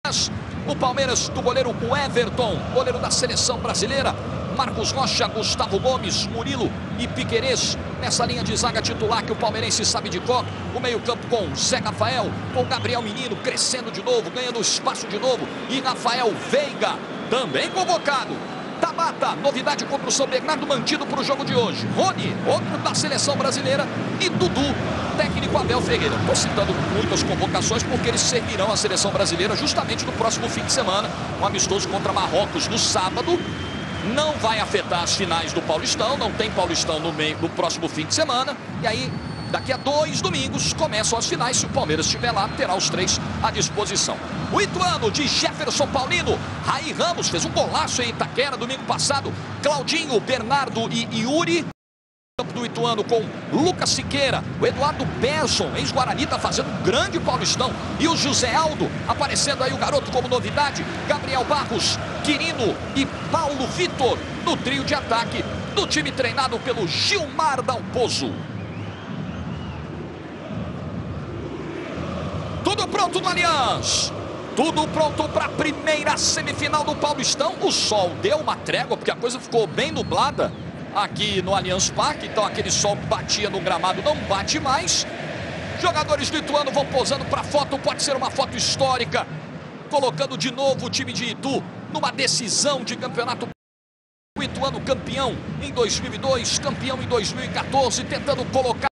O Palmeiras do goleiro Everton, goleiro da seleção brasileira. Marcos Rocha, Gustavo Gomes, Murilo e Piquerez. Nessa linha de zaga titular que o palmeirense sabe de cor. O meio-campo com Zé Rafael, com Gabriel Menino crescendo de novo, ganhando espaço de novo. E Rafael Veiga, também convocado. Tabata, novidade contra o São Bernardo, mantido para o jogo de hoje. Rony, outro da seleção brasileira. E Dudu, técnico Abel Ferreira. Estou citando muitas convocações porque eles servirão a seleção brasileira justamente no próximo fim de semana. Um amistoso contra Marrocos no sábado. Não vai afetar as finais do Paulistão, não tem Paulistão no próximo fim de semana. E aí, daqui a 2 domingos, começam as finais. Se o Palmeiras estiver lá, terá os 3 à disposição. O Ituano de Jefferson Paulino. Raí Ramos fez um golaço em Itaquera domingo passado. Claudinho, Bernardo e Yuri. Campo do Ituano com Lucas Siqueira, o Eduardo Persson, ex-Guarani, está fazendo um grande Paulistão. E o José Aldo, aparecendo aí o garoto como novidade. Gabriel Barros, Quirino e Paulo Vitor, no trio de ataque do time treinado pelo Gilmar Dalpozo. Tudo pronto no Allianz. Tudo pronto para a primeira semifinal do Paulistão. O sol deu uma trégua porque a coisa ficou bem nublada aqui no Allianz Parque, então aquele sol que batia no gramado não bate mais. Jogadores do Ituano vão posando para foto, pode ser uma foto histórica, colocando de novo o time de Itu numa decisão de campeonato. O Ituano campeão em 2002, campeão em 2014, tentando colocar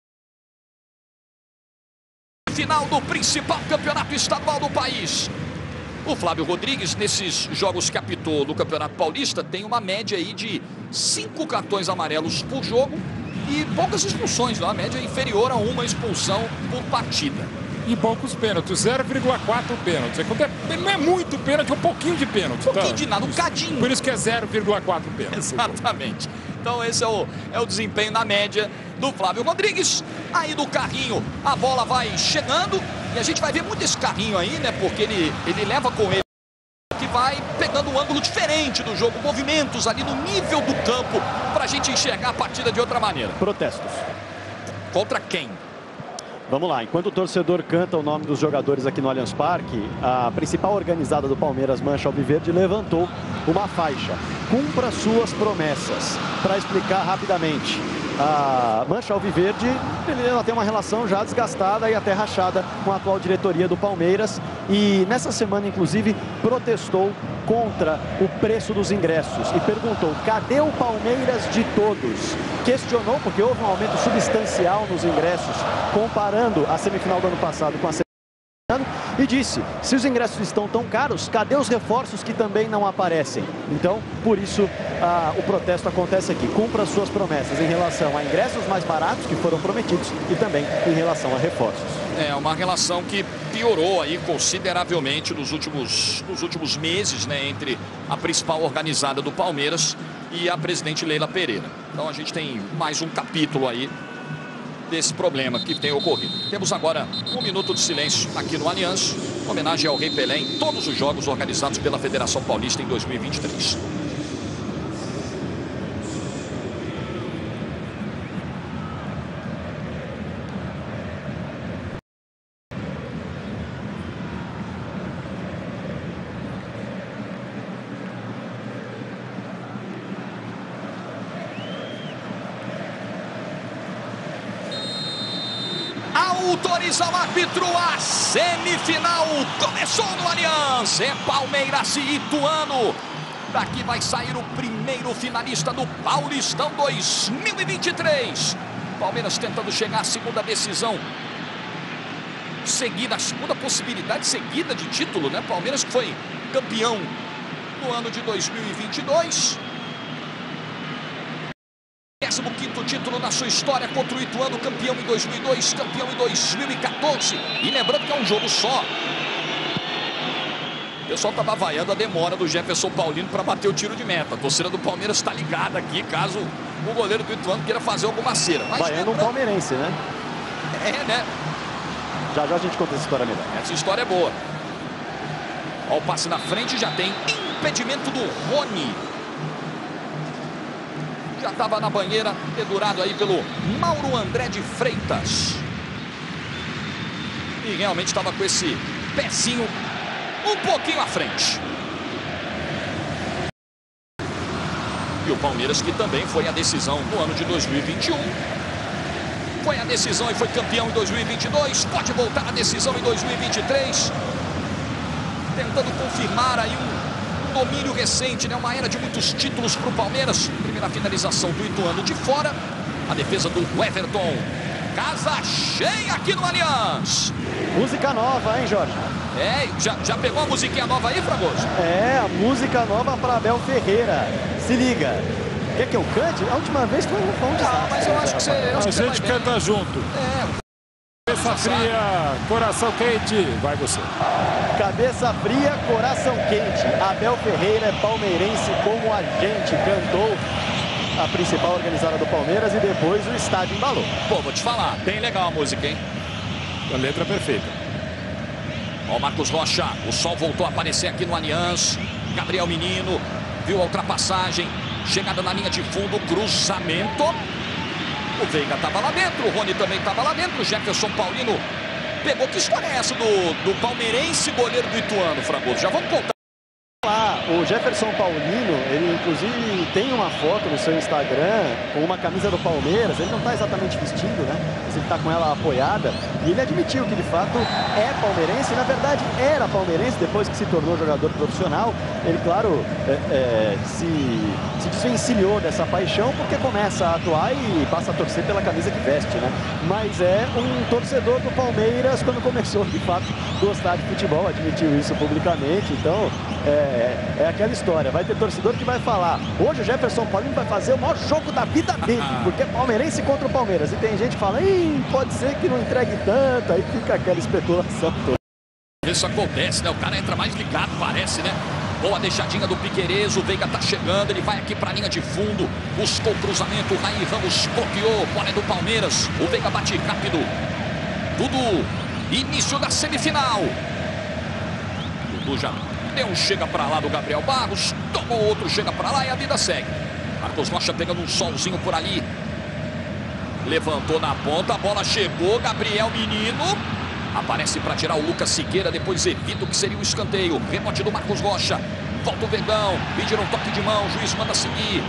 a final do principal campeonato estadual do país. O Flávio Rodrigues, nesses jogos que apitou no Campeonato Paulista, tem uma média aí de 5 cartões amarelos por jogo e poucas expulsões, uma média inferior a uma expulsão por partida. E poucos pênaltis, 0,4 pênaltis. Não é muito pênalti, é um pouquinho de pênalti. Um pouquinho de nada, um cadinho. Por isso que é 0,4 pênaltis. Exatamente. Então esse é o desempenho na média do Flávio Rodrigues. Aí do carrinho a bola vai chegando e a gente vai ver muito esse carrinho aí, né? Porque ele leva com ele que vai pegando um ângulo diferente do jogo, movimentos ali no nível do campo para a gente enxergar a partida de outra maneira. Protestos. Contra quem? Vamos lá, enquanto o torcedor canta o nome dos jogadores aqui no Allianz Parque, a principal organizada do Palmeiras, Mancha Alviverde, levantou uma faixa. Cumpra suas promessas. Para explicar rapidamente, a Mancha Alviverde, ela tem uma relação já desgastada e até rachada com a atual diretoria do Palmeiras. E nessa semana, inclusive, protestou contra o preço dos ingressos e perguntou: cadê o Palmeiras de todos? Questionou porque houve um aumento substancial nos ingressos, comparando a semifinal do ano passado com a semifinal e disse: se os ingressos estão tão caros, cadê os reforços que também não aparecem? Então, por isso, o protesto acontece aqui. Cumpra suas promessas em relação a ingressos mais baratos que foram prometidos e também em relação a reforços. É uma relação que piorou aí consideravelmente nos últimos meses, né, entre a principal organizada do Palmeiras e a presidente Leila Pereira. Então a gente tem mais um capítulo aí desse problema que tem ocorrido. Temos agora 1 minuto de silêncio aqui no Allianz, homenagem ao Rei Pelé em todos os jogos organizados pela Federação Paulista em 2023. Autoriza o árbitro, a semifinal começou no Allianz, é Palmeiras e Ituano. Daqui vai sair o primeiro finalista do Paulistão 2023. Palmeiras tentando chegar à segunda decisão seguida, a segunda possibilidade seguida de título, né? Palmeiras que foi campeão no ano de 2022. 15º título na sua história contra o Ituano, campeão em 2002, campeão em 2014. E lembrando que é um jogo só. O pessoal estava vaiando a demora do Jefferson Paulino para bater o tiro de meta. A torcida do Palmeiras está ligada aqui, caso o goleiro do Ituano queira fazer alguma cera. Vaiando um palmeirense, né? É, né? Já já a gente conta essa história melhor. Essa história é boa. Olha o passe na frente, já tem impedimento do Rony. Já estava na banheira, dedurado aí pelo Mauro André de Freitas. E realmente estava com esse pezinho um pouquinho à frente. E o Palmeiras, que também foi a decisão no ano de 2021. Foi a decisão e foi campeão em 2022. Pode voltar à decisão em 2023. Tentando confirmar aí um domínio recente, né? Uma era de muitos títulos para o Palmeiras. Primeira finalização do Ituano de fora. A defesa do Everton. Casa cheia aqui no Allianz. Música nova, hein, Jorge? É, já pegou a musiquinha nova aí, Fragoso? É, a música nova para Abel Ferreira. Se liga. Quer que eu cante? A última vez foi um desastre. Mas eu acho que você... A gente canta junto. Cabeça fria, coração quente. Vai você. Cabeça fria, coração quente. Abel Ferreira é palmeirense como a gente. Cantou a principal organizada do Palmeiras e depois o estádio embalou. Pô, vou te falar, bem legal a música, hein? A letra perfeita. Ó, o Marcos Rocha, o sol voltou a aparecer aqui no Allianz. Gabriel Menino, viu a ultrapassagem, chegada na linha de fundo, cruzamento. O Veiga estava lá dentro, o Rony também estava lá dentro. O Jefferson Paulino pegou. Que história é essa do palmeirense goleiro do Ituano, Fragoso? Já vamos contar. O Jefferson Paulino, ele inclusive tem uma foto no seu Instagram com uma camisa do Palmeiras. Ele não está exatamente vestindo, né? Mas ele está com ela apoiada. E ele admitiu que de fato é palmeirense. Na verdade era palmeirense depois que se tornou jogador profissional. Ele, claro, se desvencilhou dessa paixão porque começa a atuar e passa a torcer pela camisa que veste, né? Mas é um torcedor do Palmeiras quando começou de fato gostar de futebol, admitiu isso publicamente. Então é aquela história, vai ter torcedor que vai falar: hoje o Jefferson Paulino vai fazer o maior jogo da vida dele, porque é palmeirense contra o Palmeiras. E tem gente que fala: pode ser que não entregue tanto, aí fica aquela especulação toda. Isso acontece, né? O cara entra mais ligado, parece, né? Boa deixadinha do Piquerez, o Veiga tá chegando, ele vai aqui pra linha de fundo, buscou o cruzamento, o Raí Ramos bloqueou, bola é do Palmeiras, o Veiga bate rápido. Dudu, início da semifinal. Dudu já deu um chega pra lá do Gabriel Barros, tomou outro chega pra lá e a vida segue. Marcos Rocha pegando um solzinho por ali. Levantou na ponta, a bola chegou, Gabriel Menino. Aparece para tirar o Lucas Siqueira, depois evita o que seria o escanteio. Rebote do Marcos Rocha, volta o Vegão, pediram um toque de mão, o juiz manda seguir.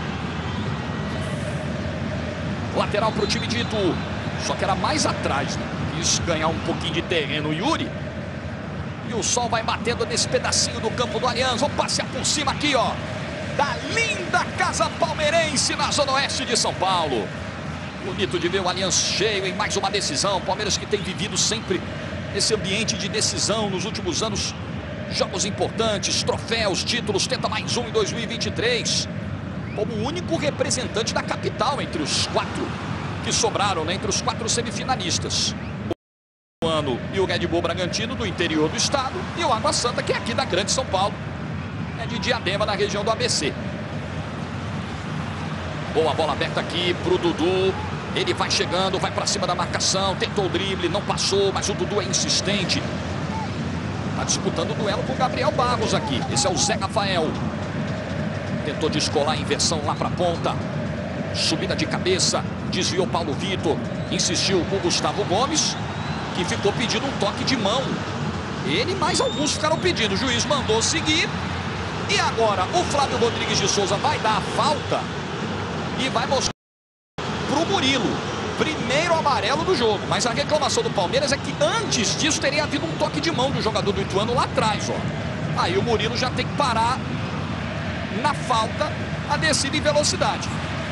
Lateral para o time de Itu, só que era mais atrás, né? Quis ganhar um pouquinho de terreno o Yuri. E o sol vai batendo nesse pedacinho do campo do Allianz. Vamos passear por cima aqui, ó, da linda casa palmeirense na zona oeste de São Paulo. Bonito de ver o Allianz cheio em mais uma decisão. Palmeiras que tem vivido sempre esse ambiente de decisão nos últimos anos. Jogos importantes, troféus, títulos. Tenta mais um em 2023. Como o único representante da capital entre os quatro que sobraram, né? Entre os quatro semifinalistas. O Ituano e o Red Bull Bragantino do interior do estado. E o Água Santa, que é aqui da Grande São Paulo. É de Diadema, na região do ABC. Boa bola aberta aqui pro Dudu. Ele vai chegando, vai para cima da marcação. Tentou o drible, não passou, mas o Dudu é insistente. Tá disputando o duelo com o Gabriel Barros aqui. Esse é o Zé Rafael. Tentou descolar a inversão lá para a ponta. Subida de cabeça, desviou Paulo Vitor. Insistiu com o Gustavo Gomes, que ficou pedindo um toque de mão. Ele e mais alguns ficaram pedindo. O juiz mandou seguir. E agora o Flávio Rodrigues de Souza vai dar a falta e vai mostrar pro Murilo. Primeiro amarelo do jogo. Mas a reclamação do Palmeiras é que antes disso teria havido um toque de mão do jogador do Ituano lá atrás, ó. Aí o Murilo já tem que parar na falta a descida em velocidade.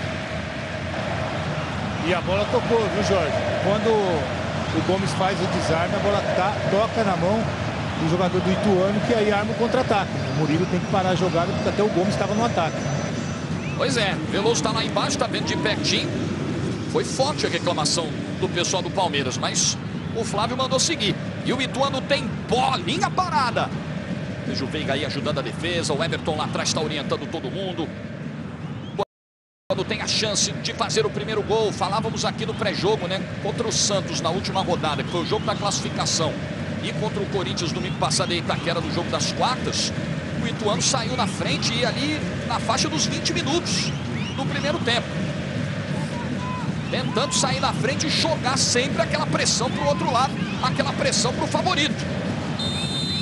E a bola tocou, viu, Jorge? Quando o Gomes faz o desarme, a bola toca na mão do jogador do Ituano, que aí arma o contra-ataque. O Murilo tem que parar a jogada porque até o Gomes estava no ataque. Pois é, Veloso está lá embaixo, está vendo de pertinho. Foi forte a reclamação do pessoal do Palmeiras, mas o Flávio mandou seguir. E o Ituano tem bolinha parada. Veja o Veiga aí ajudando a defesa. O Everton lá atrás está orientando todo mundo. Quando tem a chance de fazer o primeiro gol. Falávamos aqui no pré-jogo, né? Contra o Santos na última rodada, que foi o jogo da classificação. E contra o Corinthians domingo passado em Itaquera, no jogo das quartas. O Ituano saiu na frente e ali na faixa dos 20 minutos do primeiro tempo. Tentando sair na frente e jogar sempre aquela pressão para o outro lado. Aquela pressão para o favorito.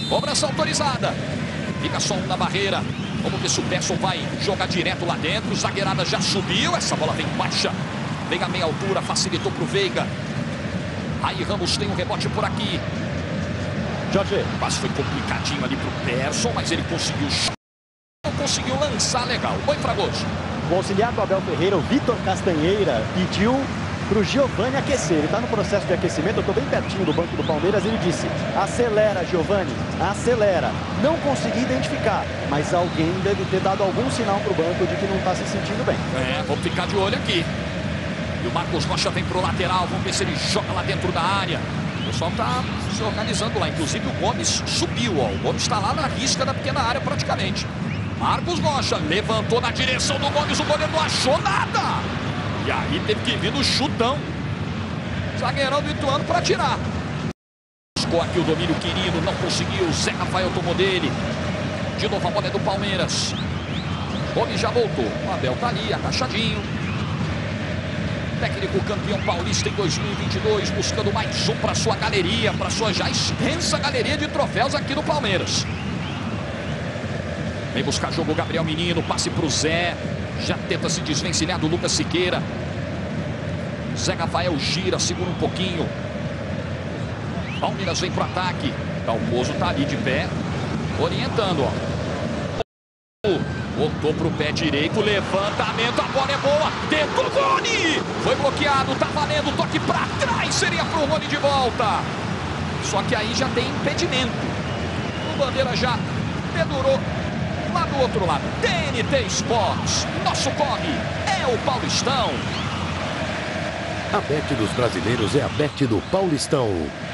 Cobrança autorizada. Fica só um na barreira. Vamos ver se o Persson vai jogar direto lá dentro. Zagueirada já subiu. Essa bola vem baixa. Vem a meia altura, facilitou para o Veiga. Aí Ramos tem um rebote por aqui. Jorge. Mas foi complicadinho ali para o Persson, mas ele conseguiu. Não conseguiu lançar legal. Oi, Fragoso. O auxiliar do Abel Ferreira, o Vitor Castanheira, pediu para o Giovani aquecer. Ele está no processo de aquecimento, eu estou bem pertinho do banco do Palmeiras. Ele disse, acelera, Giovani, acelera. Não consegui identificar, mas alguém deve ter dado algum sinal para o banco de que não está se sentindo bem. Vamos ficar de olho aqui. E o Marcos Rocha vem para o lateral, vamos ver se ele joga lá dentro da área. O pessoal está se organizando lá, inclusive o Gomes subiu, ó. O Gomes está lá na risca da pequena área praticamente. Marcos Rocha levantou na direção do Gomes, o goleiro não achou nada. E aí teve que vir no chutão. Zagueirão do Ituano para tirar. Buscou aqui o domínio Quirino, não conseguiu. Zé Rafael tomou dele. De novo a bola é do Palmeiras. Gomes já voltou. O Abel tá ali, agachadinho. Técnico campeão paulista em 2022, buscando mais um para sua galeria, para sua já extensa galeria de troféus aqui no Palmeiras. Vem buscar jogo o Gabriel Menino, passe para o Zé. Já tenta se desvencilhar do Lucas Siqueira. Zé Rafael gira, segura um pouquinho. Palmeiras vem para o ataque. Dalpozo tá ali de pé, orientando, ó. Voltou para o pé direito, levantamento, a bola é boa. Dentro do Rony! Foi bloqueado, tá valendo, toque para trás, seria para o Rony de volta. Só que aí já tem impedimento. O Bandeira já pendurou lá do outro lado. TNT Sports, nosso corre é o Paulistão. A bet dos brasileiros é a bet do Paulistão.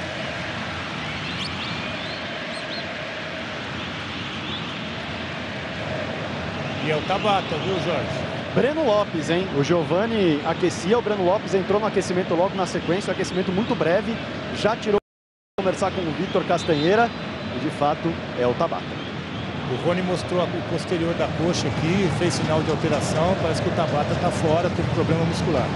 E é o Tabata, viu, Jorge? Breno Lopes, hein? O Giovani aquecia, o Breno Lopes entrou no aquecimento logo na sequência, um aquecimento muito breve, já tirou para conversar com o Vitor Castanheira e de fato é o Tabata. O Rony mostrou o posterior da coxa aqui, fez sinal de alteração, parece que o Tabata está fora, teve problema muscular.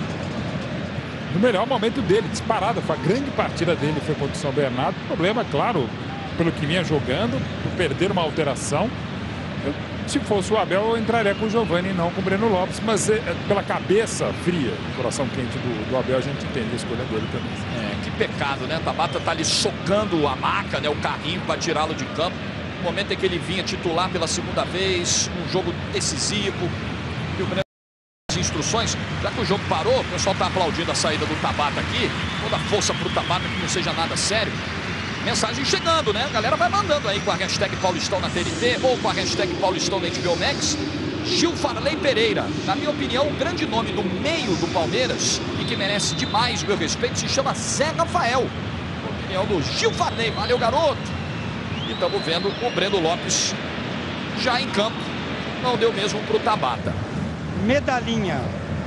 No melhor momento dele, disparado, foi a grande partida dele, foi contra o São Bernardo. Problema, claro, pelo que vinha jogando, por perder uma alteração. Se fosse o Abel, eu entraria com o Giovani e não com o Breno Lopes, mas pela cabeça fria, coração quente do Abel, a gente entende a escolha dele também. Que pecado, né? Tabata tá ali socando a maca, né? O carrinho para tirá-lo de campo. No momento em que ele vinha titular pela segunda vez, um jogo decisivo. E o Breno, as instruções, já que o jogo parou, o pessoal tá aplaudindo a saída do Tabata aqui. Toda força pro Tabata, que não seja nada sério. Mensagem chegando, né? A galera vai mandando aí com a hashtag Paulistão na TNT ou com a hashtag Paulistão na HBO Max. Gil Farley Pereira, na minha opinião, o grande nome do meio do Palmeiras e que merece demais o meu respeito se chama Zé Rafael. Opinião do Gil Farley, valeu garoto. E estamos vendo o Breno Lopes já em campo, não deu mesmo pro Tabata. Medalhinha.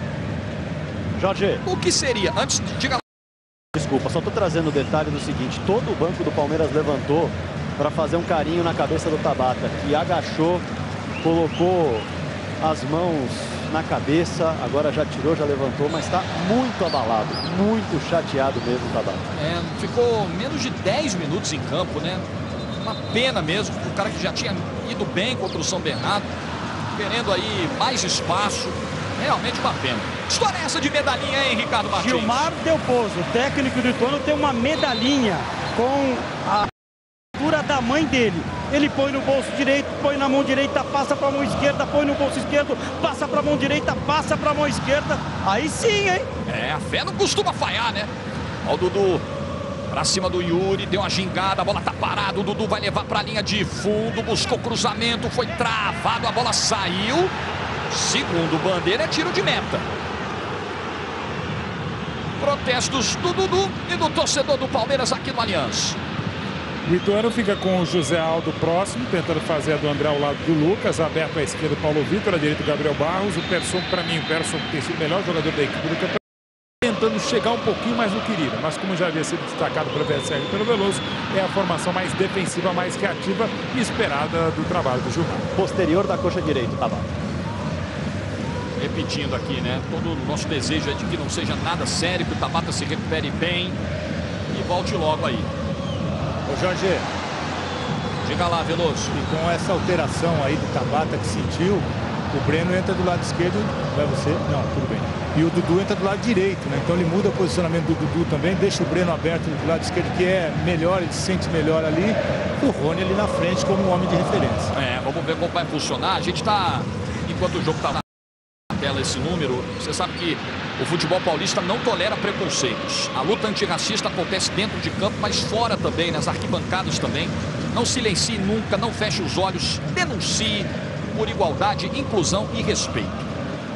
Jorge. O que seria, antes de... Desculpa, só estou trazendo o detalhe do seguinte, todo o banco do Palmeiras levantou para fazer um carinho na cabeça do Tabata, que agachou, colocou as mãos na cabeça, agora já tirou, já levantou, mas está muito abalado, muito chateado mesmo o Tabata. Ficou menos de 10 minutos em campo, né? Uma pena mesmo, o cara que já tinha ido bem contra o São Bernardo, querendo aí mais espaço. Realmente uma pena. História é essa de medalhinha, hein, Ricardo Martins? Gilmar Dalpozo, técnico do Ituano, tem uma medalhinha com a altura da mãe dele. Ele põe no bolso direito, põe na mão direita, passa para a mão esquerda, põe no bolso esquerdo, passa para a mão direita, passa para a mão esquerda. Aí sim, hein? A fé não costuma falhar, né? Ó o Dudu pra cima do Yuri, deu uma gingada, a bola tá parada, o Dudu vai levar pra linha de fundo, buscou cruzamento, foi travado, a bola saiu. Segundo o Bandeira, é tiro de meta. Protestos do Dudu e do torcedor do Palmeiras aqui no Allianz. O Ituano fica com o José Aldo próximo, tentando fazer a do André ao lado do Lucas, aberto à esquerda o Paulo Vitor, à direita o Gabriel Barros. O Persson, para mim, o Persson tem sido o melhor jogador da equipe do campeonato, tentando chegar um pouquinho mais no Quirino, mas como já havia sido destacado pelo VSR e pelo Veloso, é a formação mais defensiva, mais reativa e esperada do trabalho do Gilmar. Posterior da coxa direita, Tabata. Repetindo aqui, né? Todo o nosso desejo é de que não seja nada sério, que o Tabata se recupere bem e volte logo aí. Ô Jorge, Diga lá, Veloso. E com essa alteração aí do Tabata que sentiu, o Breno entra do lado esquerdo. Vai você? Não, tudo bem. E o Dudu entra do lado direito, né? Então ele muda o posicionamento do Dudu também, deixa o Breno aberto do lado esquerdo, que é melhor, ele se sente melhor ali. E o Rony ali na frente como um homem de referência. Vamos ver como vai funcionar. A gente tá, enquanto o jogo tá na tela, esse número, você sabe que o futebol paulista não tolera preconceitos. A luta antirracista acontece dentro de campo, mas fora também, nas arquibancadas também. Não silencie nunca, não feche os olhos, denuncie por igualdade, inclusão e respeito.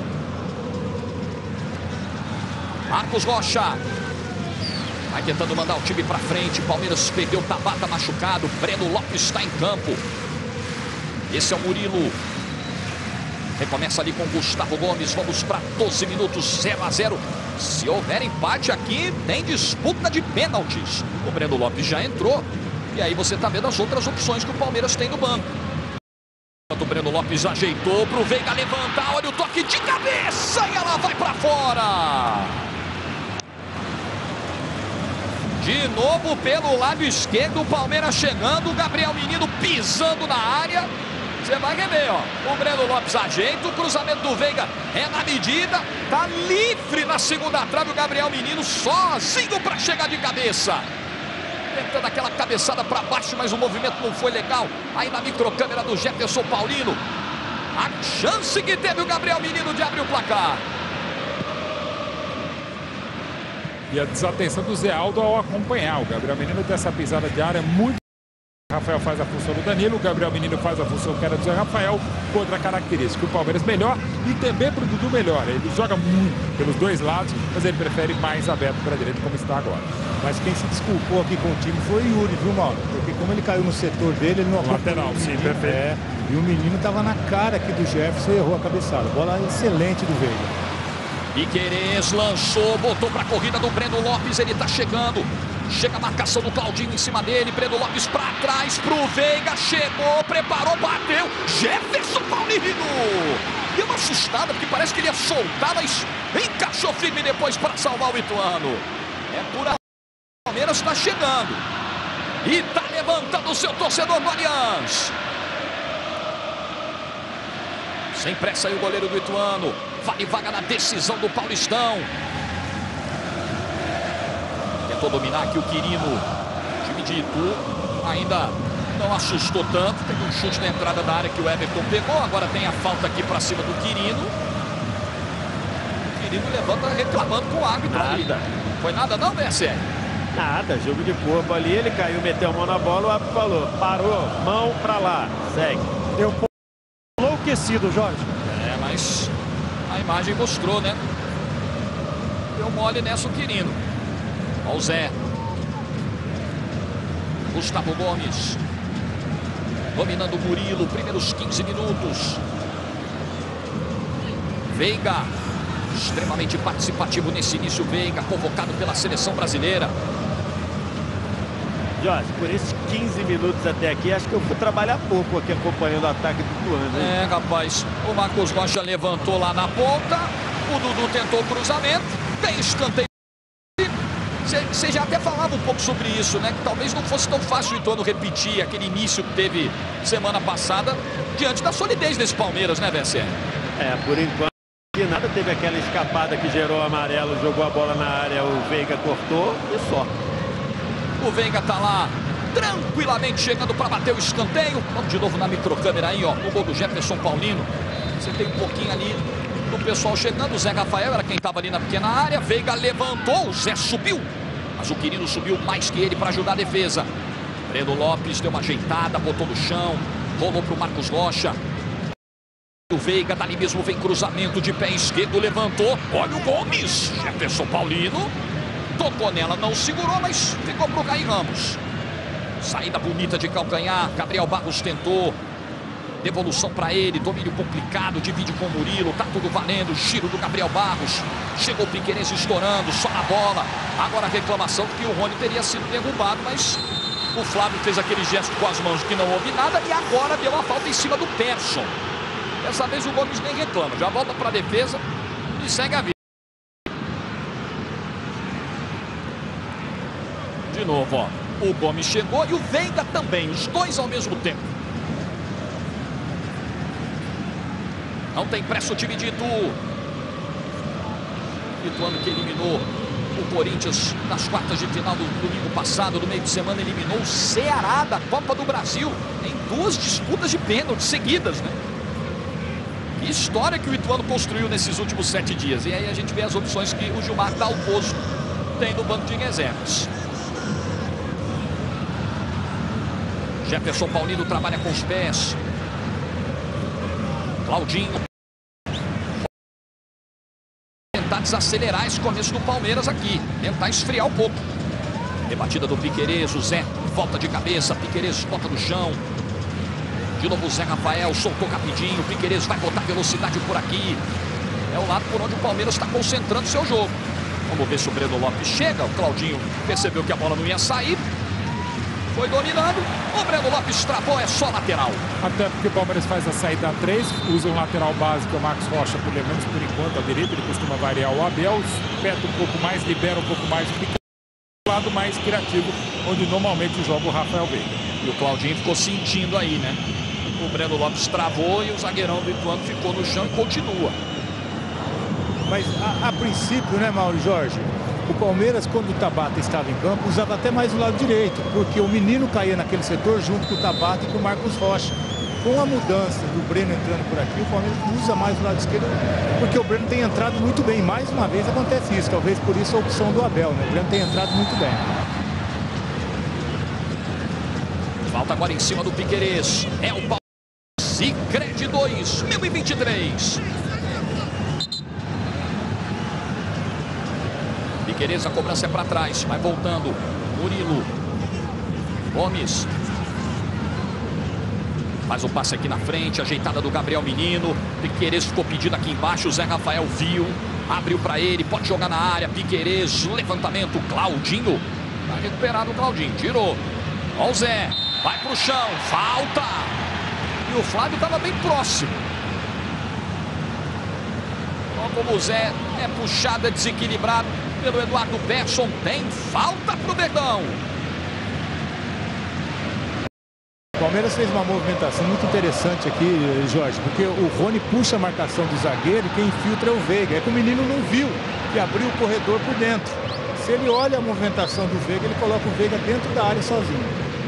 Marcos Rocha vai tentando mandar o time para frente. Palmeiras perdeu o Tabata machucado. Breno Lopes está em campo. Esse é o Murilo. Recomeça ali com o Gustavo Gomes. Vamos para 12 minutos, 0-0. Se houver empate aqui, tem disputa de pênaltis. O Breno Lopes já entrou. E aí você está vendo as outras opções que o Palmeiras tem no banco. O Breno Lopes ajeitou para o Veiga levantar. Olha o toque de cabeça e ela vai para fora. De novo pelo lado esquerdo, o Palmeiras chegando, o Gabriel Menino pisando na área. Você vai rever, ó. O Breno Lopes ajeita, o cruzamento do Veiga é na medida. Tá livre na segunda trave, o Gabriel Menino sozinho para chegar de cabeça. Tentando aquela cabeçada para baixo, mas o movimento não foi legal. Aí na microcâmera do Jefferson Paulino. A chance que teve o Gabriel Menino de abrir o placar. E a desatenção do Zé Aldo ao acompanhar. O Gabriel Menino tem essa pisada de área muito. O Rafael faz a função do Danilo, o Gabriel Menino faz a função que era do Zé Rafael. Outra característica, o Palmeiras melhor e também para o Dudu melhor. Ele joga muito pelos dois lados, mas ele prefere mais aberto para a direita como está agora. Mas quem se desculpou aqui com o time foi o Yuri, viu, Mauro? Porque como ele caiu no setor dele, ele não lateral, sim, perfeito. E o menino estava na cara aqui do Jefferson e errou a cabeçada. Bola excelente do Veiga. Piquerez lançou, botou para a corrida do Breno Lopes, ele está chegando. Chega a marcação do Claudinho em cima dele, Breno Lopes para trás pro Veiga, chegou, preparou, bateu, Jefferson Paulino. Deu uma assustada, porque parece que ele ia soltar, mas encaixou firme depois para salvar o Ituano. É por aí, o Palmeiras está chegando e está levantando o seu torcedor do Allianz. Sem pressa aí o goleiro do Ituano. Vale vaga na decisão do Paulistão. Tentou dominar aqui o Quirino. O time de Itu ainda não assustou tanto. Teve um chute na entrada da área que o Everton pegou. Agora tem a falta aqui para cima do Quirino. O Quirino levanta reclamando com o árbitro ali. Foi nada não, BSR? Nada, jogo de corpo ali. Ele caiu, meteu a mão na bola. O árbitro falou, parou, mão para lá, segue. Deu enlouquecido, Jorge. Mas a imagem mostrou, né? Deu mole nessa o Quirino. Olha o Zé. Gustavo Gomes. Dominando o Murilo. Primeiros 15 minutos. Veiga. Extremamente participativo nesse início. Veiga, convocado pela seleção brasileira. Jorge, por esses 15 minutos até aqui, acho que eu fui trabalhar pouco aqui acompanhando o ataque do Ituano. É, rapaz, o Marcos Rocha levantou lá na ponta, o Dudu tentou o cruzamento, tem escanteio. Você já até falava um pouco sobre isso, né? Que talvez não fosse tão fácil o Ituano repetir aquele início que teve semana passada, diante da solidez desse Palmeiras, né, BSR? É, por enquanto, nada, teve aquela escapada que gerou amarelo, jogou a bola na área, o Veiga cortou e só. O Veiga tá lá tranquilamente chegando para bater o escanteio. Vamos de novo na microcâmera aí, ó, no gol do Jefferson Paulino. Você tem um pouquinho ali do pessoal chegando. O Zé Rafael era quem tava ali na pequena área. Veiga levantou, o Zé subiu. Mas o Quirino subiu mais que ele para ajudar a defesa. Breno Lopes deu uma ajeitada, botou no chão, rolou pro Marcos Rocha. O Veiga dali mesmo vem cruzamento de pé esquerdo, levantou. Olha o Gomes, Jefferson Paulino. Tocou nela, não segurou, mas ficou pro Caí Ramos. Saída bonita de calcanhar. Gabriel Barros tentou. Devolução para ele. Domínio complicado. Divide com o Murilo. Tá tudo valendo. Giro do Gabriel Barros. Chegou o Piquerez estourando. Só na bola. Agora a reclamação que o Rony teria sido derrubado, mas o Flávio fez aquele gesto com as mãos que não houve nada. E agora deu a falta em cima do Persson. Dessa vez o Gomes nem reclama. Já volta para a defesa e segue a vida. De novo, ó. O Gomes chegou e o Veiga também, os dois ao mesmo tempo. Não tem pressa o time de Itu. Ituano que eliminou o Corinthians nas quartas de final do domingo passado, no meio de semana eliminou o Ceará da Copa do Brasil em 2 disputas de pênalti seguidas, né? Que história que o Ituano construiu nesses últimos 7 dias. E aí a gente vê as opções que o Gilmar Dalpozo tem no banco de reservas. Jefferson Paulino trabalha com os pés. Claudinho. Tentar desacelerar esse começo do Palmeiras aqui. Tentar esfriar um pouco. Rebatida do Piquerez. O Zé volta de cabeça. Piquerez bota no chão. De novo o Zé Rafael. Soltou rapidinho. O Piquerez vai botar velocidade por aqui. É o lado por onde o Palmeiras está concentrando seu jogo. Vamos ver se o Breno Lopes chega. O Claudinho percebeu que a bola não ia sair. Foi dominando. O Breno Lopes travou, é só lateral. Até porque o Palmeiras faz a saída a 3, usa um lateral básico, o Marcos Rocha, pelo menos por enquanto, à direita. Ele costuma variar o Abel, espeta um pouco mais, libera um pouco mais o Piquerez. O lado mais criativo, onde normalmente joga o Rafael Veiga. E o Claudinho ficou sentindo aí, né? O Breno Lopes travou e o zagueirão do Ituano ficou no chão e continua. Mas a princípio, né, Mauro Jorge? O Palmeiras, quando o Tabata estava em campo, usava até mais o lado direito, porque o menino caía naquele setor junto com o Tabata e com o Marcos Rocha. Com a mudança do Breno entrando por aqui, o Palmeiras usa mais o lado esquerdo, porque o Breno tem entrado muito bem. Mais uma vez acontece isso, talvez por isso a opção do Abel, né? O Breno tem entrado muito bem. Falta agora em cima do Piquerez. É o Palmeiras. Sicredi 2023. Piquerez, a cobrança é para trás, vai voltando. Murilo. Gomes. Faz o passe aqui na frente, ajeitada do Gabriel Menino. Piquerez ficou pedido aqui embaixo, o Zé Rafael viu. Abriu para ele, pode jogar na área. Piquerez, levantamento, Claudinho. Tá recuperado o Claudinho, tirou. Ó o Zé, vai pro chão, falta. E o Flávio estava bem próximo. Ó como o Zé é puxado, é desequilibrado pelo Eduardo Persson. Tem falta pro Verdão. O Palmeiras fez uma movimentação muito interessante aqui, Jorge, porque o Rony puxa a marcação do zagueiro e quem infiltra é o Veiga. É que o menino não viu que abriu o corredor por dentro. Se ele olha a movimentação do Veiga, ele coloca o Veiga dentro da área sozinho.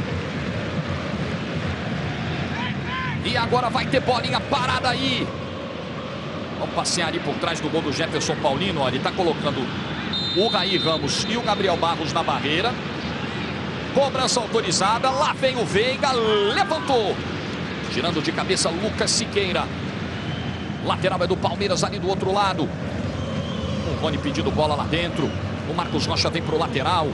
E agora vai ter bolinha parada aí. Vamos passear ali por trás do gol do Jefferson Paulino. Ó, ele está colocando o Raí Ramos e o Gabriel Barros na barreira. Cobrança autorizada. Lá vem o Veiga. Levantou. Girando de cabeça Lucas Siqueira. Lateral é do Palmeiras ali do outro lado. O Rony pedindo bola lá dentro. O Marcos Rocha vem para o lateral.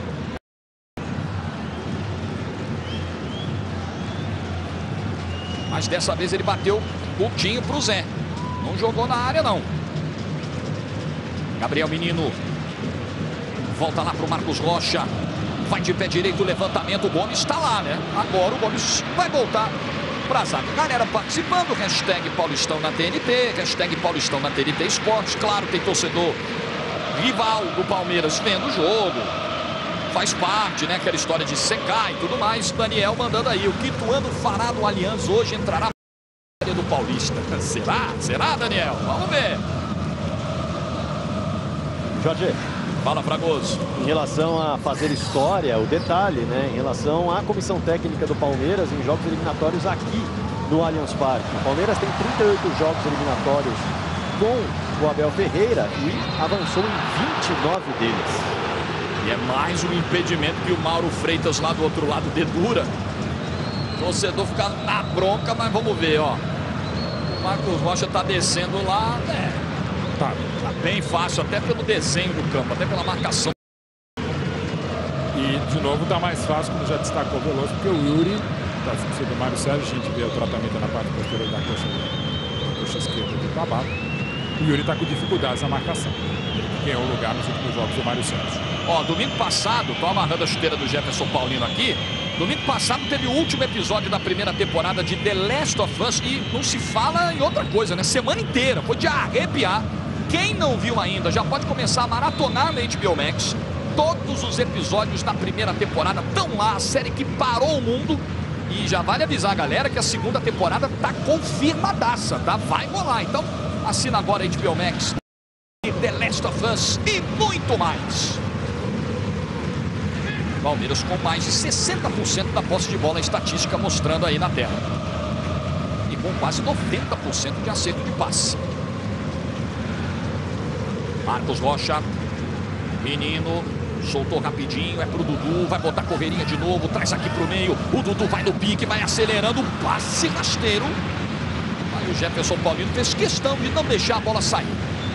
Mas dessa vez ele bateu curtinho para o Zé. Não jogou na área, não. Gabriel Menino. Volta lá para o Marcos Rocha. Vai de pé direito, levantamento. O Gomes está lá, né? Agora o Gomes vai voltar para a zaga. Galera participando. Hashtag Paulistão na TNT. Hashtag Paulistão na TNT Esportes. Claro, tem torcedor rival do Palmeiras vendo o jogo. Faz parte, né? Aquela história de secar e tudo mais. Daniel mandando aí. O que Ituano fará do Allianz hoje? Entrará na área do Paulista. Será? Será, Daniel? Vamos ver. Jorge. Fala, Fragoso. Em relação a fazer história, o detalhe, né? Em relação à comissão técnica do Palmeiras em jogos eliminatórios aqui no Allianz Parque. O Palmeiras tem 38 jogos eliminatórios com o Abel Ferreira e avançou em 29 deles. E é mais um impedimento que o Mauro Freitas lá do outro lado dedura. O torcedor fica na bronca, mas vamos ver, ó. O Marcos Rocha tá descendo lá, tá bem fácil, até pelo desenho do campo, até pela marcação. E, de novo, tá mais fácil, como já destacou o Veloso, porque o Yuri, da função do Mário Sérgio, a gente vê o tratamento na parte posterior da coxa esquerda do Tabata. O Yuri tá com dificuldades na marcação. Ele ganhou lugar nos últimos jogos do Mário Sérgio. Ó, domingo passado, tô amarrando a chuteira do Jefferson Paulino aqui. Domingo passado teve o último episódio da primeira temporada de The Last of Us e não se fala em outra coisa, né? Semana inteira, foi de arrepiar. Quem não viu ainda já pode começar a maratonar na HBO Max. Todos os episódios da primeira temporada estão lá, a série que parou o mundo. E já vale avisar a galera que a segunda temporada tá confirmadaça, tá? Vai rolar. Então, assina agora a HBO Max, The Last of Us e muito mais. Palmeiras com mais de 60% da posse de bola, a estatística mostrando aí na tela. E com quase 90% de acerto de passe. Marcos Rocha, menino, soltou rapidinho, é pro Dudu, vai botar correirinha de novo, traz aqui pro meio, o Dudu vai no pique, vai acelerando, passe rasteiro. Aí o Jefferson Paulino fez questão de não deixar a bola sair.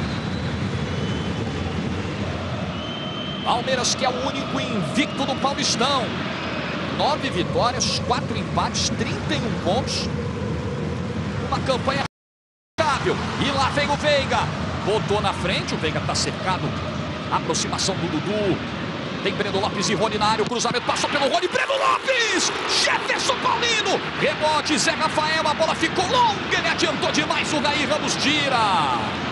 Palmeiras, que é o único invicto do Paulistão. 9 vitórias, 4 empates, 31 pontos. Uma campanha estável. E lá vem o Veiga. Botou na frente, o Veiga está cercado. Aproximação do Dudu. Tem Breno Lopes e Rony na área. O cruzamento passou pelo Rony. Breno Lopes! Jefferson Paulino! Rebote, Zé Rafael. A bola ficou longa. Ele adiantou demais. O Raí Ramos tira.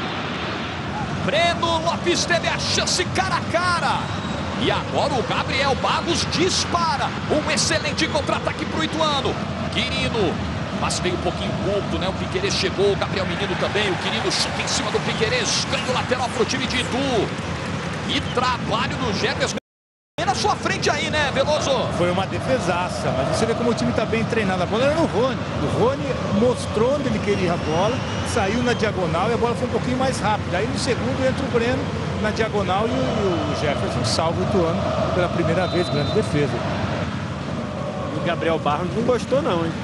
Breno Lopes teve a chance cara a cara. E agora o Gabriel Barros dispara. Um excelente contra-ataque para o Ituano. Quirino. Mas veio um pouquinho curto, né? O Piquerez chegou, o Gabriel Menino também. O Quirino chuta em cima do Piquerez. Ganha o lateral para o time de Itu. E trabalho do Jefferson. Na sua frente aí, né, Veloso? Foi uma defesaça, mas você vê como o time está bem treinado. A bola era no Rony. O Rony mostrou onde ele queria a bola, saiu na diagonal e a bola foi um pouquinho mais rápida. Aí no segundo entra o Breno na diagonal e o Jefferson salva o Ituano pela primeira vez. Grande defesa. O Gabriel Barros não gostou não, hein?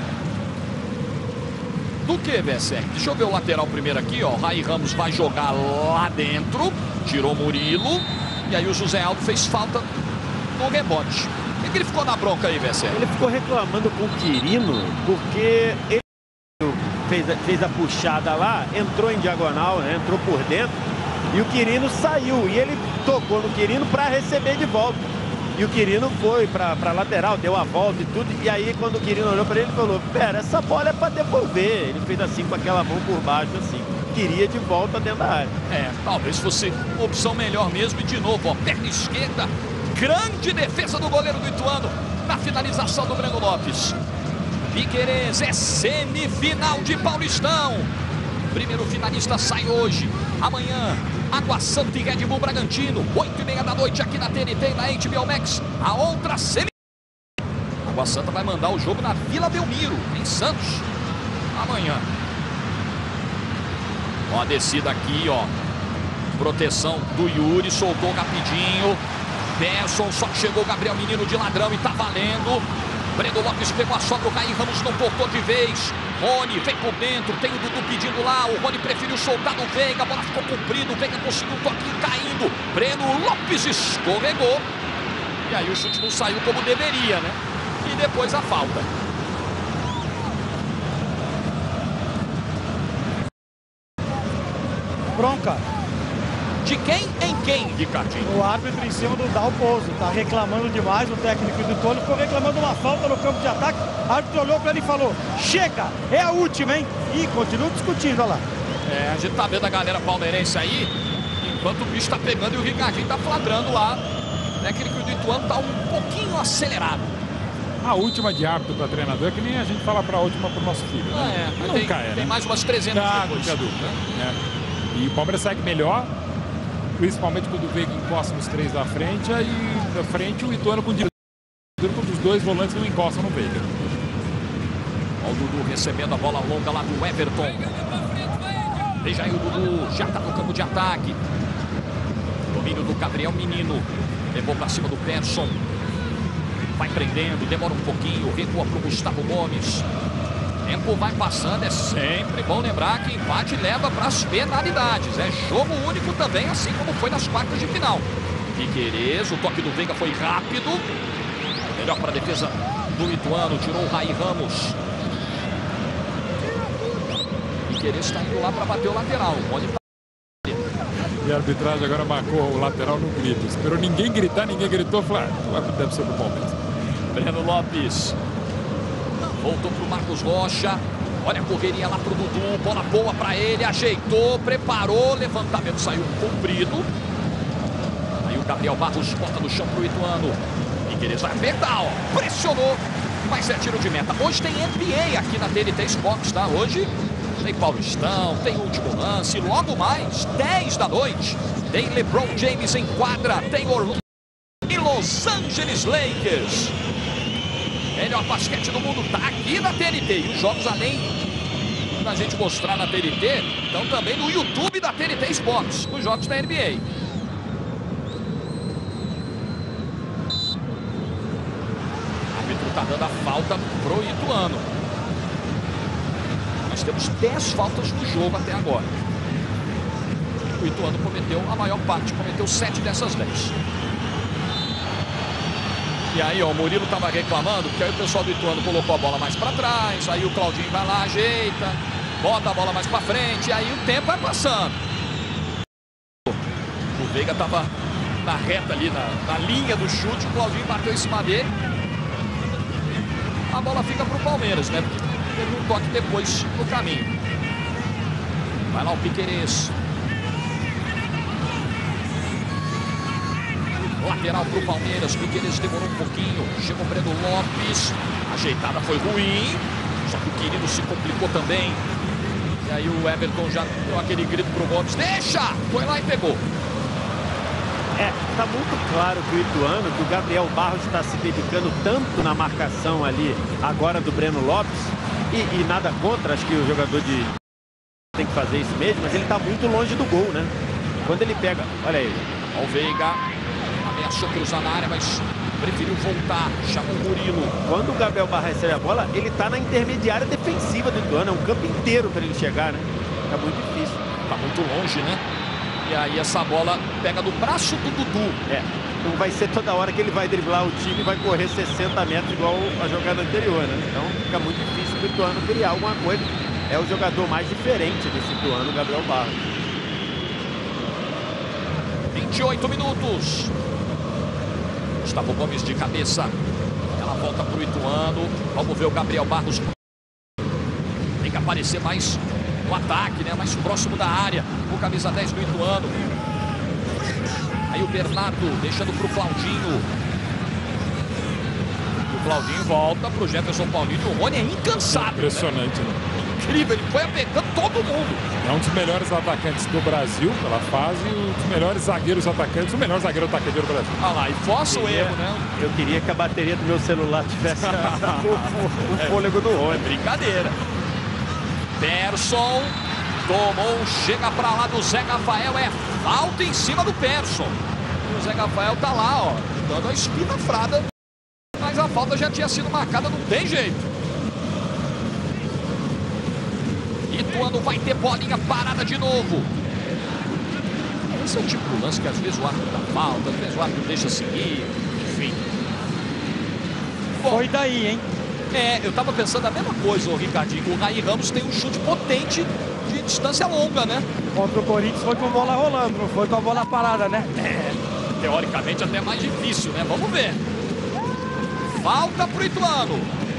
Do que, Besser? Deixa eu ver o lateral primeiro aqui, ó. O Raí Ramos vai jogar lá dentro. Tirou Murilo. E aí o José Aldo fez falta no rebote. Por que ele ficou na bronca aí, Besser? Ele ficou reclamando com o Quirino, porque ele fez a puxada lá, entrou em diagonal, né? Entrou por dentro. E o Quirino saiu. E ele tocou no Quirino para receber de volta. E o Quirino foi para lateral, deu a volta e tudo. E aí quando o Quirino olhou para ele, ele falou: pera, essa bola é para devolver. Ele fez assim com aquela mão por baixo, assim. Queria de volta dentro da área. Talvez fosse uma opção melhor mesmo. E de novo, ó, perna esquerda. Grande defesa do goleiro do Ituano na finalização do Breno Lopes. Piquerez é semifinal de Paulistão. Primeiro finalista sai hoje. Amanhã, Água Santa e Red Bull Bragantino. 8h30 da noite aqui na TNT e na HBO Max. A outra semifinal. Água Santa vai mandar o jogo na Vila Belmiro, em Santos. Amanhã. Ó, a descida aqui, ó. Proteção do Yuri, soltou rapidinho. Persson, só que chegou o Gabriel Menino de ladrão e tá valendo. Breno Lopes pegou a sobra, o Raí Ramos não cortou de vez. Rony vem por dentro, tem o Dudu pedindo lá. O Rony preferiu soltar no Veiga, a bola ficou comprida. O Veiga conseguiu um toquinho caindo. Breno Lopes escorregou. E aí o chute não saiu como deveria, né? E depois a falta. Bronca. De quem em quem, Ricardinho? O árbitro em cima do Dalpozo. Tá reclamando demais, o técnico do Ituano ficou reclamando uma falta no campo de ataque. O árbitro olhou para ele e falou: chega, é a última, hein? E continua discutindo, olha lá. A gente tá vendo a galera palmeirense aí, enquanto o bicho tá pegando e o Ricardinho tá flagrando lá. O técnico do Ituano tá um pouquinho acelerado. A última de árbitro para treinador é que nem a gente fala para a última para o nosso filho. Né? Mas nunca tem mais umas 300 depois. E o Palmeiras segue melhor, principalmente quando o Veiga encosta nos três da frente, aí da frente o Ituano com os dois volantes não encostam no Veiga. Olha o Dudu recebendo a bola longa lá do Everton. Veja aí o Dudu, já está no campo de ataque. Domínio do Gabriel Menino. Levou para cima do Persson. Vai prendendo, demora um pouquinho, recua para o Gustavo Gomes. Tempo vai passando, é sempre bom lembrar que empate leva para as penalidades. É jogo único também, assim como foi nas quartas de final. Piquerez, o toque do Veiga foi rápido. Melhor para a defesa do Ituano, tirou o Raí Ramos. Piquerez está indo lá para bater o lateral. E a arbitragem agora marcou o lateral no grito. Esperou ninguém gritar, ninguém gritou. Falou: deve ser do Palmeiras. Breno Lopes. Voltou para o Marcos Rocha. Olha a correria lá para o Dudu. Bola boa para ele. Ajeitou, preparou. Levantamento saiu comprido. Aí o o Gabriel Barros bota no chão pro Ituano. Piquerez vai apertar, ó. Pressionou. Mas é tiro de meta. Hoje tem NBA aqui na TNT Sports, tá? Hoje tem Paulistão, tem Último Lance. Logo mais, 10 da noite, tem LeBron James em quadra. Tem Orlando e Los Angeles Lakers. Melhor basquete do mundo tá aqui na TNT. E os jogos, além da gente mostrar na TNT, estão também no YouTube da TNT Sports. Os jogos da NBA. Tá dando a falta pro Ituano. Nós temos 10 faltas no jogo até agora. O Ituano cometeu a maior parte, cometeu 7 dessas 10. E aí, ó, o Murilo tava reclamando, porque aí o pessoal do Ituano colocou a bola mais para trás, aí o Claudinho vai lá, ajeita, bota a bola mais para frente, e aí o tempo vai passando. O Veiga tava na reta ali, na linha do chute, o Claudinho bateu em cima dele. A bola fica para o Palmeiras, né? Porque teve um toque depois no caminho. Vai lá o Piquerez. Lateral para o Palmeiras. Piquerez demorou um pouquinho. Chegou o Breno Lopes. A ajeitada foi ruim. Só que o Querido se complicou também. E aí o Everton já deu aquele grito para o Gomes. Deixa! Foi lá e pegou. Tá muito claro que o Ituano, que o Gabriel Barros está se dedicando tanto na marcação ali agora do Breno Lopes, e nada contra, acho que o jogador tem que fazer isso mesmo, mas ele está muito longe do gol, né? Quando ele pega, olha aí. O Veiga ameaçou cruzar na área, mas preferiu voltar, chamou o Murilo. Quando o Gabriel Barros recebe a bola, ele está na intermediária defensiva do Ituano, é um campo inteiro para ele chegar, né? Tá muito difícil. Tá muito longe, né? E aí essa bola pega no braço do Dudu. Não vai ser toda hora que ele vai driblar o time e vai correr 60 metros igual a jogada anterior, né? Então fica muito difícil pro Ituano criar alguma coisa. É o jogador mais diferente desse Ituano, o Gabriel Barros. 28 minutos. Gustavo Gomes de cabeça. Ela volta pro Ituano. Vamos ver o Gabriel Barros. Tem que aparecer mais no ataque, né? Mais próximo da área. O camisa 10 do Ituano. Aí o Bernardo deixando pro Claudinho. O Claudinho volta pro Jefferson Paulinho. O Rony é incansável. Impressionante, né? Incrível, ele foi apertando todo mundo. É um dos melhores atacantes do Brasil pela fase e um dos melhores zagueiros atacantes, o melhor zagueiro atacante do Brasil. Ah lá, e força o erro, né? Eu queria que a bateria do meu celular tivesse o fôlego do Rony. É brincadeira. Persson tomou, chega pra lá do Zé Rafael, é falta em cima do Persson. E o Zé Rafael tá lá, ó, dando a espinafrada, mas a falta já tinha sido marcada, não tem jeito. Ituano vai ter bolinha parada de novo. Esse é o tipo de lance que às vezes o árbitro dá falta, às vezes o árbitro deixa seguir, enfim. Bom, foi daí, hein? eu tava pensando a mesma coisa, o Ricardinho. O Raí Ramos tem um chute potente de distância longa, né? Contra o Corinthians foi com a bola rolando, não foi com a bola parada, né? Teoricamente até mais difícil, né? Vamos ver. Falta pro Ituano.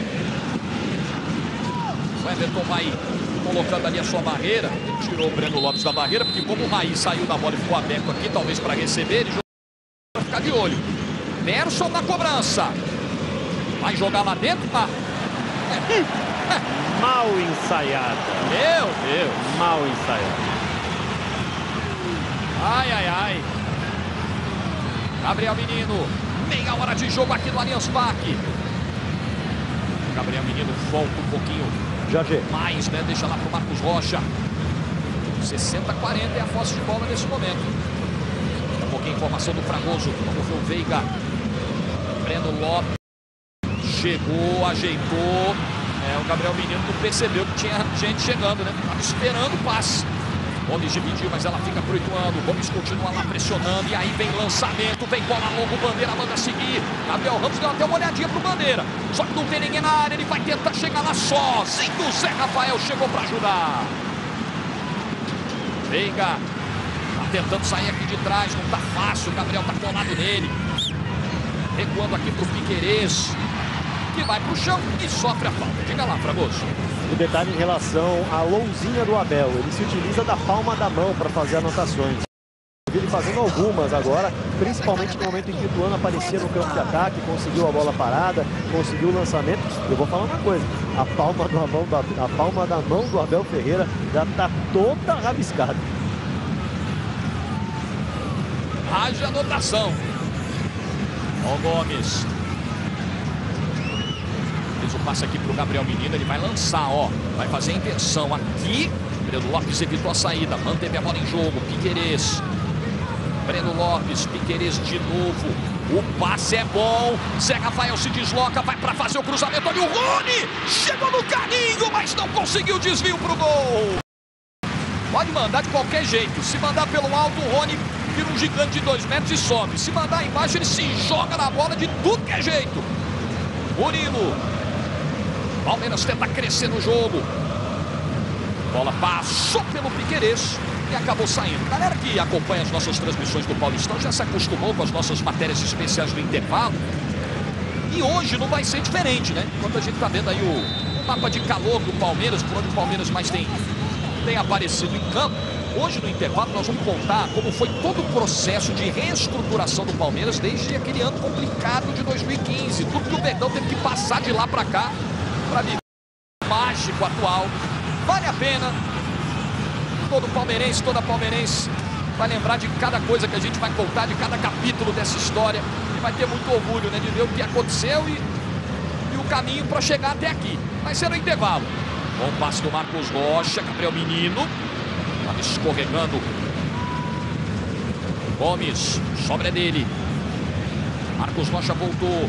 O Everton vai colocando ali a sua barreira. Ele tirou o Breno Lopes da barreira, porque como o Raí saiu da bola e ficou aberto aqui, talvez para receber, ele vai ficar de olho. Persson na cobrança. Vai jogar lá dentro? Mal ensaiada. Meu Deus. Mal ensaiada. Ai, ai, ai. Gabriel Menino. Meia hora de jogo aqui no Allianz Parque. Gabriel Menino volta um pouquinho mais, né? Deixa lá pro Marcos Rocha. 60-40 é a posse de bola nesse momento. Daqui a pouquinho informação do Fragoso. Vamos ver o Veiga. Breno Lopes. Chegou, ajeitou. O Gabriel Menino não percebeu que tinha gente chegando, né? Estava esperando o passe. Gomes dividiu, mas ela fica pro Ituano. Gomes continua lá pressionando. E aí vem lançamento, vem bola longa. O Bandeira manda seguir. Gabriel Ramos deu até uma olhadinha pro Bandeira. Só que não tem ninguém na área. Ele vai tentar chegar lá sozinho. O Zé Rafael chegou para ajudar. Veiga tá tentando sair aqui de trás. Não tá fácil. O Gabriel tá colado nele. Recuando aqui pro Piquerez, que vai pro chão e sofre a falta. Diga lá, Fragoso. O detalhe em relação à mãozinha do Abel. Ele se utiliza da palma da mão para fazer anotações. vi ele fazendo algumas agora, principalmente no momento em que o Ituano aparecia no campo de ataque, conseguiu a bola parada, conseguiu o lançamento. Eu vou falar uma coisa, a palma da mão do Abel Ferreira já está toda rabiscada. Haja anotação. Ó o Gomes. Fez o passe aqui pro Gabriel Menino, ele vai lançar, ó. Vai fazer a inversão aqui. Breno Lopes evitou a saída, manteve a bola em jogo. Piquerez. Breno Lopes, Piquerez de novo. O passe é bom. Zé Rafael se desloca, vai para fazer o cruzamento. Olha o Rony. Chegou no caminho, mas não conseguiu desvio pro gol. Pode mandar de qualquer jeito. Se mandar pelo alto, o Rony vira um gigante de 2 metros e sobe. Se mandar embaixo, ele se joga na bola de tudo que é jeito. Murilo. Palmeiras tenta crescer no jogo. Bola passou pelo Piquerez e acabou saindo. Galera que acompanha as nossas transmissões do Paulistão já se acostumou com as nossas matérias especiais do intervalo. E hoje não vai ser diferente, né? Enquanto a gente tá vendo aí o mapa de calor do Palmeiras, por onde o Palmeiras mais tem aparecido em campo. Hoje no intervalo nós vamos contar como foi todo o processo de reestruturação do Palmeiras desde aquele ano complicado de 2015. Tudo que o Verdão teve que passar de lá para cá para viver o mágico atual. Vale a pena. Todo palmeirense, toda palmeirense vai lembrar de cada coisa que a gente vai contar, de cada capítulo dessa história. E vai ter muito orgulho, né, de ver o que aconteceu e o caminho para chegar até aqui. Vai ser no intervalo. Bom passe do Marcos Rocha, Gabriel Menino. Estava escorregando. Gomes, sobra dele. Marcos Rocha voltou.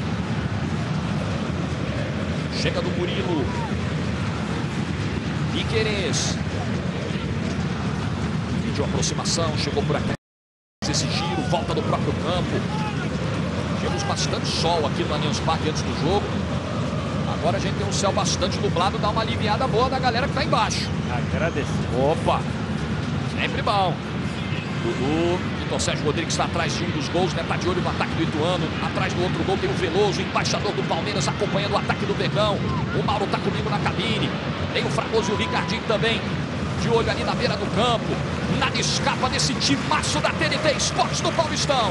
Chega do Murilo. Piquerez. Pediu aproximação, chegou por aqui. Esse giro, volta do próprio campo. Tivemos bastante sol aqui no Allianz Parque antes do jogo. Agora a gente tem um céu bastante nublado, dá uma aliviada boa da galera que tá embaixo. Agradeço. Opa! Sempre bom. Dudu, Vitor Sérgio Rodrigues está atrás de um dos gols, né? Tá de olho no ataque do Ituano. Atrás do outro gol tem o Veloso, embaixador do Palmeiras, acompanhando o ataque do Verdão. O Mauro tá comigo na cabine. Tem o Fragoso e o Ricardinho também. De olho ali na beira do campo. Nada escapa desse timaço da TNT Esportes do Paulistão.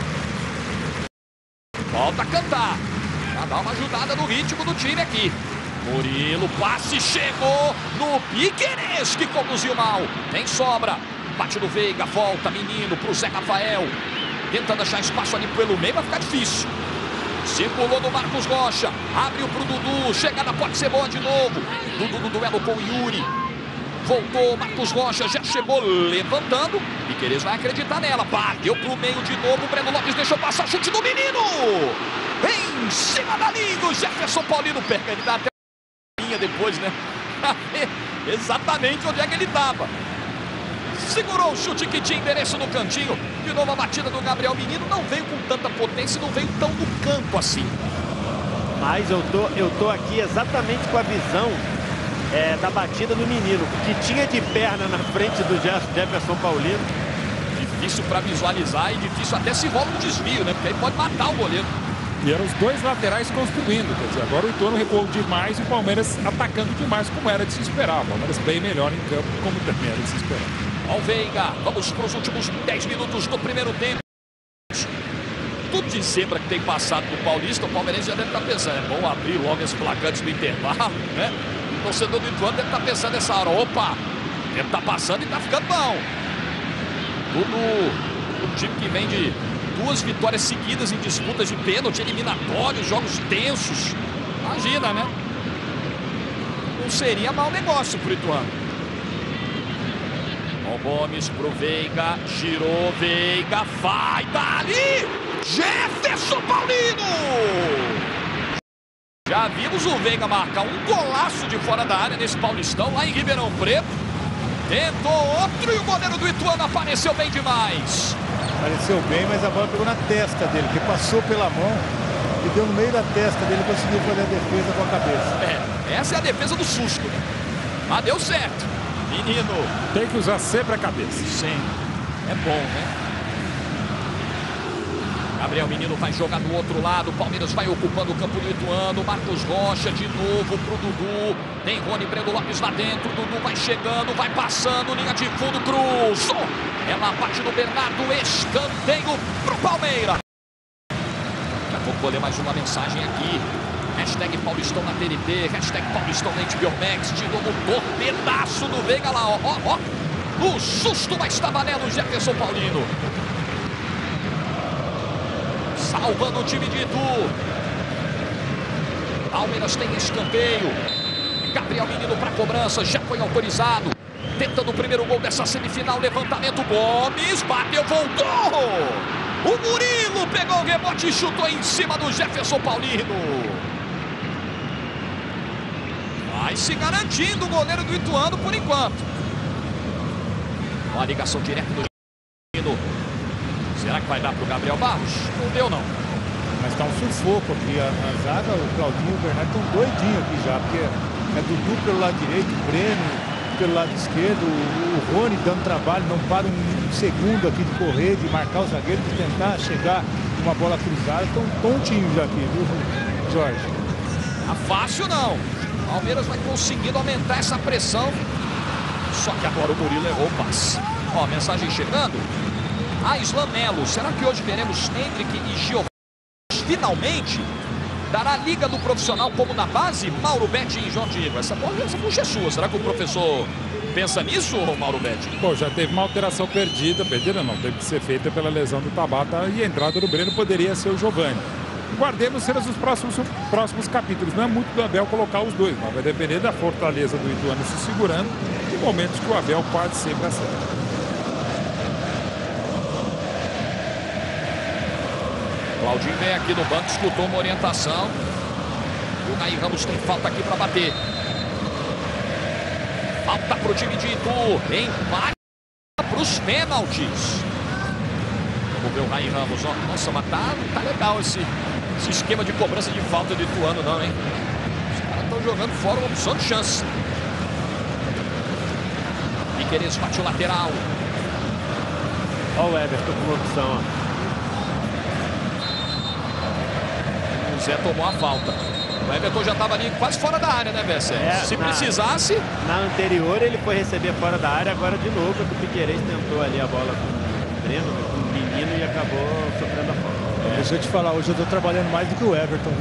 Volta a cantar. Pra dar uma ajudada no ritmo do time aqui. Murilo, passe, chegou no Piquerez, que conduziu mal. Tem sobra. Bate no Veiga, volta, Menino, pro Zé Rafael. Tentando achar espaço ali pelo meio, vai ficar difícil. Circulou no Marcos Rocha. Abriu pro Dudu. Chegada pode ser boa de novo. Dudu no duelo com o Yuri. Voltou, Marcos Rocha já chegou levantando. Piquerez vai acreditar nela. Bateu pro meio de novo. Breno Lopes deixou passar. Chute do Menino. Em cima da linha. O Jefferson Paulino pega. Ele dá até a linha depois, né? Exatamente onde é que ele tava. Segurou o chute que tinha endereço no cantinho. De novo a batida do Gabriel Menino. Não veio com tanta potência, não veio tão no campo assim. Mas eu tô aqui exatamente com a visão da batida do Menino. Que tinha de perna na frente do Jefferson Paulino. Difícil para visualizar e difícil até se rola um desvio, né? Porque aí pode matar o goleiro. E eram os dois laterais construindo. Quer dizer, agora o Ituano recuou demais e o Palmeiras atacando demais, como era de se esperar. O Palmeiras bem melhor em campo, como também era de se esperar. Ó o Veiga, vamos para os últimos 10 minutos do primeiro tempo. Tudo de zebra que tem passado no Paulista, o Palmeirense já deve estar pensando, é bom abrir logo esse placante do intervalo, né? O torcedor do Ituano deve estar pensando nessa hora, opa, deve estar passando e está ficando bom. Tudo um time que vem de 2 vitórias seguidas em disputas de pênalti, eliminatórios, jogos tensos. Imagina, né? Não seria mau negócio pro Ituano. Ó o Gomes pro Veiga, girou, Veiga, vai dali! Jefferson Paulino! Já vimos o Veiga marcar um golaço de fora da área nesse Paulistão, lá em Ribeirão Preto. Tentou outro e o goleiro do Ituano apareceu bem demais. Apareceu bem, mas a bola pegou na testa dele, que passou pela mão e deu no meio da testa dele, conseguiu fazer a defesa com a cabeça. Essa é a defesa do susto, né? Mas deu certo. Menino. Tem que usar sempre a cabeça. Sim. É bom, né? Gabriel Menino vai jogar do outro lado. O Palmeiras vai ocupando o campo do Ituano. Marcos Rocha de novo pro Dudu. Tem Rony, Breno Lopes lá dentro. Dudu vai chegando, vai passando. Linha de fundo, cruzou. Ela bate no Bernardo. Escanteio pro Palmeiras. Daqui a pouco vou ler mais uma mensagem aqui. Hashtag Paulistão na TNT. Hashtag Paulistão na HBO Max. De novo, torpedaço do Veiga lá. Ó. O susto, mas está valendo o Jefferson Paulino. Salvando o time de Itu. Palmeiras tem escanteio. Gabriel Menino para cobrança. Já foi autorizado. Tentando o primeiro gol dessa semifinal. Levantamento. Gomes. Bateu, voltou. O Murilo pegou o rebote e chutou em cima do Jefferson Paulino. Vai se garantindo o goleiro do Ituano por enquanto. Uma ligação direta do Menino. Será que vai dar para o Gabriel Barros? Não deu, não. Mas tá um sufoco aqui. A zaga, o Claudinho e o Bernardo estão doidinhos aqui já. Porque é Dudu pelo lado direito, o Breno pelo lado esquerdo, o Rony dando trabalho, não para um segundo aqui de correr, de marcar o zagueiro, de tentar chegar uma bola cruzada. Estão tontinhos já aqui, viu, Jorge? Tá fácil não. O Palmeiras vai conseguindo aumentar essa pressão. Só que agora o Murilo errou o passe. Ó, mensagem chegando. Islam Melo, será que hoje veremos Hendrick e Giovanni finalmente? Dará liga do profissional como na base? Mauro Betti e Jorge Igor. Essa puxa é sua. Será que o professor pensa nisso, Mauro Betti? Pô, já teve uma alteração perdida não, teve que ser feita pela lesão do Tabata e a entrada do Breno poderia ser o Giovanni. Guardemos cenas dos próximos capítulos. Não é muito do Abel colocar os dois, mas vai depender da fortaleza do Ituano se segurando e momentos que o Abel pode sempre acertar. Claudinho vem aqui no banco, escutou uma orientação. E o Nair Ramos tem falta aqui para bater. Falta para o time de Itu. Empate para os pênaltis. Vamos ver o Nair Ramos. Ó. Nossa, mas tá legal esse esquema de cobrança de falta de Ituano, não, hein? Os caras estão jogando fora uma opção de chance. Piquerez bate o lateral. Olha o Everton com uma opção, ó. O Zé tomou a falta. O Everton já estava ali quase fora da área, né, Bessé? Se precisasse... Na anterior ele foi receber fora da área, agora de novo o Piquerez tentou ali a bola com o Breno, com o Menino e acabou sofrendo a falta. Deixa eu te falar, hoje eu tô trabalhando mais do que o Everton.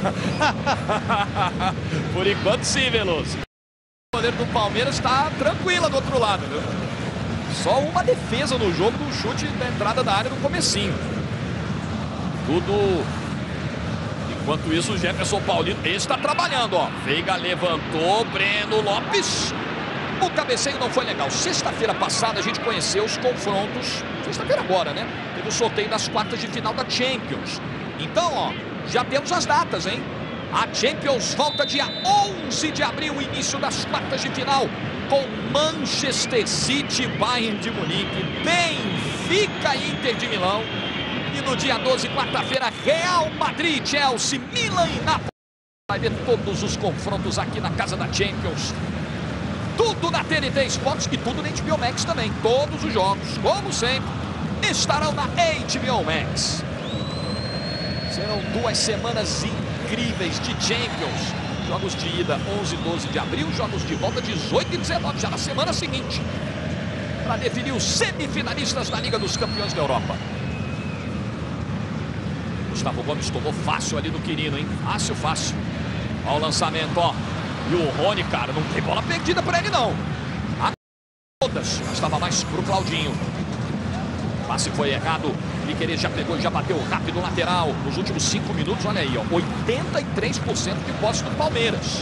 Por enquanto sim, Veloso. O goleiro do Palmeiras está tranquila do outro lado, viu? Só uma defesa no jogo do chute da entrada da área no comecinho. Tudo... Enquanto isso, o Jefferson Paulino está trabalhando, ó. Veiga levantou, Breno Lopes. O cabeceio não foi legal. Sexta-feira passada a gente conheceu os confrontos. Sexta-feira agora, né? Teve o sorteio das quartas de final da Champions. Então, ó, já temos as datas, hein? A Champions volta dia 11 de abril, início das quartas de final, com Manchester City, Bayern de Munique, Benfica e Inter de Milão. E no dia 12, quarta-feira, Real Madrid, Chelsea, Milan e Napoli. Vai ver todos os confrontos aqui na casa da Champions. Tudo na TNT Sports e tudo na HBO Max também. Todos os jogos, como sempre, estarão na HBO Max. Serão 2 semanas incríveis de Champions. Jogos de ida 11 e 12 de abril, jogos de volta 18 e 19, já na semana seguinte. Para definir os semifinalistas da Liga dos Campeões da Europa. Gustavo Gomes tomou fácil ali do Quirino, hein? Fácil. Olha o lançamento, ó. E o Rony, cara, não tem bola perdida para ele, não. Todas, mas estava mais pro Claudinho. O passe foi errado. Piquerez já pegou e já bateu rápido lateral. Nos últimos 5 minutos, olha aí, ó. 83% de posse do Palmeiras.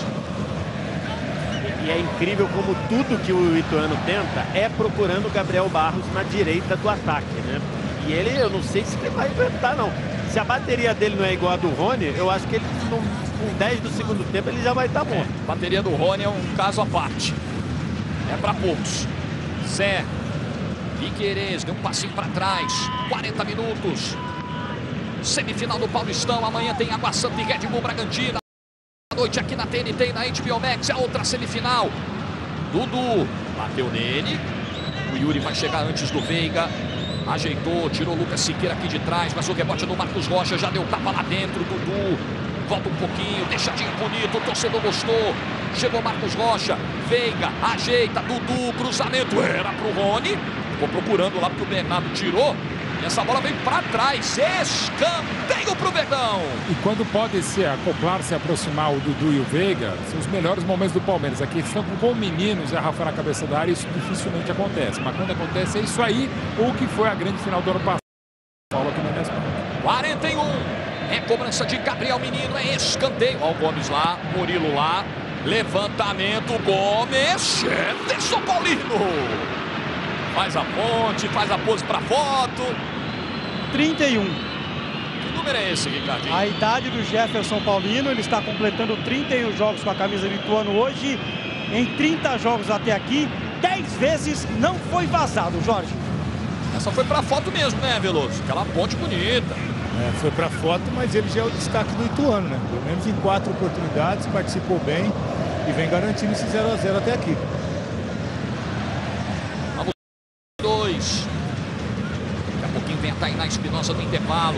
E é incrível como tudo que o Ituano tenta é procurando o Gabriel Barros na direita do ataque, né? E ele, eu não sei se ele vai aguentar, não. Se a bateria dele não é igual a do Rony, eu acho que ele, com 10 do segundo tempo, ele já vai estar bom. A bateria do Rony é um caso à parte. É para poucos. Zé. Piquerez deu um passinho para trás. 40 minutos. Semifinal do Paulistão. Amanhã tem Água Santa e Red Bull Bragantino. À noite aqui na TNT e na HBO Max. É a outra semifinal. Dudu bateu nele. O Yuri vai chegar antes do Veiga. Ajeitou, tirou o Lucas Siqueira aqui de trás, mas o rebote do Marcos Rocha já deu tapa lá dentro. Dudu volta um pouquinho, deixadinho bonito, o torcedor gostou. Chegou Marcos Rocha, Veiga, ajeita, Dudu, cruzamento, era pro Rony. Ficou procurando lá porque o Bernardo tirou. E essa bola vem para trás, escanteio pro Verdão. E quando pode se acoplar, se aproximar o Dudu e o Veiga, são os melhores momentos do Palmeiras. Aqui estão com meninos e a Rafa na cabeça da área, isso dificilmente acontece. Mas quando acontece é isso aí, ou que foi a grande final do ano passado. Paulo aqui na 41, é cobrança de Gabriel Menino, é escanteio. Olha o Gomes lá, Murilo lá, levantamento, Gomes, Jefferson Paulino. Faz a ponte, faz a pose para foto. 31. Que número é esse, Ricardinho? A idade do Jefferson Paulino, ele está completando 31 jogos com a camisa do Ituano hoje. Em 30 jogos até aqui, 10 vezes não foi vazado, Jorge. Essa foi para foto mesmo, né, Veloso? Aquela ponte bonita. Foi para foto, mas ele já é o destaque do Ituano, né? Pelo menos em 4 oportunidades, participou bem e vem garantindo esse 0 a 0 até aqui. Daqui a pouquinho vem a Tainá Espinosa no intervalo.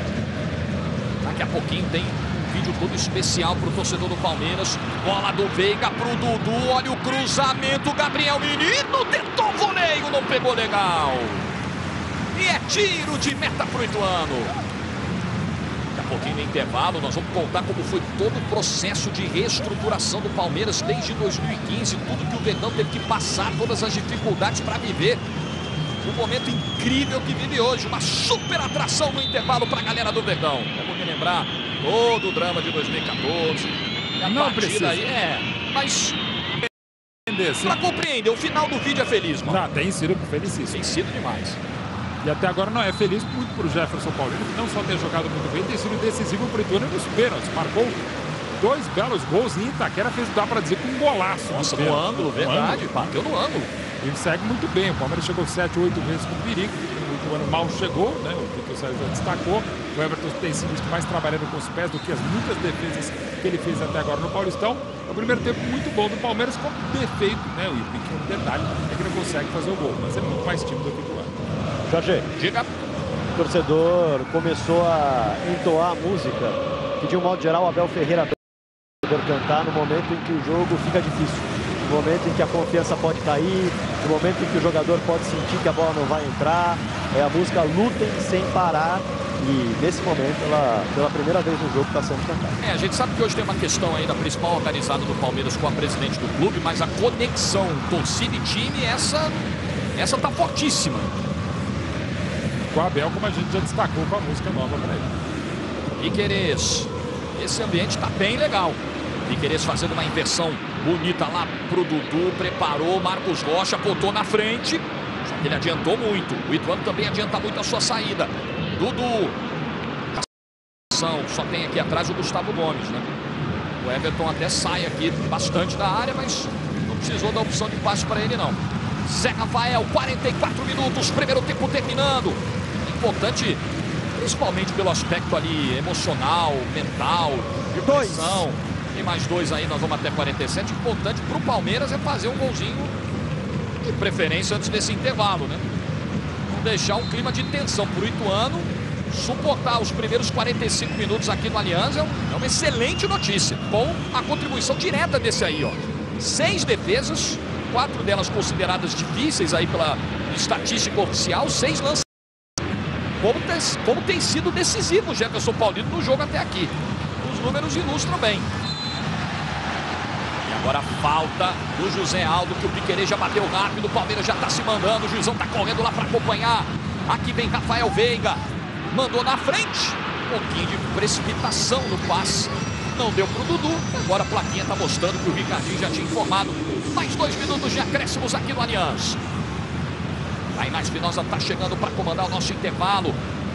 Daqui a pouquinho tem um vídeo todo especial para o torcedor do Palmeiras. Bola do Veiga pro Dudu. Olha o cruzamento. Gabriel Menino tentou o voleio, não pegou legal. E é tiro de meta pro Ituano. Daqui a pouquinho no intervalo nós vamos contar como foi todo o processo de reestruturação do Palmeiras desde 2015. Tudo que o Verdão teve que passar, todas as dificuldades para viver o momento incrível que vive hoje. Uma super atração no intervalo para a galera do Verdão. Vamos relembrar todo o drama de 2014. E a não precisa aí mas para compreender, o final do vídeo é feliz, mano. Não, tem sido felicíssimo. Tem sido demais. E até agora não é feliz muito pro Jefferson Paulino, que não só tem jogado muito bem, tem sido decisivo pro Ituano nos pênaltis. Marcou 2 belos gols em Itaquera, dá para dizer com um golaço. Nossa, no ângulo, verdade, bateu no ângulo. Ele segue muito bem. O Palmeiras chegou 7, 8 vezes com perigo. O Ituano mal chegou, né? O Vitor Sérgio já destacou. O Everton tem sido os que mais trabalhando com os pés do que as muitas defesas que ele fez até agora no Paulistão. É o primeiro tempo muito bom do Palmeiras, com defeito, né? O pequeno detalhe é que não consegue fazer o gol, mas é muito mais tímido do que o Ituano. Jorge, diga. O torcedor começou a entoar a música que, de um modo geral, o Abel Ferreira cantar no momento em que o jogo fica difícil. No momento em que a confiança pode cair, no momento em que o jogador pode sentir que a bola não vai entrar. É a música Lutem Sem Parar. E nesse momento, ela, pela primeira vez no jogo, está sendo cantada. A gente sabe que hoje tem uma questão aí da principal organizada do Palmeiras com a presidente do clube, mas a conexão torcida e time, essa tá fortíssima. Com o Abel, como a gente já destacou, com a música nova para ele. Piquerez, esse ambiente está bem legal. Piquerez fazendo uma inversão bonita lá pro Dudu, preparou, Marcos Rocha botou na frente, só que ele adiantou muito. O Ituano também adianta muito a sua saída. Dudu, só tem aqui atrás o Gustavo Gomes, né? O Everton até sai aqui bastante da área, mas não precisou da opção de passe para ele não. Zé Rafael, 44 minutos, primeiro tempo terminando. Importante, principalmente pelo aspecto ali emocional, mental, de pressão. Tem mais 2 aí, nós vamos até 47. Importante para o Palmeiras é fazer um golzinho de preferência antes desse intervalo, né? Não deixar um clima de tensão para o Ituano. Suportar os primeiros 45 minutos aqui no Allianz é uma excelente notícia. Com a contribuição direta desse aí, ó. 6 defesas, 4 delas consideradas difíceis aí pela estatística oficial, 6 lances. Como tem sido decisivo o Jefferson Paulino no jogo até aqui. Os números ilustram bem. E agora a falta do José Aldo, que o Piquerez já bateu rápido, o Palmeiras já está se mandando, o Juizão está correndo lá para acompanhar. Aqui vem Rafael Veiga, mandou na frente, um pouquinho de precipitação no passe, não deu para o Dudu. Agora a plaquinha está mostrando que o Ricardinho já tinha informado. Mais 2 minutos de acréscimos aqui no Allianz. Tainá Espinosa está chegando para comandar o nosso intervalo.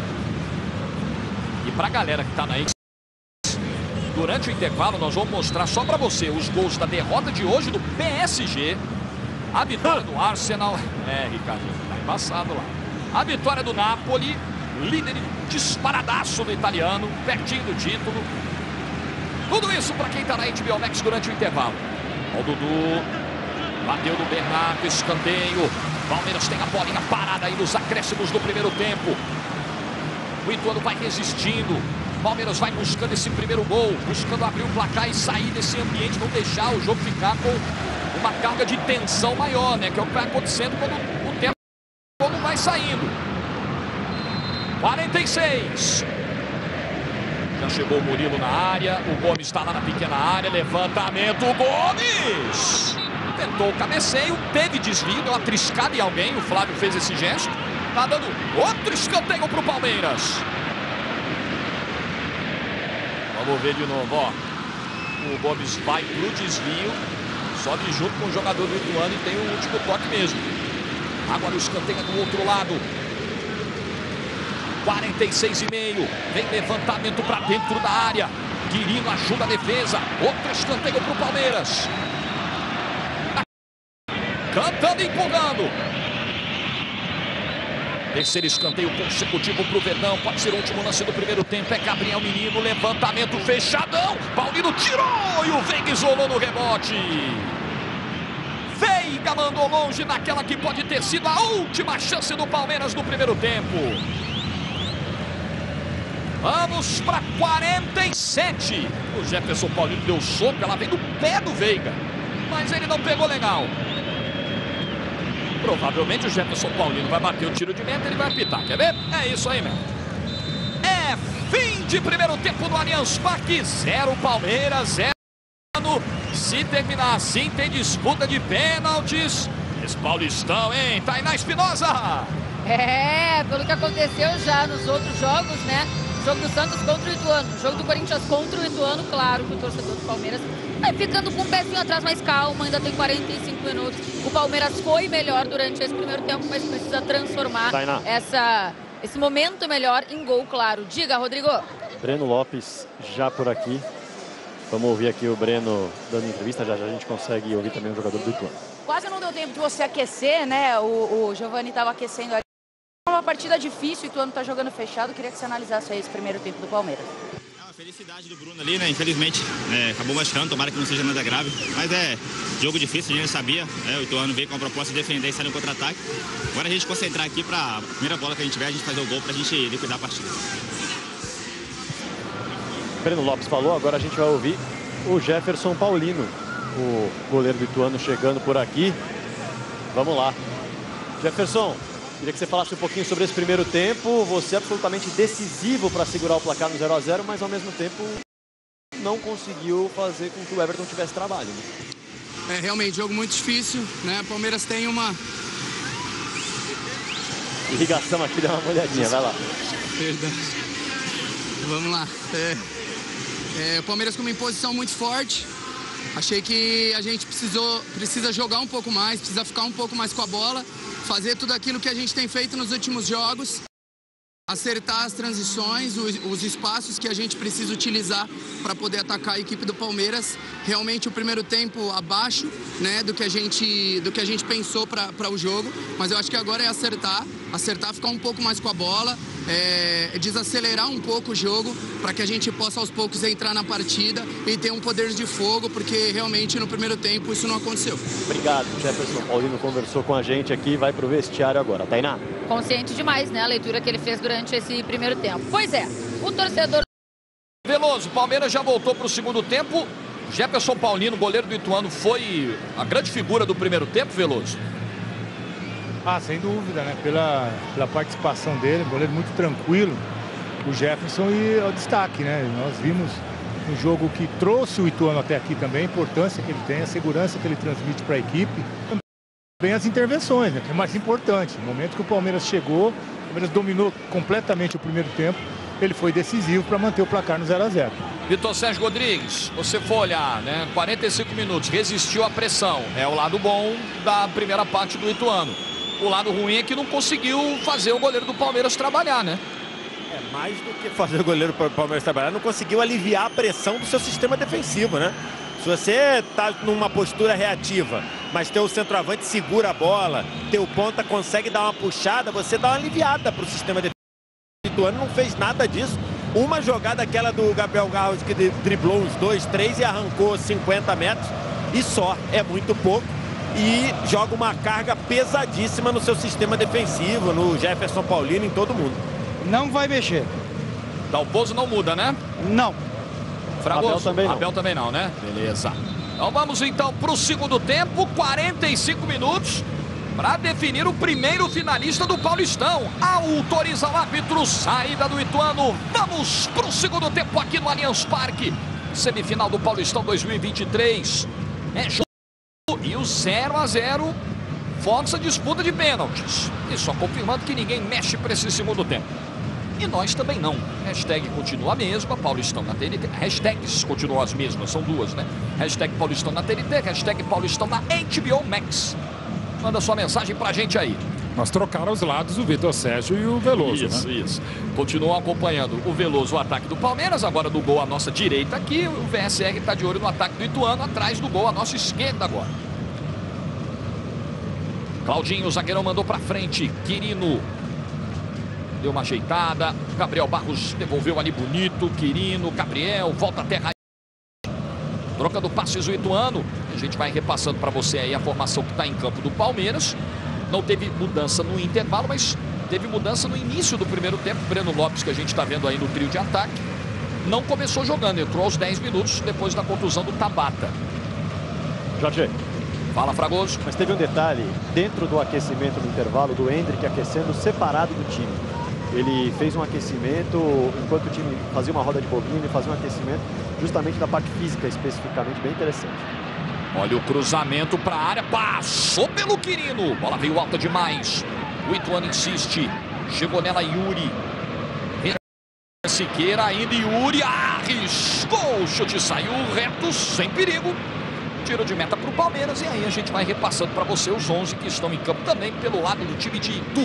E para a galera que está na durante o intervalo, nós vamos mostrar só para você os gols da derrota de hoje do PSG. A vitória do Arsenal. Ricardinho, tá embaçado lá. A vitória do Napoli, líder disparadaço do italiano, pertinho do título. Tudo isso para quem está na HBO Max durante o intervalo. O Dudu bateu do Bernardo, escanteio. Palmeiras tem a bolinha parada aí nos acréscimos do primeiro tempo. O Ituano vai resistindo. Palmeiras vai buscando esse primeiro gol, buscando abrir o placar e sair desse ambiente, não deixar o jogo ficar com uma carga de tensão maior, né? Que é o que vai acontecendo quando o tempo não vai saindo. 46. Já chegou o Murilo na área, o Gomes está lá na pequena área, levantamento, o Gomes! Tentou o cabeceio, teve desvio, deu uma triscada em alguém, o Flávio fez esse gesto. Tá dando outro escanteio pro Palmeiras. Vamos ver de novo, ó. O Gomes vai pro desvio, sobe junto com o jogador do Ituano e tem o último toque mesmo. Agora o escanteio do outro lado. 46,5. Vem levantamento para dentro da área. Quirino ajuda a defesa. Outro escanteio pro Palmeiras. Cantando e empurrando. Terceiro escanteio consecutivo para o Verdão. Pode ser o último lance do primeiro tempo. É Gabriel Menino. Levantamento fechadão. Paulino tirou e o Veiga isolou no rebote. Veiga mandou longe naquela que pode ter sido a última chance do Palmeiras no primeiro tempo. Vamos para 47. O Jefferson Paulino deu soco. Ela vem do pé do Veiga. Mas ele não pegou legal. Provavelmente o Jefferson Paulino vai bater o tiro de meta e ele vai apitar. Quer ver? É isso aí mesmo. É fim de primeiro tempo no Allianz Parque. 0 Palmeiras, 0 Ituano. Se terminar assim, tem disputa de pênaltis. Esse Paulistão, hein? Tainá Espinosa. Pelo que aconteceu já nos outros jogos, né? O jogo do Santos contra o Ituano, o jogo do Corinthians contra o Ituano, claro que o torcedor do Palmeiras vai ficando com um pezinho atrás, mais calma, ainda tem 45 minutos. O Palmeiras foi melhor durante esse primeiro tempo, mas precisa transformar esse momento melhor em gol, claro. Diga, Rodrigo. Breno Lopes já por aqui. Vamos ouvir aqui o Breno dando entrevista, já a gente consegue ouvir também o jogador do Ituano. Quase não deu tempo de você aquecer, né? O Giovani estava aquecendo ali. Uma partida difícil, o Ituano está jogando fechado. Queria que você analisasse aí esse primeiro tempo do Palmeiras. A felicidade do Bruno ali, né? Infelizmente, acabou machucando, tomara que não seja nada grave. Mas é jogo difícil, a gente sabia. O Ituano veio com a proposta de defender e sair no contra-ataque. Agora a gente concentrar aqui para a primeira bola que a gente tiver, a gente fazer o gol para a gente liquidar a partida. Breno Lopes falou, agora a gente vai ouvir o Jefferson Paulino, o goleiro do Ituano chegando por aqui. Vamos lá. Jefferson, queria que você falasse um pouquinho sobre esse primeiro tempo. Você é absolutamente decisivo para segurar o placar no 0 a 0, mas ao mesmo tempo não conseguiu fazer com que o Everton tivesse trabalho, né? Realmente, jogo muito difícil, né? O Palmeiras tem uma... Irrigação aqui, dá uma olhadinha, vai lá. Perdão. Vamos lá. O Palmeiras com uma imposição muito forte. Achei que a gente precisa jogar um pouco mais, precisa ficar um pouco mais com a bola, fazer tudo aquilo que a gente tem feito nos últimos jogos, acertar as transições, os espaços que a gente precisa utilizar para poder atacar a equipe do Palmeiras. Realmente o primeiro tempo abaixo, né, do que a gente pensou para o jogo, mas eu acho que agora é acertar, ficar um pouco mais com a bola, desacelerar um pouco o jogo para que a gente possa aos poucos entrar na partida e ter um poder de fogo, porque realmente no primeiro tempo isso não aconteceu. Obrigado, Jefferson Paulino conversou com a gente aqui, vai pro vestiário agora. Tainá. Consciente demais, né, a leitura que ele fez durante esse primeiro tempo. Pois é, o torcedor... Veloso, Palmeiras já voltou para o segundo tempo. Jefferson Paulino, goleiro do Ituano, foi a grande figura do primeiro tempo, Veloso? Sem dúvida, né? Pela participação dele, goleiro muito tranquilo. O Jefferson e o destaque, né? Nós vimos um jogo que trouxe o Ituano até aqui também, a importância que ele tem, a segurança que ele transmite para a equipe. Também as intervenções, né? Que é mais importante. No momento que o Palmeiras chegou, o Palmeiras dominou completamente o primeiro tempo, ele foi decisivo para manter o placar no 0 a 0. Vitor Sérgio Rodrigues, você for olhar, né? 45 minutos, resistiu à pressão. É o lado bom da primeira parte do Ituano. O lado ruim é que não conseguiu fazer o goleiro do Palmeiras trabalhar, né? Mais do que fazer o goleiro do Palmeiras trabalhar, não conseguiu aliviar a pressão do seu sistema defensivo, né? Se você tá numa postura reativa, mas teu centroavante segura a bola, teu ponta consegue dar uma puxada, você dá uma aliviada para o sistema defensivo. O Ituano não fez nada disso. Uma jogada, aquela do Gabriel Barros, que driblou uns 2, 3 e arrancou 50 metros. E só, é muito pouco. e joga uma carga pesadíssima no seu sistema defensivo, no Jefferson Paulino, em todo mundo. Não vai mexer. Dalpozo não muda, né? Não. Fragoso? Abel também não. Abel também não, né? Beleza. Então vamos então para o segundo tempo, 45 minutos, para definir o primeiro finalista do Paulistão. Autoriza o árbitro, saída do Ituano. Vamos para o segundo tempo aqui no Allianz Parque. Semifinal do Paulistão 2023. É jogo e o 0-0 força a disputa de pênaltis. E só confirmando que ninguém mexe para esse segundo tempo. E nós também não. Hashtag continua a mesma, Paulistão na TNT. Hashtags continuam as mesmas, são duas, né? Hashtag Paulistão na TNT, hashtag Paulistão na HBO Max. Manda sua mensagem pra gente aí. Nós trocaram os lados, o Vitor Sérgio e o Veloso, Isso, né? isso. Continuam acompanhando o Veloso, o ataque do Palmeiras. Agora do gol à nossa direita aqui. O VSR está de olho no ataque do Ituano, atrás do gol à nossa esquerda agora. Claudinho, o zagueirão, mandou pra frente. Quirino deu uma ajeitada. Gabriel Barros devolveu ali bonito. Quirino, Gabriel, volta até raiz. Troca do passes o Ituano. A gente vai repassando para você aí a formação que está em campo do Palmeiras. Não teve mudança no intervalo, mas teve mudança no início do primeiro tempo. Breno Lopes, que a gente está vendo aí no trio de ataque, não começou jogando. Entrou aos 10 minutos depois da contusão do Tabata. Jorge. Fala, Fragoso. Mas teve um detalhe, dentro do aquecimento no intervalo, do Hendrick aquecendo separado do time. Ele fez um aquecimento, enquanto o time fazia uma roda de bobina, ele fazia um aquecimento justamente da parte física, especificamente, bem interessante. Olha o cruzamento para a área, passou pelo Quirino. Bola veio alta demais. O Ituano insiste. Chegou nela Yuri. Siqueira ainda, Yuri arriscou. O chute saiu reto, sem perigo. Tiro de meta para o Palmeiras. E aí a gente vai repassando para você os 11 que estão em campo também pelo lado do time de Itu.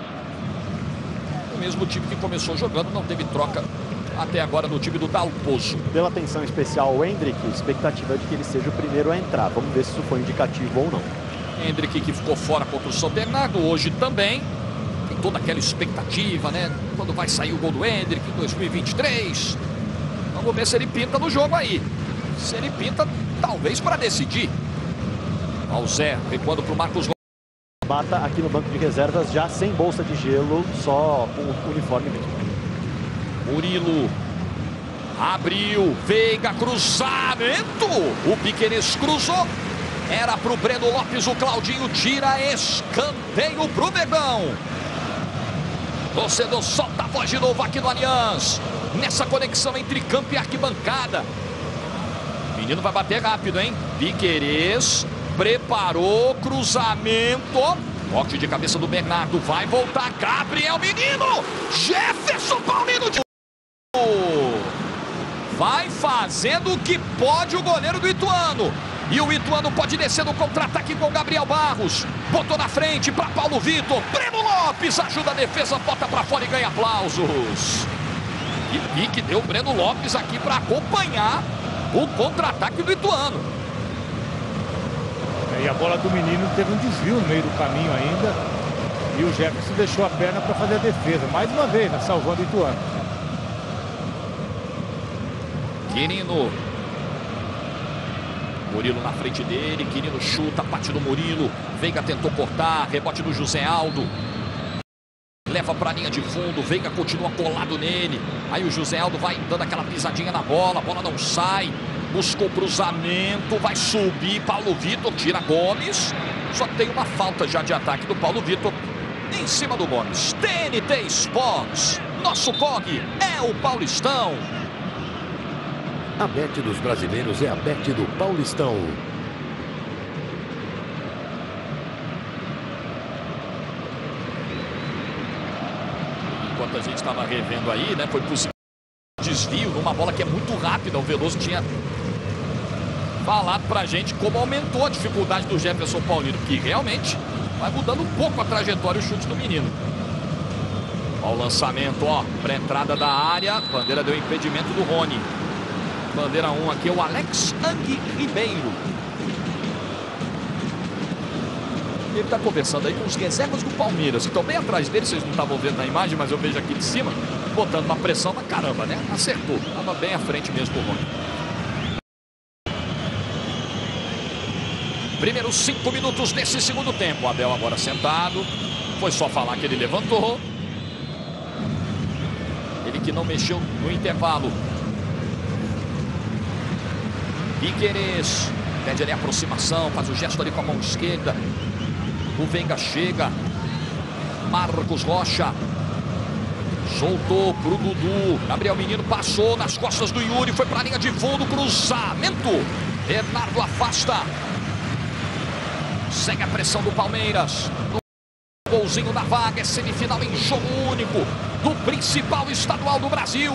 O mesmo time que começou jogando, não teve troca até agora no time do Dalpozo. Pela atenção especial ao Hendrick, expectativa é de que ele seja o primeiro a entrar. Vamos ver se isso foi indicativo ou não. Hendrick, que ficou fora contra o São Bernardo, hoje também. Tem toda aquela expectativa, né? Quando vai sair o gol do Hendrick em 2023. Vamos ver se ele pinta no jogo aí. Se ele pinta, talvez para decidir. Ó, o Zé recuando para o Marcos. Bata aqui no banco de reservas, já sem bolsa de gelo, só com o uniforme mesmo. Murilo abriu, Veiga, cruzamento. O Piquerez cruzou. Era para o Breno Lopes, o Claudinho tira, escanteio para o Verdão. Torcedor solta a voz de novo aqui no Allianz. Nessa conexão entre campo e arquibancada. O menino vai bater rápido, hein? Piquerez preparou, cruzamento. Corte de cabeça do Bernardo, vai voltar, Gabriel, menino. Jefferson Paulino de... Vai fazendo o que pode o goleiro do Ituano. E o Ituano pode descer no contra-ataque com o Gabriel Barros. Botou na frente para Paulo Vitor. Breno Lopes ajuda a defesa, bota para fora e ganha aplausos. Que pique deu o Breno Lopes aqui para acompanhar o contra-ataque do Ituano. E a bola do menino teve um desvio no meio do caminho ainda. E o Jefferson deixou a perna para fazer a defesa. Mais uma vez, né, salvando o Ituano. Quirino. Murilo na frente dele. Quirino chuta, bate no Murilo. Veiga tentou cortar, rebote do José Aldo. Leva para a linha de fundo. Veiga continua colado nele. Aí o José Aldo vai dando aquela pisadinha na bola. A bola não sai. Buscou cruzamento. Vai subir. Paulo Vitor tira Gomes. Só tem uma falta já de ataque do Paulo Vitor em cima do Gomes. TNT Sports. Nosso COG é o Paulistão. A bet dos brasileiros é a bet do Paulistão. Enquanto a gente estava revendo aí, né, foi possível desvio numa bola que é muito rápida. O Veloso tinha falado pra gente como aumentou a dificuldade do Jefferson Paulino, que realmente vai mudando um pouco a trajetória e o chute do menino. Ó, o lançamento, ó, para entrada da área. Bandeira deu impedimento do Rony. Bandeira 1 aqui é o Alex Ang Ribeiro. Ele está conversando aí com os reservas do Palmeiras. Então bem atrás dele, vocês não estavam vendo na imagem, mas eu vejo aqui de cima, botando uma pressão na caramba, né? Acertou. Estava bem à frente mesmo o Rony. Primeiros 5 minutos desse segundo tempo. Abel agora sentado. Foi só falar que ele levantou. Ele que não mexeu no intervalo. Piquerez pede ali a aproximação, faz o gesto ali com a mão esquerda. O Veiga chega. Marcos Rocha soltou pro Dudu. Gabriel Menino passou nas costas do Yuri, foi para a linha de fundo, cruzamento. Bernardo afasta. Segue a pressão do Palmeiras. Golzinho da vaga, é semifinal em jogo único do principal estadual do Brasil.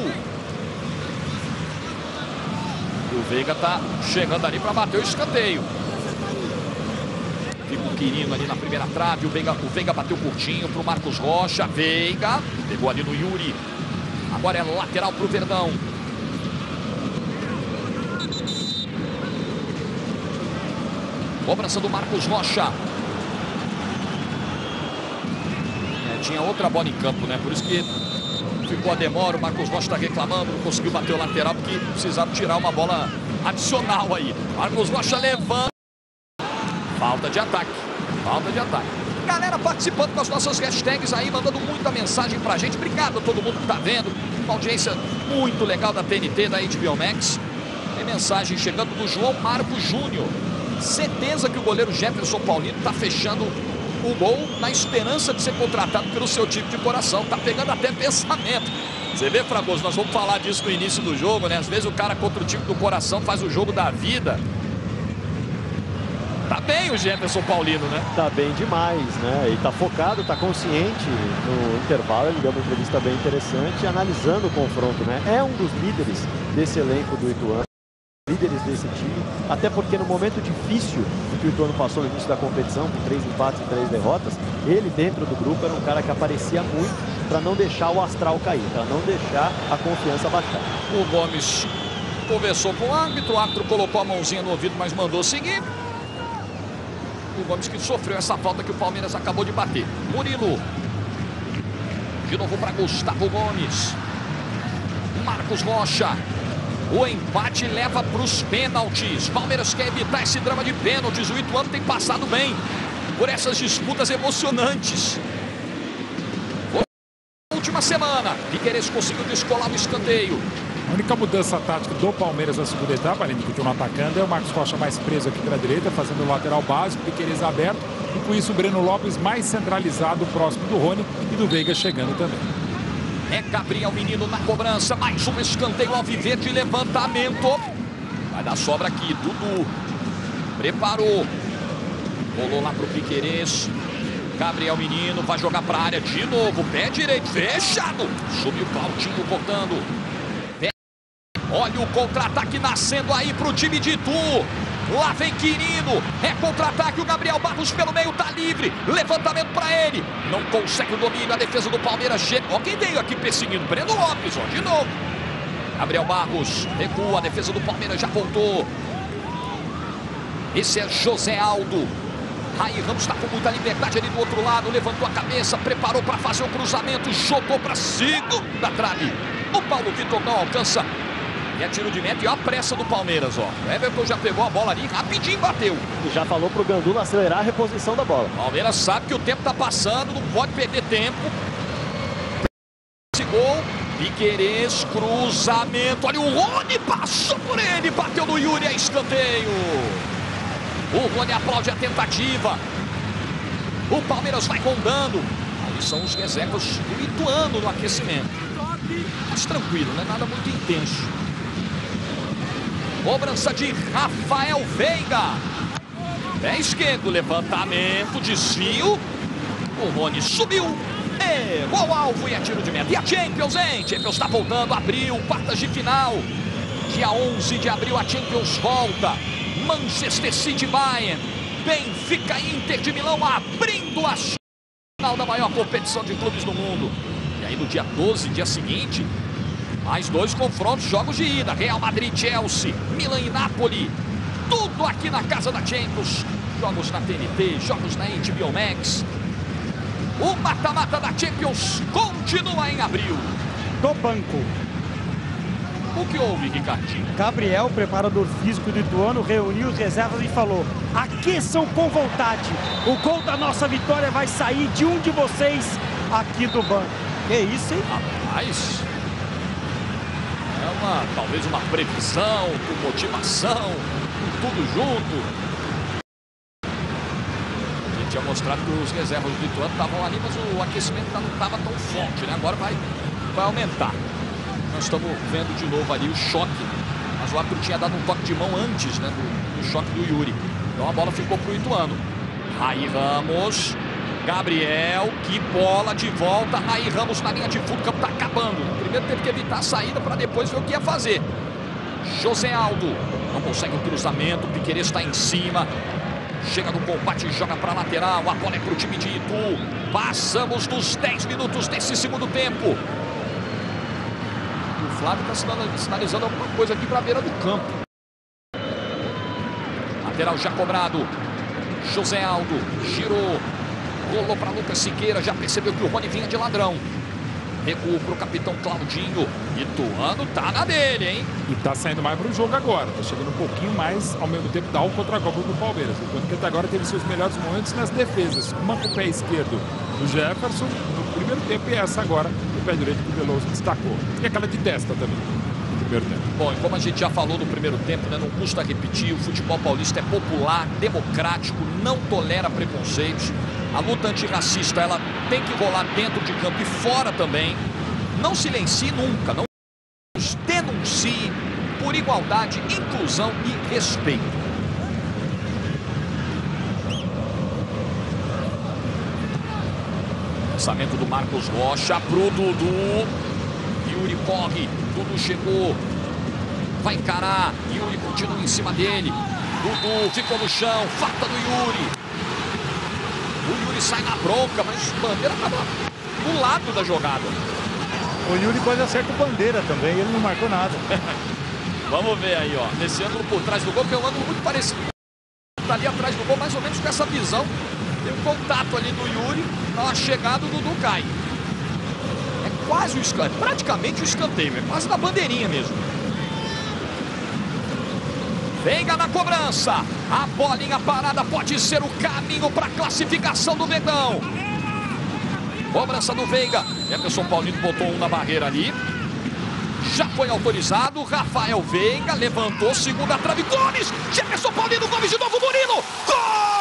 O Veiga tá chegando ali para bater o escanteio. Fica o Quirino ali na primeira trave. O Veiga bateu curtinho pro Marcos Rocha. Veiga pegou ali no Yuri. Agora é lateral pro Verdão. Cobrança do Marcos Rocha. Tinha outra bola em campo, né? Por isso que ficou a demora. O Marcos Rocha está reclamando, não conseguiu bater o lateral porque precisava tirar uma bola adicional aí. Marcos Rocha levanta. Falta de ataque. Falta de ataque. Galera participando com as nossas hashtags aí, mandando muita mensagem pra gente. Obrigado a todo mundo que tá vendo. Uma audiência muito legal da TNT, da HBO Max. Tem mensagem chegando do João Marcos Júnior. Certeza que o goleiro Jefferson Paulino tá fechando o gol na esperança de ser contratado pelo seu time de coração. Tá pegando até pensamento. Você vê, Fragoso, nós vamos falar disso no início do jogo, né? Às vezes o cara contra o time do coração faz o jogo da vida. Tá bem o Jefferson Paulino, né? Tá bem demais, né? E tá focado, tá consciente. No intervalo ele deu uma entrevista bem interessante, analisando o confronto, né? É um dos líderes desse elenco do Ituano. Líderes desse time, até porque no momento difícil que o Ituano passou no início da competição, com 3 empates e 3 derrotas, ele dentro do grupo era um cara que aparecia muito para não deixar o astral cair, para não deixar a confiança baixar. O Gomes conversou com o árbitro colocou a mãozinha no ouvido, mas mandou seguir. O Gomes que sofreu essa falta que o Palmeiras acabou de bater. Murilo. De novo para Gustavo Gomes. Marcos Rocha. O empate leva para os pênaltis. Palmeiras quer evitar esse drama de pênaltis. O Ituano tem passado bem por essas disputas emocionantes. Última semana, Piquerez conseguiu descolar o escanteio. A única mudança tática do Palmeiras na segunda etapa, além de continuar atacando, é o Marcos Rocha mais preso aqui pela direita, fazendo o lateral básico, Piquerez aberto. E com isso o Breno Lopes mais centralizado, próximo do Rony e do Veiga chegando também. É Gabriel Menino na cobrança, mais um escanteio alviverde, levantamento. Vai dar sobra aqui, Dudu. Preparou. Rolou lá pro Piquerez. Gabriel Menino vai jogar para a área de novo. Pé direito, fechado. Subiu o Claudinho cortando. Olha o contra-ataque nascendo aí pro time de Itu. Lá vem Quirino. É contra-ataque. O Gabriel Barros pelo meio tá livre. Levantamento para ele. Não consegue o domínio. A defesa do Palmeiras chega. Ó quem veio aqui perseguindo. Breno Lopes, ó, de novo. Gabriel Barros recua. A defesa do Palmeiras já voltou. Esse é José Aldo. Raí Ramos está com muita liberdade ali do outro lado. Levantou a cabeça. Preparou para fazer o cruzamento. Jogou para segunda trave. O Paulo Vitor não alcança. E é tiro de meta e a pressa do Palmeiras, ó. O Everton já pegou a bola ali, rapidinho bateu. E já falou pro Gandula acelerar a reposição da bola. Palmeiras sabe que o tempo tá passando, não pode perder tempo. Esse gol, Piquerez, cruzamento. Olha o Rony, passou por ele, bateu no Yuri, é escanteio. O Rony aplaude a tentativa. O Palmeiras vai rondando. Ali são os reservas do Ituano no aquecimento. Mas tranquilo, não é nada muito intenso. Cobrança de Rafael Veiga. Pé esquerdo, levantamento, desvio. O Rony subiu. Errou o alvo e é tiro de meta. E a Champions, hein? Champions está voltando, abril, quartas de final. Dia 11 de abril a Champions volta. Manchester City, Bayern. Benfica e Inter de Milão abrindo a final da maior competição de clubes do mundo. E aí no dia 12, dia seguinte... mais 2 confrontos, jogos de ida. Real Madrid, Chelsea, Milan e Napoli. Tudo aqui na casa da Champions. Jogos na TNT, jogos na HBO Max. O mata-mata da Champions continua em abril. Do banco. O que houve, Ricardinho? Gabriel, preparador físico do Ituano, reuniu os reservas e falou: aqueçam com vontade. O gol da nossa vitória vai sair de um de vocês aqui do banco. Que isso, hein? Rapaz, talvez uma previsão, com motivação, com tudo junto. A gente tinha mostrado que os reservas do Ituano estavam ali, mas o aquecimento não estava tão forte, né? Agora vai aumentar. Nós estamos vendo de novo ali o choque, mas o árbitro tinha dado um toque de mão antes, né, do choque do Yuri. Então a bola ficou para o Ituano. Raí Ramos, Gabriel, que bola de volta. Raí Ramos na linha de fundo, o campo está acabando. Primeiro teve que evitar a saída para depois ver o que ia fazer. José Aldo não consegue o cruzamento, o Piquerez está em cima. Chega no combate e joga para a lateral. A bola é para o time de Itu. Passamos dos 10 minutos desse segundo tempo. O Flávio está sinalizando alguma coisa aqui para a beira do campo. Lateral já cobrado. José Aldo girou. Rolou para Lucas Siqueira. Já percebeu que o Rony vinha de ladrão. Recuo para o capitão Claudinho. Ituano tá na dele, hein? E tá saindo mais para o jogo agora. Tá chegando um pouquinho mais, ao mesmo tempo, dá um contra-golpe do Palmeiras. Enquanto que até agora teve seus melhores momentos nas defesas. Uma com o pé esquerdo do Jefferson no primeiro tempo e essa agora no pé direito que o Veloso destacou. E aquela de testa também no primeiro tempo. Bom, e como a gente já falou no primeiro tempo, né, não custa repetir, o futebol paulista é popular, democrático, não tolera preconceitos. A luta antirracista, ela tem que rolar dentro de campo e fora também. Não silencie nunca, não denuncie por igualdade, inclusão e respeito. Lançamento do Marcos Rocha pro Dudu. Yuri corre, Dudu chegou. Vai encarar, Yuri continua em cima dele. Dudu ficou no chão, falta do Yuri. O Yuri sai na bronca, mas o Bandeira estava do lado da jogada. O Yuri quase acerta o Bandeira também, ele não marcou nada. Vamos ver aí, ó, nesse ângulo por trás do gol, que é um ângulo muito parecido. Tá ali atrás do gol, mais ou menos com essa visão. Tem um contato ali do Yuri, na chegada o Dudu cai. É quase o escanteio, praticamente o escanteio, é quase na bandeirinha mesmo. Veiga na cobrança. A bolinha parada pode ser o caminho para a classificação do Verdão. Cobrança do Veiga. Jefferson Paulino botou um na barreira ali. Já foi autorizado. Rafael Veiga levantou, segunda trave. Gomes! Jefferson Paulino, Gomes de novo, Murilo! Gol!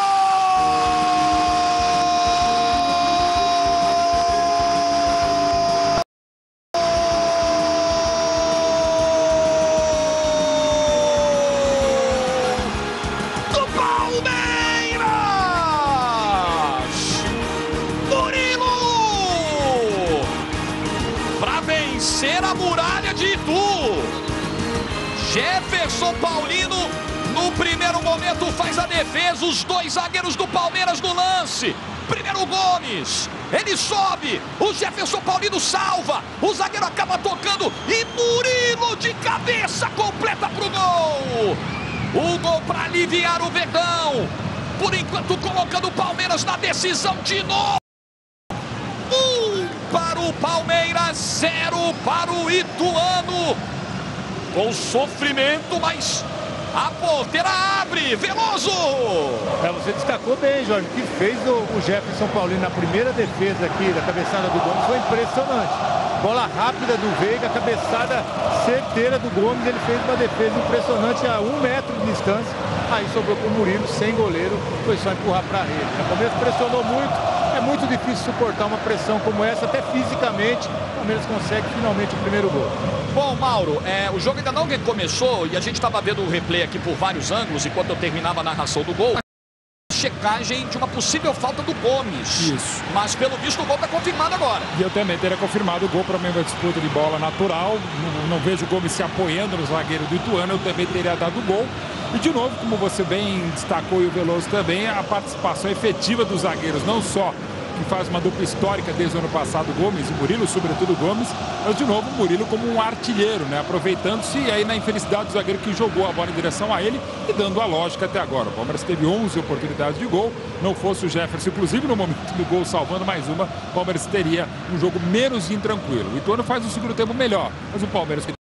Vencer a muralha de Itu. Jefferson Paulino no primeiro momento faz a defesa, os dois zagueiros do Palmeiras no lance. Primeiro Gomes, ele sobe, o Jefferson Paulino salva, o zagueiro acaba tocando e Murilo de cabeça completa pro gol. O gol para aliviar o Verdão, por enquanto colocando o Palmeiras na decisão de novo. 1 para o Palmeiras, 0 para o Ituano. Com sofrimento, mas a porteira abre. Veloso! Você destacou bem, Jorge, o que fez o Jefferson Paulino na primeira defesa aqui da cabeçada do Gomes foi impressionante. Bola rápida do Veiga, cabeçada certeira do Gomes, ele fez uma defesa impressionante a 1 metro de distância. Aí sobrou para o Murilo, sem goleiro, foi só empurrar para a rede. O Palmeiras pressionou muito. É muito difícil suportar uma pressão como essa, até fisicamente. O Palmeiras consegue finalmente o primeiro gol. Bom, Mauro, o jogo ainda não começou e a gente estava vendo o replay aqui por vários ângulos enquanto eu terminava a narração do gol. Checagem de uma possível falta do Gomes. Isso. Mas pelo visto o gol está confirmado agora. E eu também teria confirmado o gol para mim, uma disputa de bola natural. Não vejo o Gomes se apoiando no zagueiro do Ituano, eu também teria dado o gol. E de novo, como você bem destacou e o Veloso também, a participação efetiva dos zagueiros, não só que faz uma dupla histórica desde o ano passado, Gomes e Murilo, sobretudo Gomes, mas de novo o Murilo como um artilheiro, né? Aproveitando-se aí na infelicidade do zagueiro que jogou a bola em direção a ele e dando a lógica até agora. O Palmeiras teve 11 oportunidades de gol, não fosse o Jefferson, inclusive no momento do gol salvando mais uma, o Palmeiras teria um jogo menos intranquilo. O Ituano faz um segundo tempo melhor, mas o Palmeiras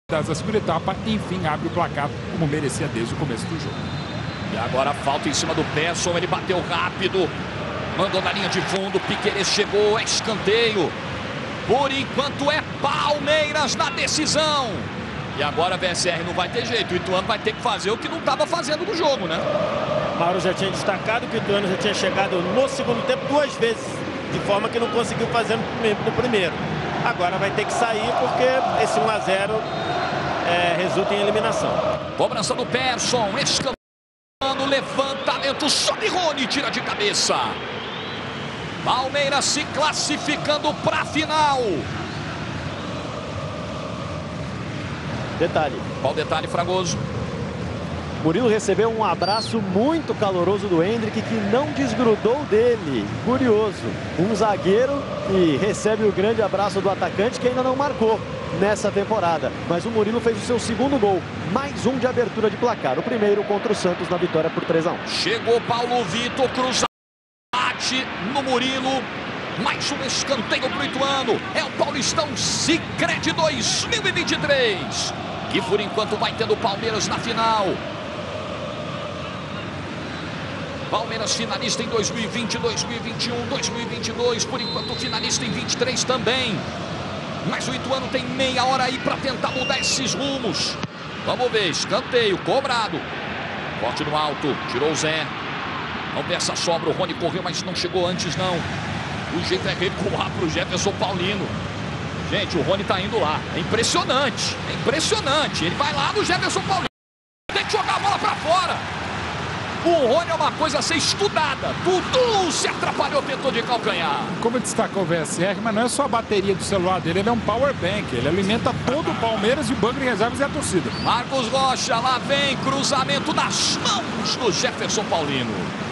da segunda etapa, enfim, abre o placar como merecia desde o começo do jogo. E agora falta em cima do Persson, ele bateu rápido, mandou na linha de fundo, Piquerez chegou, é escanteio. Por enquanto é Palmeiras na decisão. E agora a VSR não vai ter jeito, o Ituano vai ter que fazer o que não estava fazendo no jogo, né? Mauro já tinha destacado que o Ituano já tinha chegado no segundo tempo 2 vezes, de forma que não conseguiu fazer no primeiro. Agora vai ter que sair porque esse 1 a 0 resulta em eliminação. Cobrança do Persson, escantando, levantamento, sobe Rony, tira de cabeça. Palmeiras se classificando para a final. Detalhe. Qual detalhe, Fragoso? Murilo recebeu um abraço muito caloroso do Hendrick, que não desgrudou dele. Curioso. Um zagueiro que recebe o grande abraço do atacante, que ainda não marcou nessa temporada. Mas o Murilo fez o seu segundo gol. Mais um de abertura de placar. O primeiro contra o Santos na vitória por 3 a 1. Chegou Paulo Vitor, cruzado no Murilo. Mais um escanteio para o Ituano. É o Paulistão Sicredi 2023. Que por enquanto vai tendo o Palmeiras na final. Palmeiras finalista em 2020, 2021, 2022. Por enquanto finalista em 23 também. Mas o Ituano tem meia hora aí para tentar mudar esses rumos. Vamos ver, escanteio, cobrado. Corte no alto, tirou o Zé. Vamos ver essa sobra, o Rony correu, mas não chegou antes não. O jeito é recuar para o Jefferson Paulino. Gente, o Rony tá indo lá. É impressionante, é impressionante. Ele vai lá no Jefferson Paulino. Tem que jogar a bola para fora. O Rony é uma coisa a ser estudada. Dudu se atrapalhou, tentou de calcanhar. Como destacou o VSR, mas não é só a bateria do celular dele, ele é um power bank. Ele alimenta todo o Palmeiras e o banco de reservas e a torcida. Marcos Rocha, lá vem cruzamento nas mãos do Jefferson Paulino.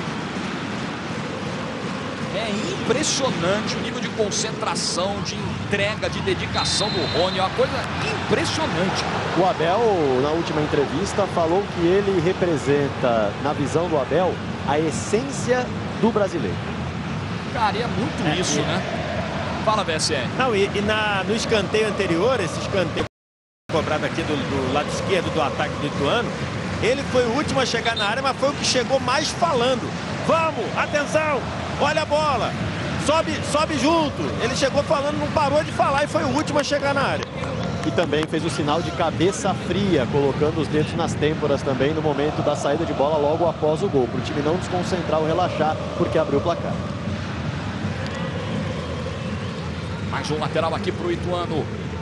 É impressionante o nível de concentração, de entrega, de dedicação do Rony. É uma coisa impressionante. O Abel, na última entrevista, falou que ele representa, na visão do Abel, a essência do brasileiro. Cara, é muito isso, né? Fala, VSR. Não, no escanteio anterior, esse escanteio cobrado aqui do lado esquerdo do ataque do Ituano, ele foi o último a chegar na área, mas foi o que chegou mais falando. Vamos, atenção, olha a bola, sobe junto. Ele chegou falando, não parou de falar e foi o último a chegar na área. E também fez o sinal de cabeça fria, colocando os dedos nas têmporas também no momento da saída de bola logo após o gol, para o time não desconcentrar ou relaxar, porque abriu o placar. Mais um lateral aqui para o Ituano.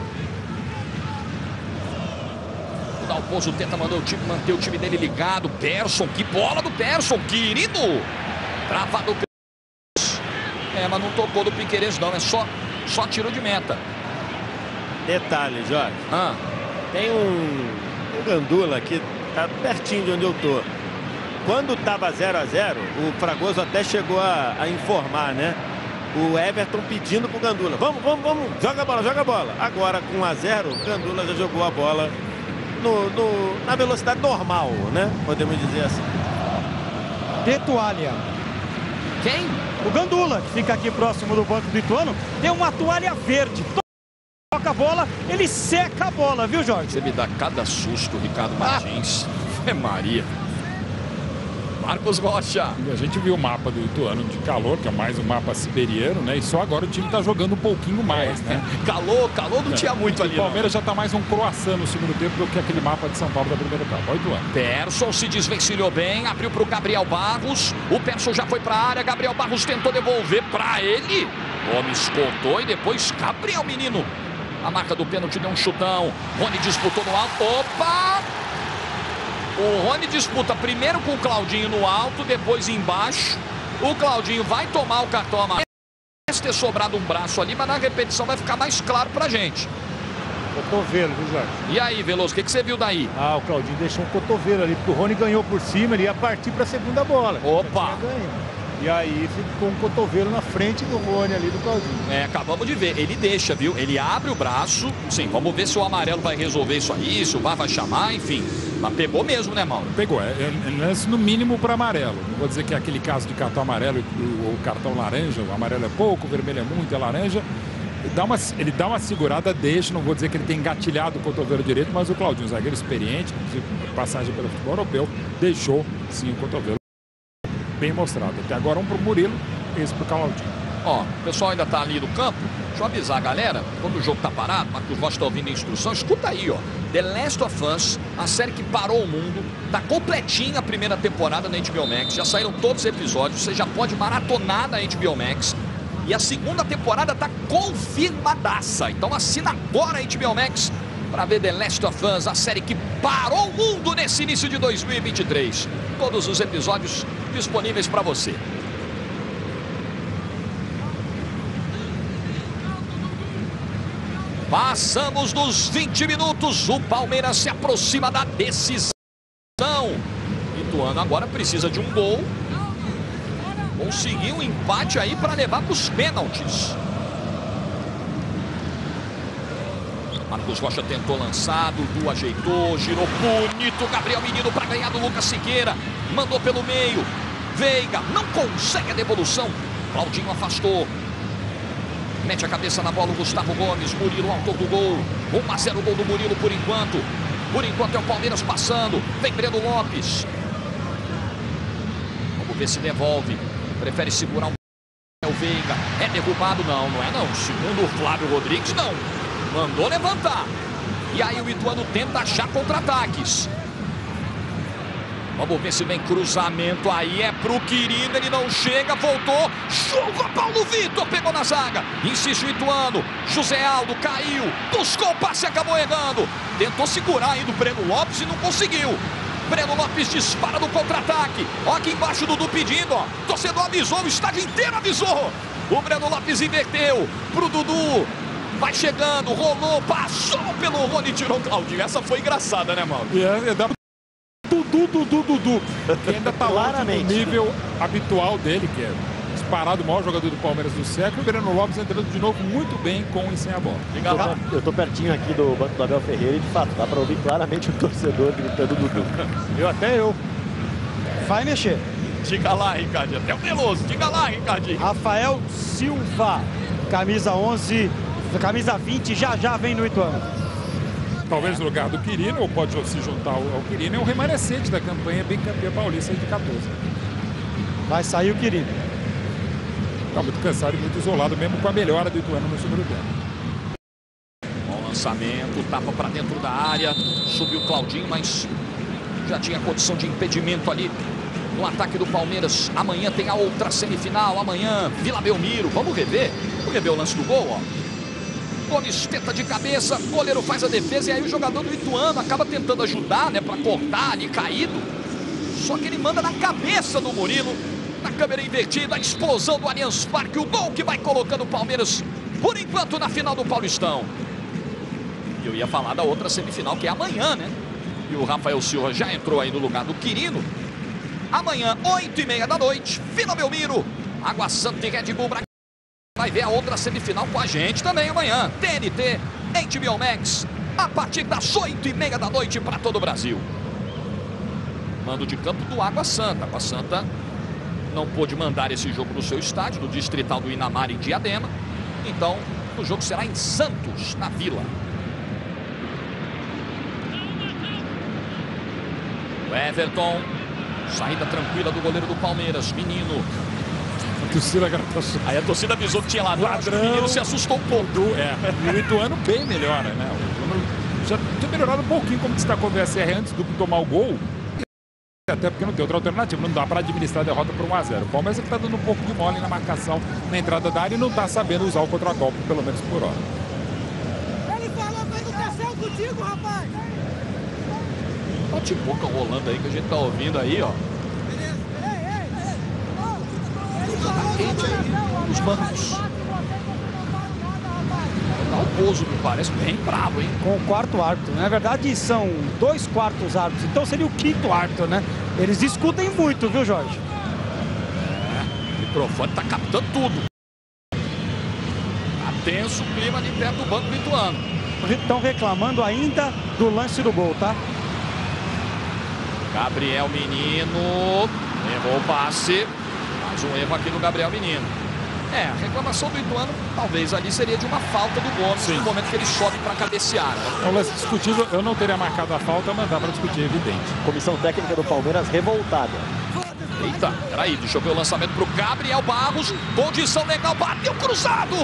O Dalpozo tenta manter o time dele ligado. Persson, que bola do Persson, querido! Travado do Piquerez. Mas não tocou do Piquerez não, é só tiro de meta. Detalhe, Jorge. Tem um gandula aqui, tá pertinho de onde eu tô. Quando tava 0 a 0, o Fragoso até chegou a informar, né? O Everton pedindo pro Gandula. Vamos, joga a bola. Agora com 1 a 0, o Gandula já jogou a bola na velocidade normal, né? Podemos dizer assim. De toalha. Quem? O Gandula, que fica aqui próximo do banco do Ituano, tem uma toalha verde. Toca a bola, ele seca a bola, viu, Jorge? Você me dá cada susto, Ricardo Martins. Maria. Marcos Rocha. E a gente viu o mapa do Ituano de calor, que é mais um mapa siberiano, né? E só agora o time tá jogando um pouquinho mais, né? Calor não tinha muito ali. O Palmeiras já tá mais um croissant no segundo tempo do que aquele mapa de São Paulo da primeira etapa. Olha o Ituano. Persson se desvencilhou bem, abriu pro Gabriel Barros. O Persson já foi pra área, Gabriel Barros tentou devolver pra ele. Gomes cortou e depois Gabriel, menino. A marca do pênalti deu um chutão. Rony disputou no alto. Opa! O Rony disputa primeiro com o Claudinho no alto, depois embaixo. O Claudinho vai tomar o cartão amarelo. Parece ter sobrado um braço ali, mas na repetição vai ficar mais claro pra gente. Cotovelo, viu, Jorge? E aí, Veloso, o que você viu daí? O Claudinho deixou um cotovelo ali, porque o Rony ganhou por cima, ele ia partir pra segunda bola. Opa! E aí ficou um cotovelo na frente do Rony ali, do Claudinho. Acabamos de ver, ele deixa, viu? Ele abre o braço, sim, vamos ver se o amarelo vai resolver isso aí, se o VAR vai chamar, enfim. Mas pegou mesmo, né, Mauro? Pegou, lance no mínimo para amarelo. Não vou dizer que é aquele caso de cartão amarelo e o cartão laranja, o amarelo é pouco, o vermelho é muito, é laranja. Ele dá uma segurada, deixa, não vou dizer que ele tem engatilhado o cotovelo direito, mas o Claudinho, zagueiro experiente, de passagem pelo futebol europeu, deixou sim o cotovelo bem mostrado. Até agora um para o Murilo, esse para o Claudinho. Ó, o pessoal ainda tá ali no campo. Deixa eu avisar a galera, quando o jogo tá parado, Marcos Rocha tá ouvindo a instrução, escuta aí, ó. The Last of Us, a série que parou o mundo, tá completinha a primeira temporada na HBO Max, já saíram todos os episódios, você já pode maratonar na HBO Max. E a segunda temporada tá confirmadaça, então assina agora a HBO Max para ver The Last of Us, a série que parou o mundo nesse início de 2023. Todos os episódios disponíveis para você. Passamos dos 20 minutos, o Palmeiras se aproxima da decisão. Ituano agora precisa de um gol. Conseguiu um empate aí para levar para os pênaltis. Marcos Rocha tentou lançar, Dudu ajeitou, girou bonito, Gabriel Menino para ganhar do Lucas Siqueira. Mandou pelo meio, Veiga não consegue a devolução, Claudinho afastou. Mete a cabeça na bola o Gustavo Gomes, Murilo, autor do gol. 1-0 o gol do Murilo por enquanto. Por enquanto é o Palmeiras passando. Vem Breno Lopes. Vamos ver se devolve. Prefere segurar o Veiga. É derrubado? Não, não é não. Segundo o Flávio Rodrigues, não. Mandou levantar. E aí o Ituano tenta achar contra-ataques. Vamos ver se vem cruzamento aí, é pro Quirino, ele não chega, voltou, chuva, Paulo Vitor, pegou na zaga, insiste o Ituano, José Aldo caiu, buscou o passe e acabou errando, tentou segurar ainda o Breno Lopes e não conseguiu. Breno Lopes dispara no contra-ataque, ó aqui embaixo o Dudu pedindo, ó, torcedor avisou, o estádio inteiro avisou, o Breno Lopes inverteu pro Dudu, vai chegando, rolou, passou pelo Rony, tirou o Claudinho, essa foi engraçada, né, Mauro? Dudu, que ainda está longe do nível habitual dele, que é disparado o maior jogador do Palmeiras do século. O Breno Lopes entrando de novo muito bem com e sem a bola. Eu tô pertinho aqui do banco do Abel Ferreira e de fato dá para ouvir claramente o torcedor gritando Dudu. Até eu. Vai mexer. Diga lá, Ricardinho. Até o Veloso. Diga lá, Ricardinho. Rafael Silva, camisa 11, camisa 20, já vem no Ituano. Talvez no lugar do Quirino, ou pode se juntar ao Quirino, é um remanescente da campanha bem campeã paulista de 14. Vai sair o Quirino. Está muito cansado e muito isolado, mesmo com a melhora do Ituano no segundo tempo. Bom lançamento, tapa para dentro da área, subiu o Claudinho, mas já tinha condição de impedimento ali no ataque do Palmeiras. Amanhã tem a outra semifinal, amanhã Vila Belmiro. Vamos rever o lance do gol, ó. Gomes tenta de cabeça, o goleiro faz a defesa e aí o jogador do Ituano acaba tentando ajudar, né, para cortar ali caído. Só que ele manda na cabeça do Murilo, na câmera invertida, a explosão do Allianz Parque, o gol que vai colocando o Palmeiras, por enquanto, na final do Paulistão. E eu ia falar da outra semifinal, que é amanhã, né? E o Rafael Silva já entrou aí no lugar do Quirino. Amanhã, 8h30 da noite, Vila Belmiro, Água Santa e Red Bull Bragantino. Vai ver a outra semifinal com a gente também amanhã. TNT, HBO Max, a partir das 8h30 da noite para todo o Brasil. Mando de campo do Água Santa. Água Santa não pôde mandar esse jogo no seu estádio, no Distrital do Inamar, em Diadema. Então, o jogo será em Santos, na Vila. O Everton, saída tranquila do goleiro do Palmeiras, Menino. Aí a torcida avisou que tinha ladrão. O menino se assustou um pouco. E o Ituano bem melhora, né? O Ituano já tinha melhorado um pouquinho, como destacou o VSR antes do tomar o gol. Até porque não tem outra alternativa, não dá para administrar a derrota por 1-0. O Palmeiras está dando um pouco de mole na marcação, na entrada da área e não está sabendo usar o contra-golpe, pelo menos por hora. Ele falou com a educação contigo, rapaz! Bate-boca rolando aí que a gente tá ouvindo aí, ó. Tá quente aí nos bancos. O Bozo me parece bem bravo, hein? Com o quarto árbitro. Na verdade, são 2 quartos árbitros. Então seria o 5º árbitro, né? Eles discutem muito, viu, Jorge? O microfone tá captando tudo. Tá tenso o clima ali perto do banco do Ituano. Estão reclamando ainda do lance do gol, tá? Gabriel Menino errou o passe. Mais um erro aqui do Gabriel Menino. É, a reclamação do Ituano talvez ali seria de uma falta do Gomes no momento que ele sobe para cabecear. É um lance discutível, eu não teria marcado a falta, mas dá para discutir, evidente. Comissão técnica do Palmeiras revoltada. Eita, peraí, deixa eu ver o lançamento pro Gabriel Barros. Condição legal, bateu cruzado.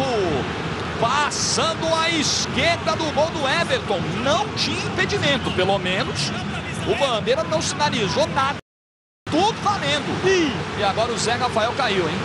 Passando à esquerda do gol do Everton. Não tinha impedimento, pelo menos o Bandeira não sinalizou nada. Tudo valendo. E agora o Zé Rafael caiu, hein?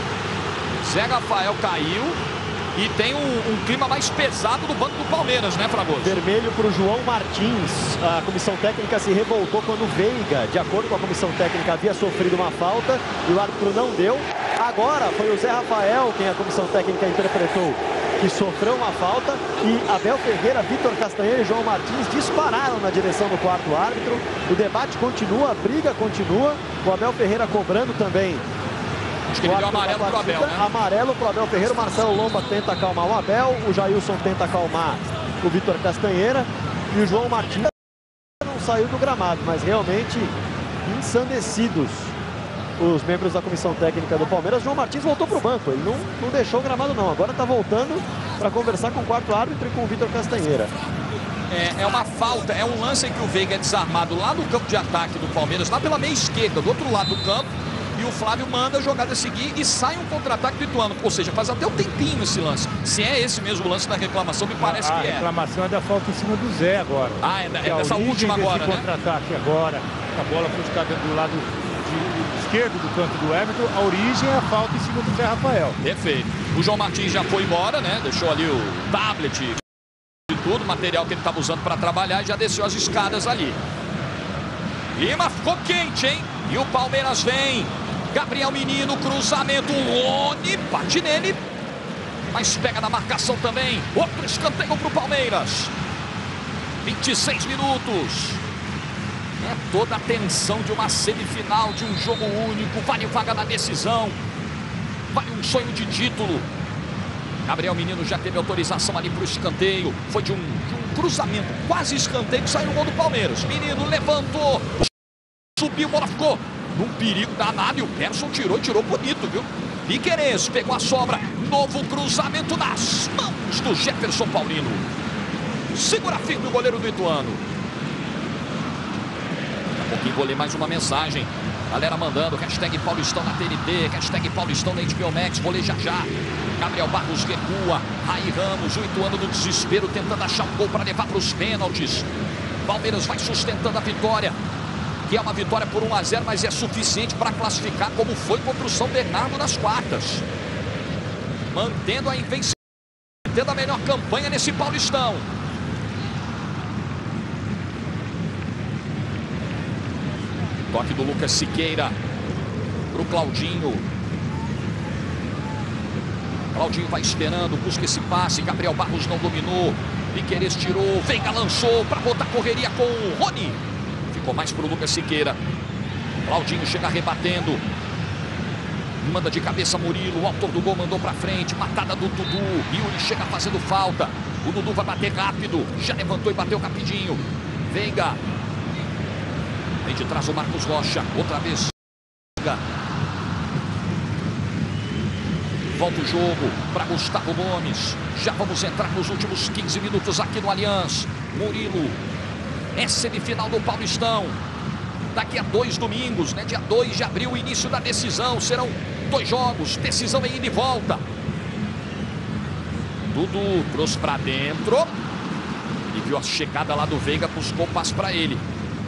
Zé Rafael caiu e tem um clima mais pesado do banco do Palmeiras, né, Fragoso? Vermelho para o João Martins. A comissão técnica se revoltou quando o Veiga, de acordo com a comissão técnica, havia sofrido uma falta e o árbitro não deu. Agora foi o Zé Rafael quem a comissão técnica interpretou que sofreu uma falta e Abel Ferreira, Vitor Castanheira e João Martins dispararam na direção do quarto árbitro. O debate continua, a briga continua. O Abel Ferreira cobrando também. Acho que ele deu amarelo pro Abel, né? Amarelo pro Abel Ferreira. O Marcelo Lomba tenta acalmar o Abel. O Jailson tenta acalmar o Vitor Castanheira. E o João Martins não saiu do gramado, mas realmente ensandecidos os membros da comissão técnica do Palmeiras. João Martins voltou pro banco. Ele não deixou o gramado, não. Agora está voltando para conversar com o quarto árbitro e com o Vitor Castanheira. É uma falta, é um lance em que o Veiga é desarmado lá no campo de ataque do Palmeiras, lá pela meia esquerda, do outro lado do campo. E o Flávio manda a jogada seguir e sai um contra-ataque do Ituano. Ou seja, faz até um tempinho esse lance. Se é esse mesmo lance da reclamação, me parece que é. A reclamação é da falta em cima do Zé agora. Ah, é dessa última agora, né? Contra-ataque agora. A bola foi escada do lado esquerdo do canto do Everton. A origem é a falta em cima do Zé Rafael. Perfeito. O João Martins já foi embora, né? Deixou ali o tablet e tudo, o material que ele estava usando para trabalhar, e já desceu as escadas ali. Lima ficou quente, hein? E o Palmeiras vem. Gabriel Menino, cruzamento, Rony, bate nele, mas pega na marcação também. Outro escanteio para o Palmeiras. 26 minutos. É toda a tensão de uma semifinal, de um jogo único. Vale vaga na decisão. Vale um sonho de título. Gabriel Menino já teve autorização ali para o escanteio. Foi de um cruzamento, quase escanteio, que saiu o gol do Palmeiras. Menino levantou, subiu, bola ficou num perigo danado e o Persson tirou bonito, viu? Piquerez pegou a sobra, novo cruzamento nas mãos do Jefferson Paulino. Segura firme o goleiro do Ituano. Daqui a pouquinho vou ler mais uma mensagem. Galera mandando, hashtag Paulistão na TNT, hashtag Paulistão na HBO Max, vou ler já. Gabriel Barros recua, Raí Ramos, o Ituano do desespero, tentando achar um gol para levar para os pênaltis. Palmeiras vai sustentando a vitória, que é uma vitória por 1-0, mas é suficiente para classificar como foi contra o São Bernardo nas quartas. Mantendo a invencibilidade, mantendo a melhor campanha nesse Paulistão. Toque do Lucas Siqueira para o Claudinho. Claudinho vai esperando, busca esse passe. Gabriel Barros não dominou. Piquerez tirou, Veiga lançou para botar correria com o Rony. Ficou mais para o Lucas Siqueira. Claudinho chega rebatendo. Manda de cabeça Murilo. O autor do gol mandou para frente. Matada do Dudu. Yuri chega fazendo falta. O Dudu vai bater rápido. Já levantou e bateu rapidinho. Veiga. Vem de trás o Marcos Rocha. Outra vez. Volta o jogo para Gustavo Gomes. Já vamos entrar nos últimos 15 minutos aqui no Allianz. Murilo. É semifinal do Paulistão. Daqui a 2 domingos, né? Dia 2 de abril, início da decisão. Serão 2 jogos, decisão em ida e volta. Dudu trouxe para dentro. E viu a chegada lá do Veiga, buscou o passe para ele.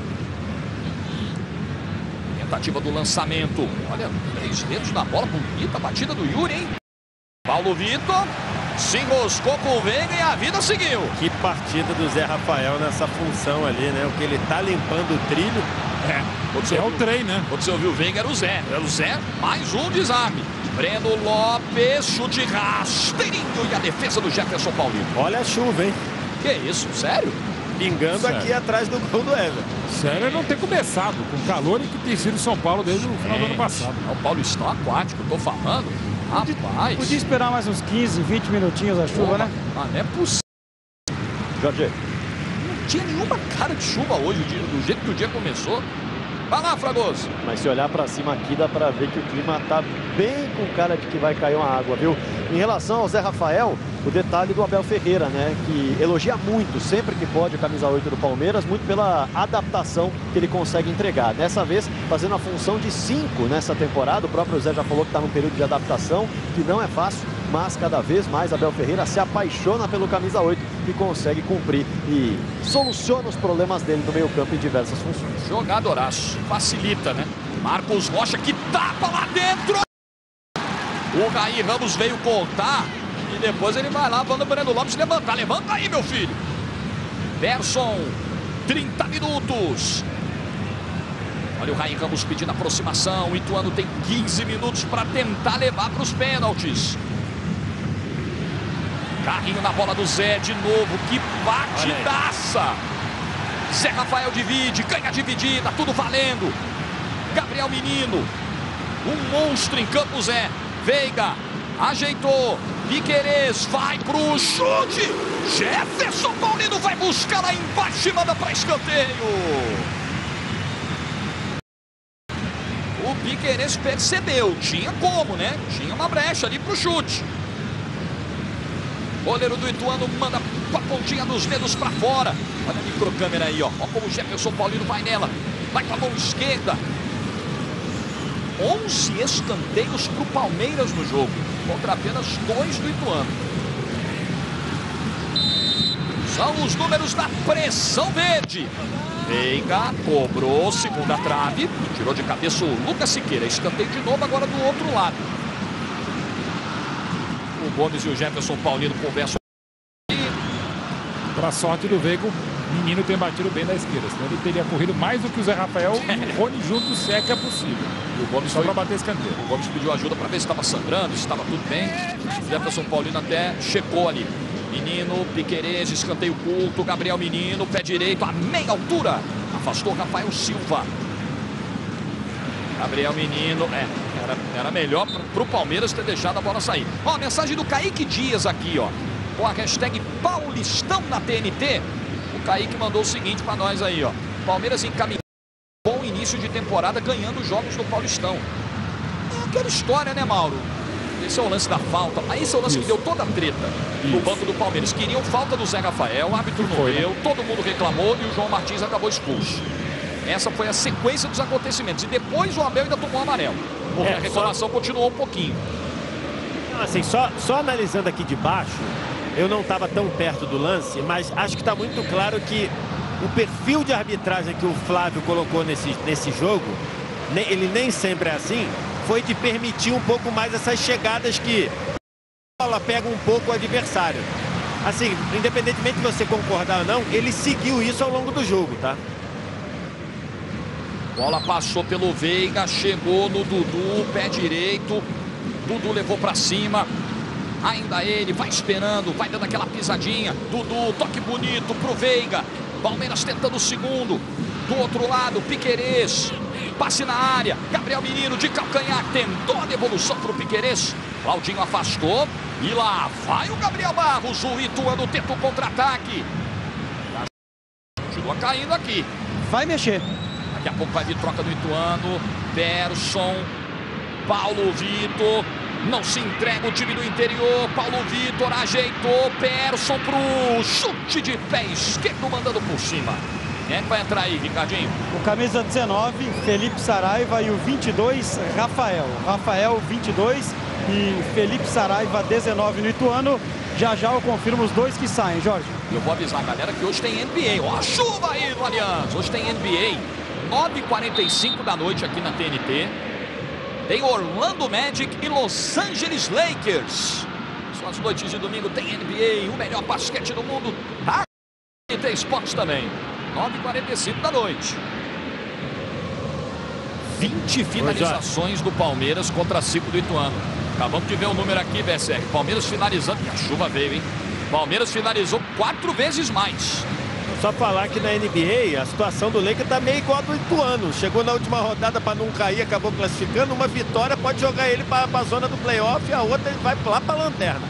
Tentativa do lançamento. Olha, 3 dedos na bola, bonita batida do Yuri, hein? Paulo Vitor se enroscou com o Veiga e a vida seguiu. Que partida do Zé Rafael nessa função ali, né? O que ele tá limpando o trilho. É o trem, né? Quando você ouviu o Veiga, era o Zé. Era o Zé, mais um desarme. Breno Lopes, chute rasteirinho e a defesa do Jefferson Paulino. Olha a chuva, hein? Que isso, sério? Pingando Sério. aqui atrás do gol do Everton. Sério é não ter começado com o calor e que tem sido São Paulo desde o final do ano passado. É o Paulistão aquático, tô falando. Rapaz. Podia esperar mais uns 15, 20 minutinhos a chuva, né? Ah, não é possível. Jorge. Não tinha nenhuma cara de chuva hoje, do jeito que o dia começou. Vai lá, Fragoso. Mas se olhar para cima aqui, dá para ver que o clima tá bem com cara de que vai cair uma água, viu? Em relação ao Zé Rafael, o detalhe do Abel Ferreira, né? Que elogia muito, sempre que pode, a camisa 8 do Palmeiras, muito pela adaptação que ele consegue entregar. Dessa vez, fazendo a função de 5 nessa temporada. O próprio Zé já falou que está num período de adaptação, que não é fácil, mas cada vez mais Abel Ferreira se apaixona pelo camisa 8 e consegue cumprir e soluciona os problemas dele no meio-campo em diversas funções. Jogadoraço, facilita, né? Marcos Rocha que tapa lá dentro. O Raí Ramos veio cortar e depois ele vai lá, manda o Breno Lopes levantar. Levanta aí, meu filho. Persson, 30 minutos. Olha o Raí Ramos pedindo aproximação. O Ituano tem 15 minutos para tentar levar para os pênaltis. Carrinho na bola do Zé de novo. Que batidaça. Zé Rafael divide, ganha dividida, tudo valendo. Gabriel Menino, um monstro em campo, Zé. Veiga, ajeitou. Piquerez vai pro chute. Jefferson Paulino vai buscar lá embaixo e manda para escanteio. O Piquerez percebeu, tinha como, né? Tinha uma brecha ali pro chute. Goleiro do Ituano manda com a pontinha dos dedos para fora. Olha a microcâmera aí, ó. Olha como o Jefferson Paulino vai nela. Vai com a mão esquerda. 11 escanteios para o Palmeiras no jogo, contra apenas 2 do Ituano. São os números da pressão verde. Veiga cobrou, segunda trave, tirou de cabeça o Lucas Siqueira. Escanteio de novo agora do outro lado. O Gomes e o Jefferson Paulino conversam. Para sorte do Veiga, o Menino tem batido bem na esquerda, senão ele teria corrido mais do que o Zé Rafael e o Rony juntos, se é que é possível. E o Gomes só para bater escanteio. O Gomes pediu ajuda para ver se estava sangrando, se estava tudo bem. O Jefferson Paulino até checou ali. Menino, Piquerez, escanteio curto, Gabriel Menino, pé direito, a meia altura. Afastou Rafael Silva. Gabriel Menino, era melhor para o Palmeiras ter deixado a bola sair. Ó, a mensagem do Kaique Dias aqui, ó. Com a hashtag Paulistão na TNT. O Kaique mandou o seguinte para nós aí, ó. Palmeiras encaminhou um bom início de temporada ganhando jogos do Paulistão. É aquela história, né, Mauro? Esse é o lance da falta. Aí esse é o lance que deu toda a treta no banco do Palmeiras. Queriam falta do Zé Rafael, o árbitro não deu, todo mundo reclamou e o João Martins acabou expulso. Essa foi a sequência dos acontecimentos. E depois o Abel ainda tomou amarelo. Porque a reclamação continuou um pouquinho. Assim, só analisando aqui de baixo, eu não estava tão perto do lance, mas acho que está muito claro que o perfil de arbitragem que o Flávio colocou nesse jogo, ele nem sempre é assim, foi de permitir um pouco mais essas chegadas que a bola pega um pouco o adversário. Assim, independentemente de você concordar ou não, ele seguiu isso ao longo do jogo, tá? Bola passou pelo Veiga, chegou no Dudu, pé direito. Dudu levou para cima. Ainda ele vai esperando, vai dando aquela pisadinha. Dudu, toque bonito pro Veiga. Palmeiras tentando o segundo. Do outro lado, Piquerez. Passe na área. Gabriel Menino de calcanhar. Tentou a devolução pro Piquerez. Claudinho afastou. E lá vai o Gabriel Barros. O Ituano tenta o contra-ataque. Continua caindo aqui. Vai mexer. Daqui a pouco vai vir troca do Ituano. Persson. Paulo Vitor. Não se entrega o time do interior. Paulo Vitor ajeitou. Persson pro chute de pé esquerdo, mandando por cima. Quem é que vai entrar aí, Ricardinho? O camisa 19, Felipe Saraiva, e o 22, Rafael. Rafael, 22 e Felipe Saraiva, 19 no Ituano. Já já eu confirmo os dois que saem, Jorge. Eu vou avisar a galera que hoje tem NBA. Ó a chuva aí no Allianz. Hoje tem NBA. 9h45 da noite aqui na TNT. Tem Orlando Magic e Los Angeles Lakers. São as noites de domingo, tem NBA, o melhor basquete do mundo. E tem esportes também. 9h45 da noite. 20 finalizações do Palmeiras contra 5 do Ituano. Acabamos de ver o número aqui, BSR. Palmeiras finalizando, e a chuva veio, hein? Palmeiras finalizou 4 vezes mais. Só falar que na NBA a situação do Lakers tá meio igual a do Ituano. Chegou na última rodada para não cair, acabou classificando. Uma vitória pode jogar ele para a zona do playoff e a outra ele vai lá para a lanterna.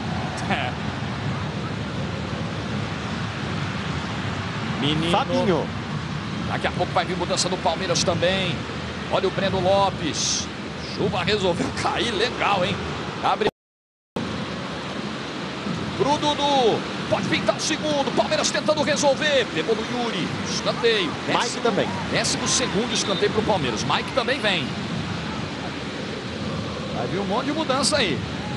Menino. Fabinho. Daqui a pouco vai vir mudança do Palmeiras também. Olha o Breno Lopes. Chuva resolveu cair, legal, hein? Abre pro Dudu. Pode pintar o segundo. Palmeiras tentando resolver. Pegou no Yuri. Escanteio. Mike também. 12º escanteio pro Palmeiras. Mike também vem. Vai vir um monte de mudança aí.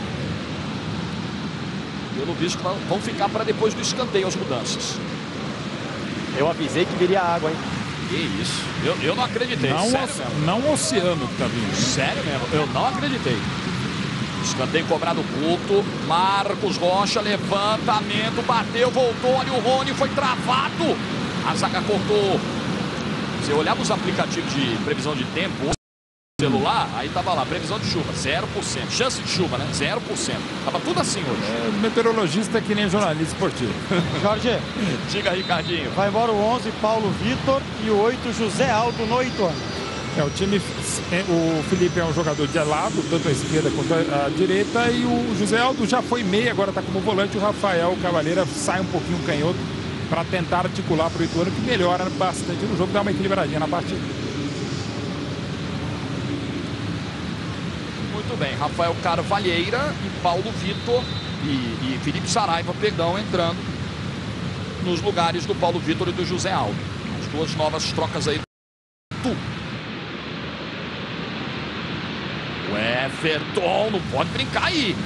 Pelo visto vão ficar para depois do escanteio as mudanças. Eu avisei que viria água, hein? Que isso. Eu não acreditei. Não, sério não o oceano que tá vindo. Sério mesmo. Eu não acreditei. Escanteio cobrado curto. Marcos Rocha, levantamento, bateu, voltou. Olha o Rony, foi travado. A zaga cortou. Se eu olhar nos aplicativos de previsão de tempo, celular, aí tava lá, previsão de chuva, 0%. Chance de chuva, né? 0%. Tava tudo assim hoje. Meteorologista que nem jornalista esportivo. Jorge. Diga, Ricardinho. Vai embora o 11, Paulo Vitor, e o 8, José Aldo no Ituano. O time, o Felipe é um jogador de lado, tanto a esquerda quanto a direita, e o José Aldo já foi meia, agora está como volante. O Rafael Cavaleira sai um pouquinho canhoto para tentar articular para o Ituano, que melhora bastante no jogo, dá uma equilibradinha na partida. Muito bem, Rafael Carvalheira e Paulo Vitor e Felipe Saraiva Pegão entrando nos lugares do Paulo Vitor e do José Aldo. As duas novas trocas aí. O Everton não pode brincar aí.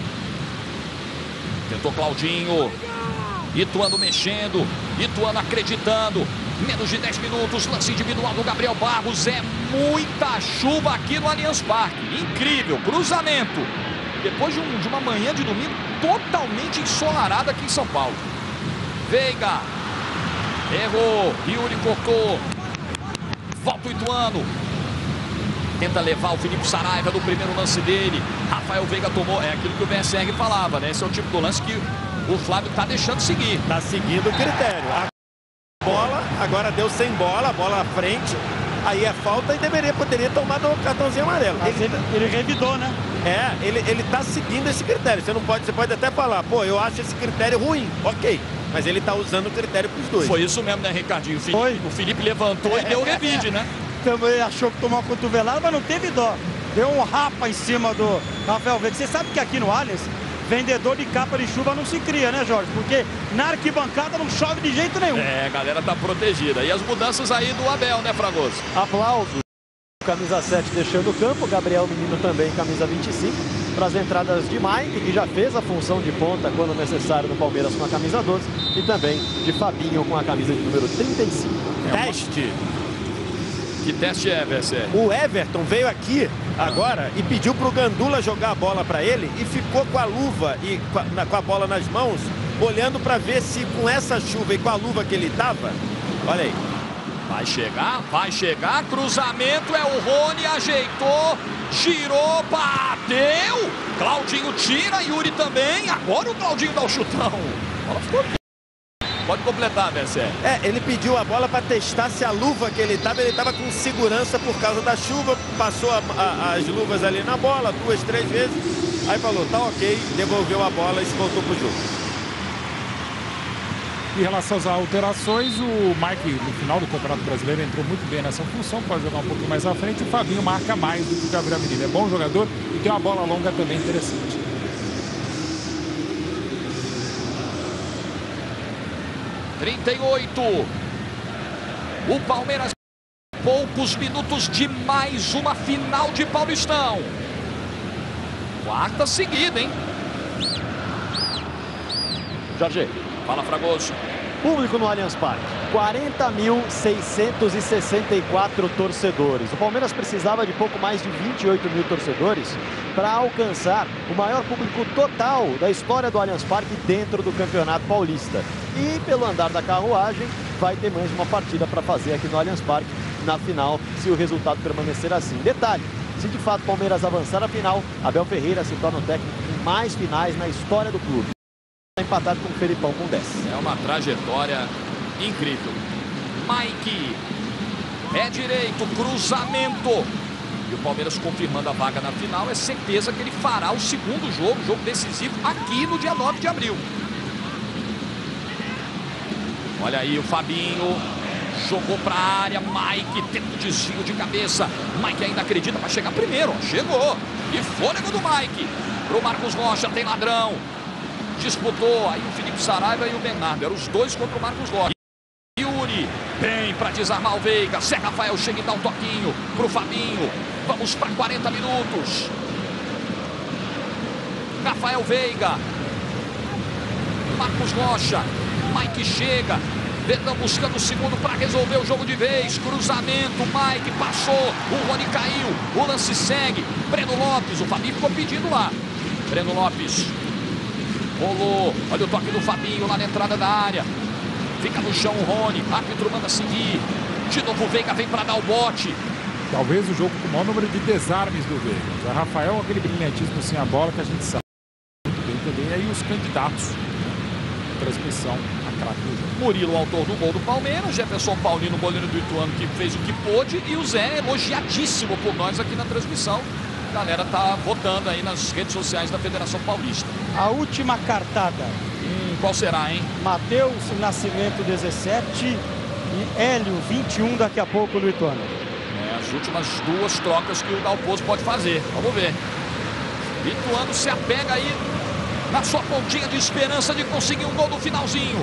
Tentou Claudinho. Ituano mexendo. Ituano acreditando. Menos de 10 minutos. Lance individual do Gabriel Barros. É muita chuva aqui no Allianz Parque. Incrível. Cruzamento. Depois de uma manhã de domingo totalmente ensolarada aqui em São Paulo. Veiga. Errou. Yuri cortou. Volta o Ituano. Tenta levar o Felipe Saraiva no primeiro lance dele. Rafael Veiga tomou. É aquilo que o VSR falava, né? Esse é o tipo do lance que o Flávio tá deixando seguir. Tá seguindo o critério. A bola, agora deu sem bola, a bola à frente. Aí é falta e poderia tomar o cartãozinho amarelo. Ele revidou, né? É, ele tá seguindo esse critério. Você pode até falar, pô, eu acho esse critério ruim. Ok. Mas ele tá usando o critério pros dois. Foi isso mesmo, né, Ricardinho? O Felipe levantou e deu revide, né? Também achou que tomou uma cotovelada, mas não teve dó. Deu um rapa em cima do Rafael Veiga. Você sabe que aqui no Allianz, vendedor de capa de chuva não se cria, né, Jorge? Porque na arquibancada não chove de jeito nenhum. É, a galera tá protegida. E as mudanças aí do Abel, né, Fragoso? Aplausos. Camisa 7 deixando o campo. Gabriel Menino também, camisa 25. Para as entradas de Mike, que já fez a função de ponta quando necessário no Palmeiras com a camisa 12. E também de Fabinho com a camisa de número 35. Teste. Que teste é, VSR? O Everton veio aqui agora e pediu pro Gandula jogar a bola para ele e ficou com a luva e com a bola nas mãos, olhando para ver se com essa chuva e com a luva que ele tava, olha aí. Vai chegar, cruzamento, é o Rony, ajeitou, girou, bateu, Claudinho tira, Yuri também, agora o Claudinho dá o chutão. A bola ficou... Pode completar, VSR. Ele pediu a bola para testar se a luva que ele tava com segurança por causa da chuva, passou as luvas ali na bola 2, 3 vezes, aí falou, tá ok, devolveu a bola e se voltou pro jogo. Em relação às alterações, o Mike, no final do Campeonato Brasileiro, entrou muito bem nessa função, pode jogar um pouco mais à frente. O Fabinho marca mais do que o Gabriel Menino. É bom jogador e tem uma bola longa também interessante. O Palmeiras, poucos minutos de mais uma final de Paulistão. Quarta seguida, hein? Jorge. Fala, Fragoso. Público no Allianz Parque. 40.664 torcedores. O Palmeiras precisava de pouco mais de 28 mil torcedores para alcançar o maior público total da história do Allianz Parque dentro do Campeonato Paulista. E pelo andar da carruagem, vai ter mais uma partida para fazer aqui no Allianz Parque na final, se o resultado permanecer assim. Detalhe, se de fato o Palmeiras avançar a final, Abel Ferreira se torna o técnico com mais finais na história do clube. Empatado com o Felipão com 10. É uma trajetória incrível. Mike, pé direito, cruzamento. E o Palmeiras confirmando a vaga na final, é certeza que ele fará o segundo jogo decisivo aqui no dia 9 de abril. Olha aí o Fabinho, Jogou para a área, Mike tenta o desvio de cabeça. Mike ainda acredita para chegar primeiro. Chegou. E fôlego do Mike. Pro Marcos Rocha, tem ladrão. Disputou aí o Felipe Saraiva e o Bernardo. Eram os dois contra o Marcos Rocha. Yuri, bem para desarmar o Veiga. Zé Rafael chega e dá um toquinho pro Fabinho. Vamos para 40 minutos. Rafael Veiga. Marcos Rocha. Mike chega. Verdão buscando o segundo para resolver o jogo de vez. Cruzamento, Mike passou. O Rony caiu. O lance segue. Breno Lopes. O Fabinho ficou pedindo lá. Breno Lopes. Rolou. Olha o toque do Fabinho lá na entrada da área. Fica no chão o Rony. Árbitro manda seguir. De novo o Veiga vem para dar o bote. Talvez o jogo com o maior número de desarmes do Veiga. O Rafael, aquele brilhantismo sem a bola que a gente sabe muito bem também. E aí os candidatos à transmissão a craque do jogo. Murilo, autor do gol do Palmeiras. Jefferson Paulino, goleiro do Ituano, que fez o que pôde. E o Zé, elogiadíssimo por nós aqui na transmissão. A galera tá votando aí nas redes sociais da Federação Paulista. A última cartada. Qual será, hein? Matheus Nascimento, 17. E Hélio, 21, daqui a pouco no Ituano. As últimas duas trocas que o Dalpozo pode fazer. Vamos ver. Ituano se apega aí na sua pontinha de esperança de conseguir um gol no finalzinho.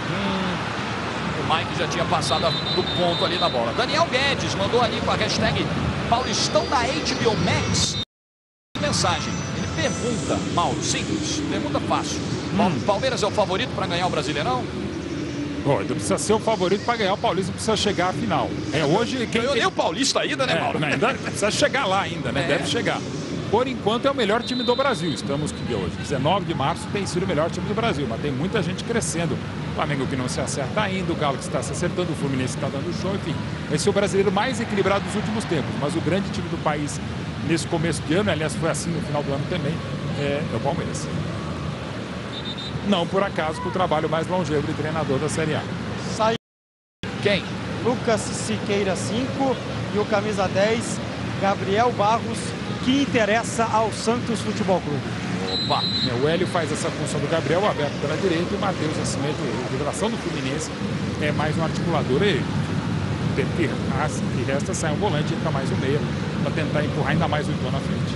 O Mike já tinha passado do ponto ali na bola. Daniel Guedes mandou ali com a hashtag Paulistão da HBO Max. Mensagem. Ele pergunta, Mauro, simples, pergunta fácil. Palmeiras é o favorito para ganhar o Brasileirão? Ele precisa ser o favorito para ganhar o Paulista, precisa chegar à final. Hoje quem ganhou nem o Paulista ainda, né, Mauro? Ainda precisa chegar lá ainda, né? Deve chegar. Por enquanto é o melhor time do Brasil. Estamos que hoje, 19 de março, tem sido o melhor time do Brasil, mas tem muita gente crescendo. O Flamengo que não se acerta ainda, o Galo que está se acertando, o Fluminense está dando show, enfim. Esse é o brasileiro mais equilibrado dos últimos tempos, mas o grande time do país nesse começo de ano, aliás, foi assim no final do ano também, é o Palmeiras. Não por acaso com o trabalho mais longevo de treinador da Série A. Saiu quem? Lucas Siqueira, 5, e o camisa 10, Gabriel Barros, que interessa ao Santos Futebol Clube. Opa! O Hélio faz essa função do Gabriel, aberto pela direita, e o Matheus Nascimento, revelação do Fluminense, é mais um articulador. E o tempo que resta, sai um volante, entra mais um meia, para tentar empurrar ainda mais o Ituano na frente.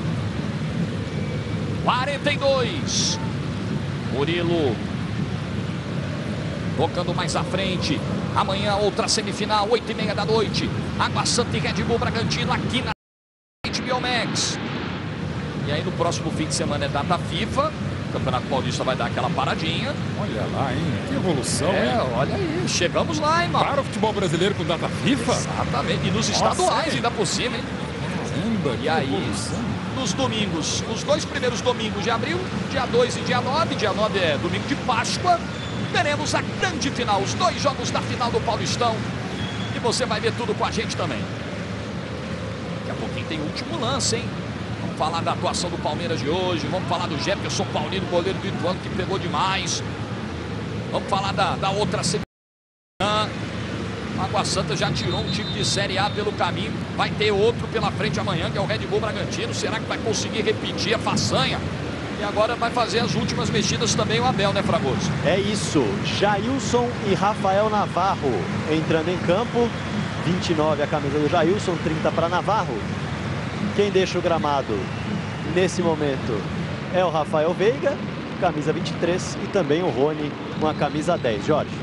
42. Murilo tocando mais à frente. Amanhã outra semifinal, 8h30 da noite. Água Santa e Red Bull Bragantino aqui na HBO Max. E aí no próximo fim de semana é data FIFA. O Campeonato Paulista vai dar aquela paradinha. Olha lá, hein? Que evolução, hein? Olha aí, chegamos lá, hein, mano? Para o futebol brasileiro com data FIFA? Exatamente. E nos estaduais ainda por cima, hein? Caramba, e aí, nos domingos, os dois primeiros domingos de abril, dia 2 e dia 9, dia 9 é domingo de Páscoa, teremos a grande final, os dois jogos da final do Paulistão. E você vai ver tudo com a gente também. Daqui a pouquinho tem o último lance, hein? Vamos falar da atuação do Palmeiras de hoje, vamos falar do Jefferson Paulino, goleiro do Ituano, que pegou demais. Vamos falar da outra semifinal. Água Santa já tirou um time de Série A pelo caminho. Vai ter outro pela frente amanhã, que é o Red Bull Bragantino. Será que vai conseguir repetir a façanha? E agora vai fazer as últimas mexidas também o Abel, né, Fragoso? É isso. Jailson e Rafael Navarro entrando em campo. 29 a camisa do Jailson, 30 para Navarro. Quem deixa o gramado nesse momento é o Rafael Veiga, camisa 23, e também o Rony com a camisa 10. Jorge.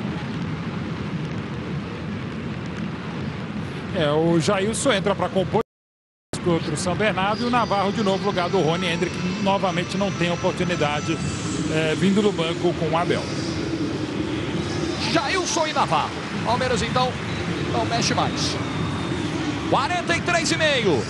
O Jailson entra para compor contra o São Bernardo, e o Navarro de novo no lugar do Rony Hendrick, que novamente não tem oportunidade vindo do banco com o Abel. Jailson e Navarro. Palmeiras então não mexe mais. 43,5.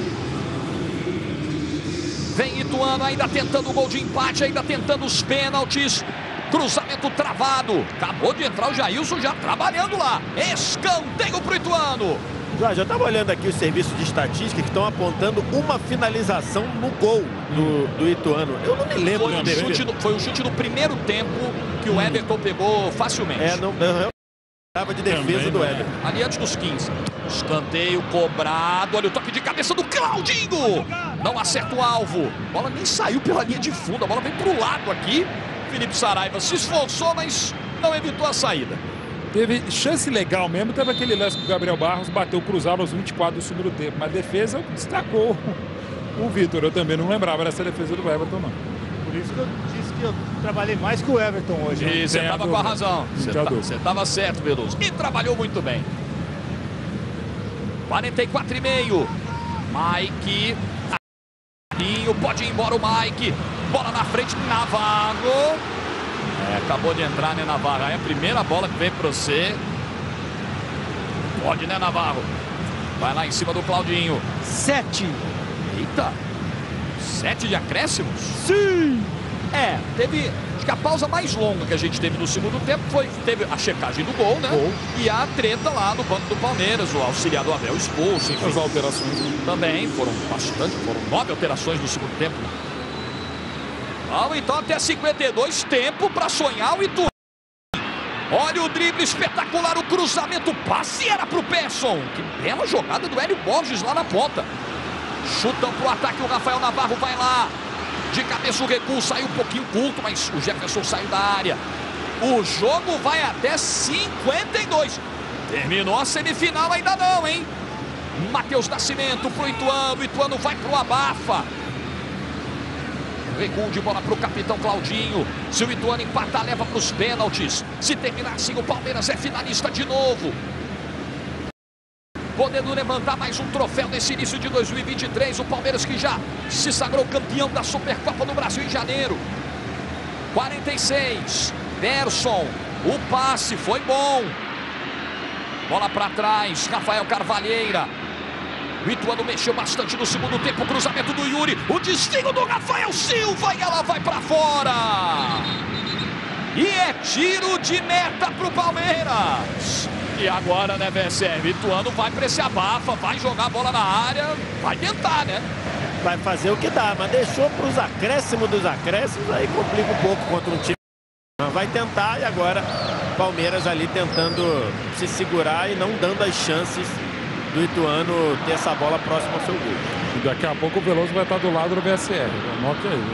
Vem Ituano ainda tentando o gol de empate, ainda tentando os pênaltis. Cruzamento travado. Acabou de entrar o Jailson já trabalhando lá. Escanteio pro Ituano. Já estava olhando aqui os serviços de estatística que estão apontando uma finalização no gol do Ituano. Eu não me lembro. Foi um chute no primeiro tempo que o Everton pegou facilmente. Não estava de defesa do Everton. Ali antes dos 15. Escanteio cobrado. Olha o toque de cabeça do Claudinho. Não acerta o alvo. A bola nem saiu pela linha de fundo. A bola vem pro lado aqui. Felipe Saraiva se esforçou, mas não evitou a saída. Teve chance legal mesmo, teve aquele lance que o Gabriel Barros bateu cruzado aos 24 do segundo tempo. Mas a defesa destacou o Vitor. Eu também não lembrava dessa defesa do Everton, não. Por isso que eu disse que eu trabalhei mais que o Everton hoje. E você estava com a razão. Você estava certo, Veloso. E trabalhou muito bem. 44,5. Mike. Pode ir embora o Mike. Bola na frente, Navarro. Acabou de entrar, né, Navarro? Aí a primeira bola que vem para você. Pode, né, Navarro? Vai lá em cima do Claudinho. 7. Eita. 7 de acréscimos? Sim. Teve... Acho que a pausa mais longa que a gente teve no segundo tempo teve a checagem do gol, né? E a treta lá no banco do Palmeiras, o auxiliar do Abel expulso, enfim. As alterações também foram 9 alterações no segundo tempo. Então até 52, tempo para sonhar o Ituano. Olha o drible espetacular, o cruzamento, passe era pro Persson. Que bela jogada do Hélio Borges lá na ponta. Chutam pro ataque, o Rafael Navarro vai lá. De cabeça o recuo, saiu um pouquinho curto, mas o Jefferson saiu da área. O jogo vai até 52. Terminou a semifinal, ainda não, hein? Matheus Nascimento pro Ituano, o Ituano vai pro abafa. Recuo de bola para o capitão Claudinho. Se o Ituano empatar, leva para os pênaltis. Se terminar assim, o Palmeiras é finalista de novo. Podendo levantar mais um troféu nesse início de 2023. O Palmeiras que já se sagrou campeão da Supercopa do Brasil em janeiro. 46. Persson. O passe foi bom. Bola para trás. Rafael Carvalheira. O Ituano mexeu bastante no segundo tempo. O cruzamento do Yuri. O desvio do Rafael Silva. E ela vai para fora. E é tiro de meta para o Palmeiras. E agora, né, VSR? O Ituano vai para esse abafa. Vai jogar a bola na área. Vai tentar, né? Vai fazer o que dá. Mas deixou para os acréscimos dos acréscimos. Aí complica um pouco contra um time. Vai tentar. E agora Palmeiras ali tentando se segurar e não dando as chances do Ituano ter essa bola próxima ao seu gol. E daqui a pouco o Veloso vai estar do lado do VSR. Anote aí.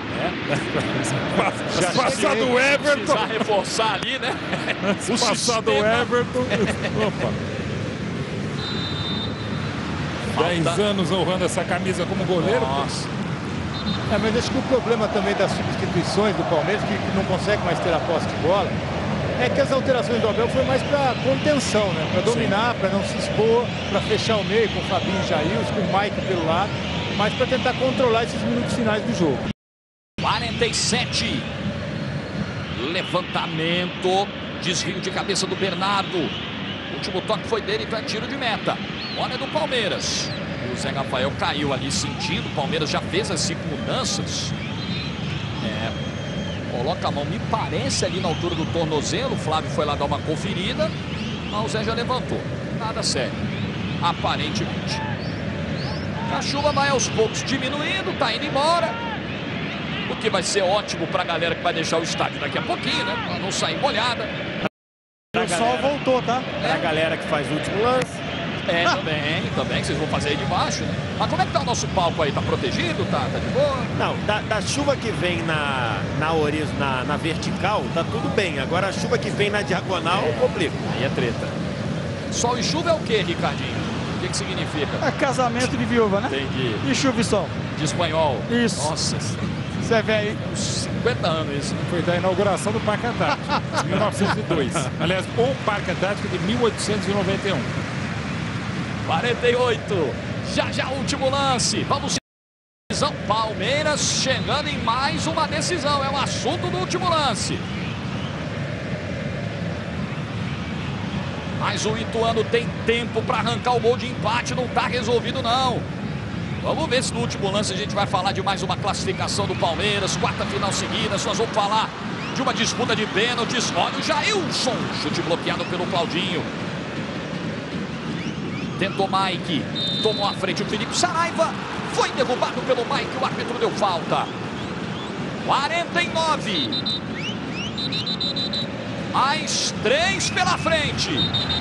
Passar do Everton. Precisa reforçar ali, né? O passar do Everton. Opa. 10 anos honrando essa camisa como goleiro. Nossa. Mas acho que o problema também das substituições do Palmeiras, que não consegue mais ter a posse de bola, é que as alterações do Abel foi mais para contenção, né? Para dominar, para não se expor, para fechar o meio com o Fabinho e Jailson, com o Mike pelo lado, mas para tentar controlar esses minutos finais do jogo. 47. Levantamento. Desvio de cabeça do Bernardo. O último toque foi dele, então é tiro de meta. Olha do Palmeiras. O Zé Rafael caiu ali sentindo. O Palmeiras já fez as 5 mudanças. Coloca a mão, me parece, ali na altura do tornozelo. O Flávio foi lá dar uma conferida. Mas o Zé já levantou. Nada sério. Aparentemente. A chuva vai aos poucos diminuindo, tá indo embora. O que vai ser ótimo pra galera que vai deixar o estádio daqui a pouquinho, né? Pra não sair molhada. O sol voltou, tá? É a galera que faz o último lance. Também, vocês vão fazer aí de baixo, né? Mas como é que tá o nosso palco aí? Tá protegido? Tá de boa? Não, da chuva que vem na vertical, tá tudo bem. Agora a chuva que vem na diagonal complica. Aí é treta. Sol e chuva é o quê, Ricardinho? O que significa? É casamento de viúva, né? Entendi. E chuva e sol. De espanhol. Isso. Nossa. Você é velho, hein? 50 anos isso. Foi da inauguração do Parque Antártico, de 1902. Aliás, o Parque Antártico de 1891. 48. Já o último lance. Vamos. Palmeiras chegando em mais uma decisão. É o assunto do último lance. Mas o Ituano tem tempo para arrancar o gol de empate. Não está resolvido, não. Vamos ver se no último lance a gente vai falar de mais uma classificação do Palmeiras. 4ª final seguida. Nós vamos falar de uma disputa de pênaltis. Olha o Jailson. Chute bloqueado pelo Claudinho. Tentou Mike. Tomou à frente o Felipe Saraiva. Foi derrubado pelo Mike. O árbitro deu falta. 49. Mais 3 pela frente.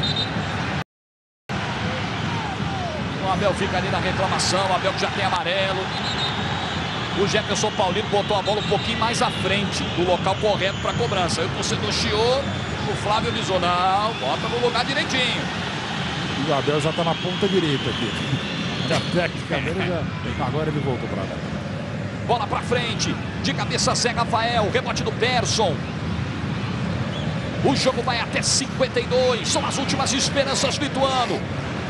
O Abel fica ali na reclamação. O Abel que já tem amarelo. O Jefferson Paulino botou a bola um pouquinho mais à frente do local correto para a cobrança. Aí o torcedor chiou. O Flávio avisou, não, bota no lugar direitinho. O Abel já está na ponta direita aqui. Agora ele voltou para lá. Bola para frente, de cabeça Zé Rafael, rebote do Persson. O jogo vai até 52, são as últimas esperanças do Ituano.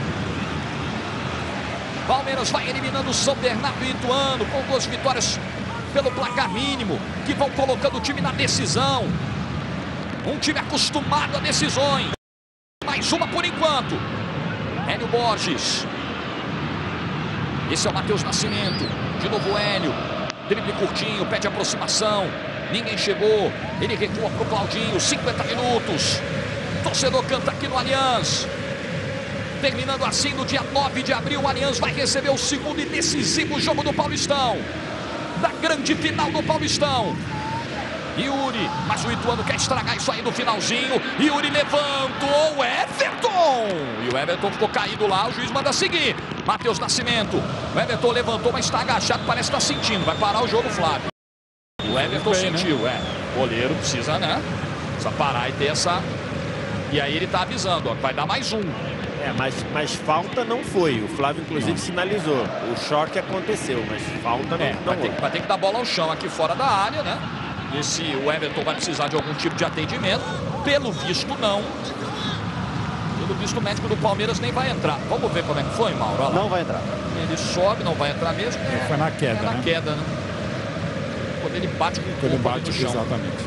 Palmeiras vai eliminando o São Bernardo e Ituano com 2 vitórias pelo placar mínimo, que vão colocando o time na decisão. Um time acostumado a decisões. Mais uma por enquanto. Hélio Borges. Esse é o Matheus Nascimento. De novo o Hélio. Drible curtinho, pede aproximação. Ninguém chegou. Ele recua para o Claudinho. 50 minutos. Torcedor canta aqui no Allianz. Terminando assim no dia 9 de abril, o Allianz vai receber o segundo e decisivo jogo do Paulistão. Da grande final do Paulistão. Yuri, mas o Ituano quer estragar isso aí no finalzinho. Yuri levantou o Everton. E o Everton ficou caído lá, o juiz manda seguir. Matheus Nascimento. O Everton levantou, mas está agachado, parece que está sentindo. Vai parar o jogo, Flávio. O Everton sentiu, né? O goleiro precisa, né? Precisa parar e ter essa... E aí ele está avisando, ó, vai dar mais um. Mas falta não foi. O Flávio, inclusive, sinalizou. O choque aconteceu, mas falta não vai ter que dar bola ao chão aqui fora da área, né? E se o Everton vai precisar de algum tipo de atendimento, pelo visto não. Pelo visto o médico do Palmeiras nem vai entrar. Vamos ver como é que foi, Mauro? Olha lá. Não vai entrar. Ele sobe, não vai entrar mesmo. Foi na queda, na queda, né? Quando ele bate com o corpo no chão. Exatamente.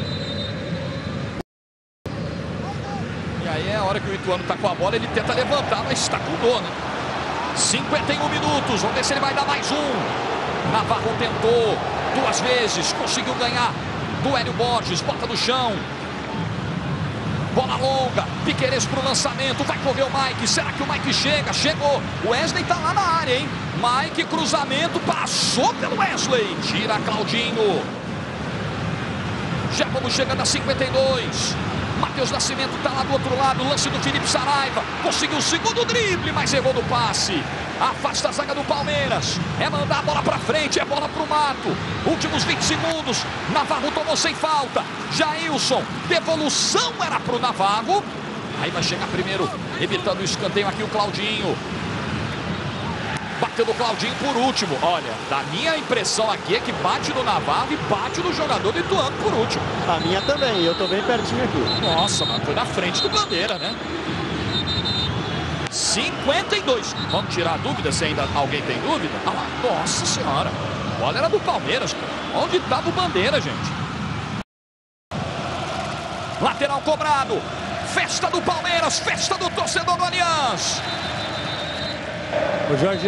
E aí é a hora que o Ituano tá com a bola, ele tenta levantar, mas está com dor, né? 51 minutos, vamos ver se ele vai dar mais um. Navarro tentou 2 vezes, conseguiu ganhar do Hélio Borges, bota no chão. Bola longa, Piquerez pro lançamento, vai correr o Mike, será que o Mike chega? Chegou, o Wesley tá lá na área, hein? Mike, cruzamento, passou pelo Wesley, tira Claudinho. Já vamos chegando a 52. Matheus Nascimento tá lá do outro lado, lance do Felipe Saraiva, conseguiu o segundo drible, mas errou no passe. Afasta a zaga do Palmeiras, é mandar a bola pra frente, é bola pro mato. Últimos 20 segundos, Navarro tomou sem falta. Jailson, devolução era pro Navarro. Aí vai chegar primeiro, evitando o escanteio aqui o Claudinho. Bateu no Claudinho por último. Olha, da minha impressão aqui é que bate no Navarro e bate no jogador do Ituano por último. A minha também, eu tô bem pertinho aqui. Nossa, mas foi na frente do Bandeira, né? 52. Vamos tirar a dúvida, se ainda alguém tem dúvida? Ah lá, nossa senhora. A bola era do Palmeiras, cara. Onde estava o Bandeira, gente? Lateral cobrado. Festa do Palmeiras, festa do torcedor do Allianz. Ô Jorge,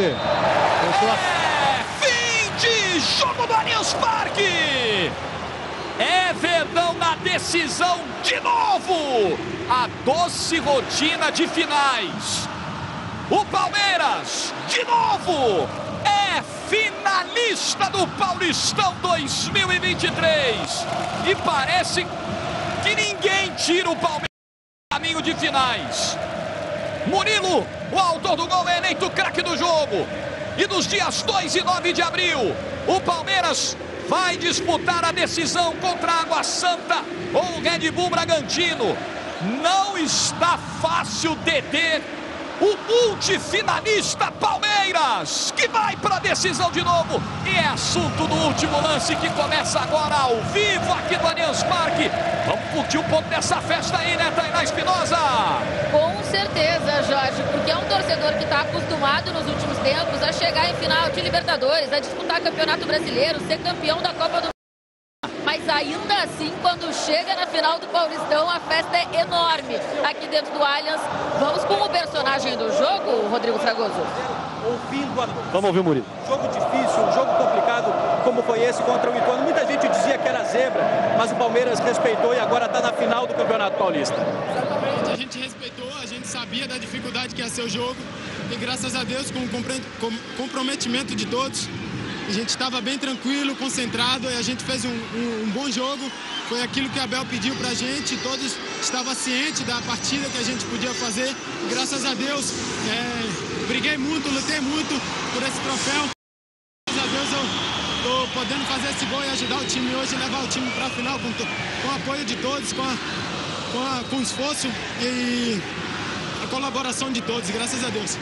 fim de jogo do Allianz Parque. É Verdão na decisão de novo. A doce rotina de finais. O Palmeiras, de novo, é finalista do Paulistão 2023. E parece que ninguém tira o Palmeiras do caminho de finais. Murilo, o autor do gol, é eleito craque do jogo. E nos dias 2 e 9 de abril, o Palmeiras vai disputar a decisão contra a Água Santa ou o Red Bull Bragantino. Não está fácil deter o multifinalista Palmeiras, que vai para a decisão de novo. E é assunto do último lance, que começa agora ao vivo aqui do Allianz Parque. Vamos curtir um pouco dessa festa aí, né, Tainá Espinosa? Com certeza, Jorge, porque é um torcedor que está acostumado nos últimos tempos a chegar em final de Libertadores, a disputar Campeonato Brasileiro, ser campeão da Copa do... Mas ainda assim, quando chega na final do Paulistão, a festa é enorme aqui dentro do Allianz. Vamos com o personagem do jogo, Rodrigo Fragoso. Vamos ouvir o Murilo. Jogo difícil, um jogo complicado como foi esse contra o Ituano. Muita gente dizia que era zebra, mas o Palmeiras respeitou e agora está na final do Campeonato Paulista. Exatamente, a gente respeitou, a gente sabia da dificuldade que ia ser o jogo. E graças a Deus, com o comprometimento de todos, a gente estava bem tranquilo, concentrado, e a gente fez um bom jogo. Foi aquilo que a Abel pediu pra gente, todos estavam cientes da partida que a gente podia fazer. E graças a Deus, briguei muito, lutei muito por esse troféu. Graças a Deus eu estou podendo fazer esse gol e ajudar o time hoje, levar o time para a final com o apoio de todos, com com esforço e a colaboração de todos, graças a Deus.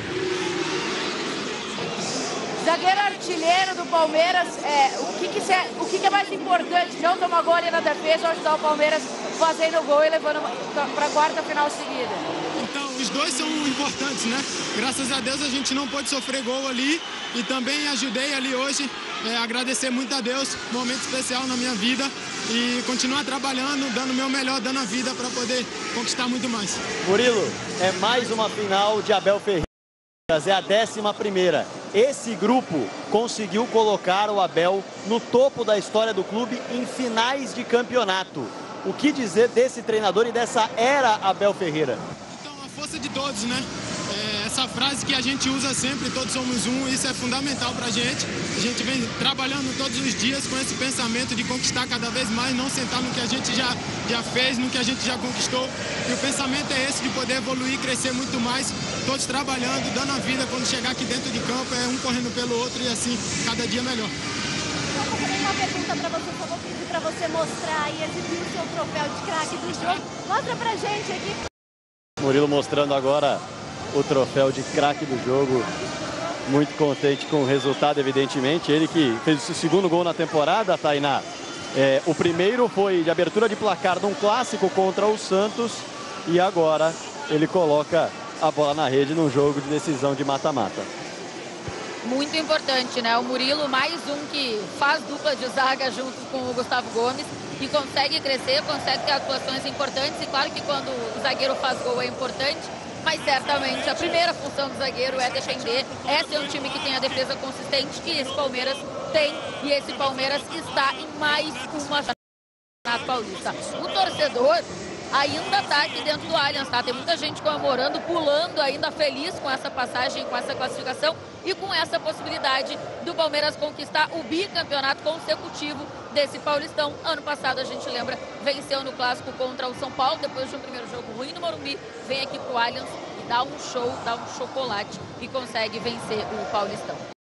Zagueiro artilheiro do Palmeiras, o que é mais importante? Não tomar gol ali na defesa ou ajudar o Palmeiras fazendo gol e levando para a quarta final seguida? Então, os dois são importantes, né? Graças a Deus a gente não pode sofrer gol ali e também ajudei ali hoje, agradecer muito a Deus, momento especial na minha vida e continuar trabalhando, dando o meu melhor, dando a vida para poder conquistar muito mais. Murilo, é mais uma final de Abel Ferreira, é a 11ª. Esse grupo conseguiu colocar o Abel no topo da história do clube em finais de campeonato. O que dizer desse treinador e dessa era Abel Ferreira? Então, a força de todos, né? Essa frase que a gente usa sempre, todos somos um, isso é fundamental pra gente. A gente vem trabalhando todos os dias com esse pensamento de conquistar cada vez mais, não sentar no que a gente já fez, no que a gente já conquistou. E o pensamento é esse, de poder evoluir, crescer muito mais, todos trabalhando, dando a vida. Quando chegar aqui dentro de campo, é um correndo pelo outro e assim, cada dia melhor. Eu tenho uma pergunta pra você, só vou pedir pra você mostrar e exibir o seu troféu de craque do jogo. Mostra pra gente aqui. Murilo mostrando agora o troféu de craque do jogo, muito contente com o resultado, evidentemente. Ele que fez o segundo gol na temporada, Tainá. O primeiro foi de abertura de placar num clássico contra o Santos e agora ele coloca a bola na rede num jogo de decisão de mata-mata. Muito importante, né? O Murilo, mais um que faz dupla de zaga junto com o Gustavo Gomes e consegue crescer, consegue ter atuações importantes. E claro que quando o zagueiro faz gol é importante, mas certamente a primeira função do zagueiro é defender, é ser um time que tem a defesa consistente, que esse Palmeiras tem, e esse Palmeiras está em mais uma Campeonato Paulista. O torcedor ainda está aqui dentro do Allianz, tá? Tem muita gente comemorando, pulando, ainda feliz com essa passagem, com essa classificação e com essa possibilidade do Palmeiras conquistar o bicampeonato consecutivo desse Paulistão. Ano passado, a gente lembra, venceu no clássico contra o São Paulo, depois de um primeiro jogo ruim no Morumbi, vem aqui pro Allianz e dá um show, dá um chocolate e consegue vencer o Paulistão.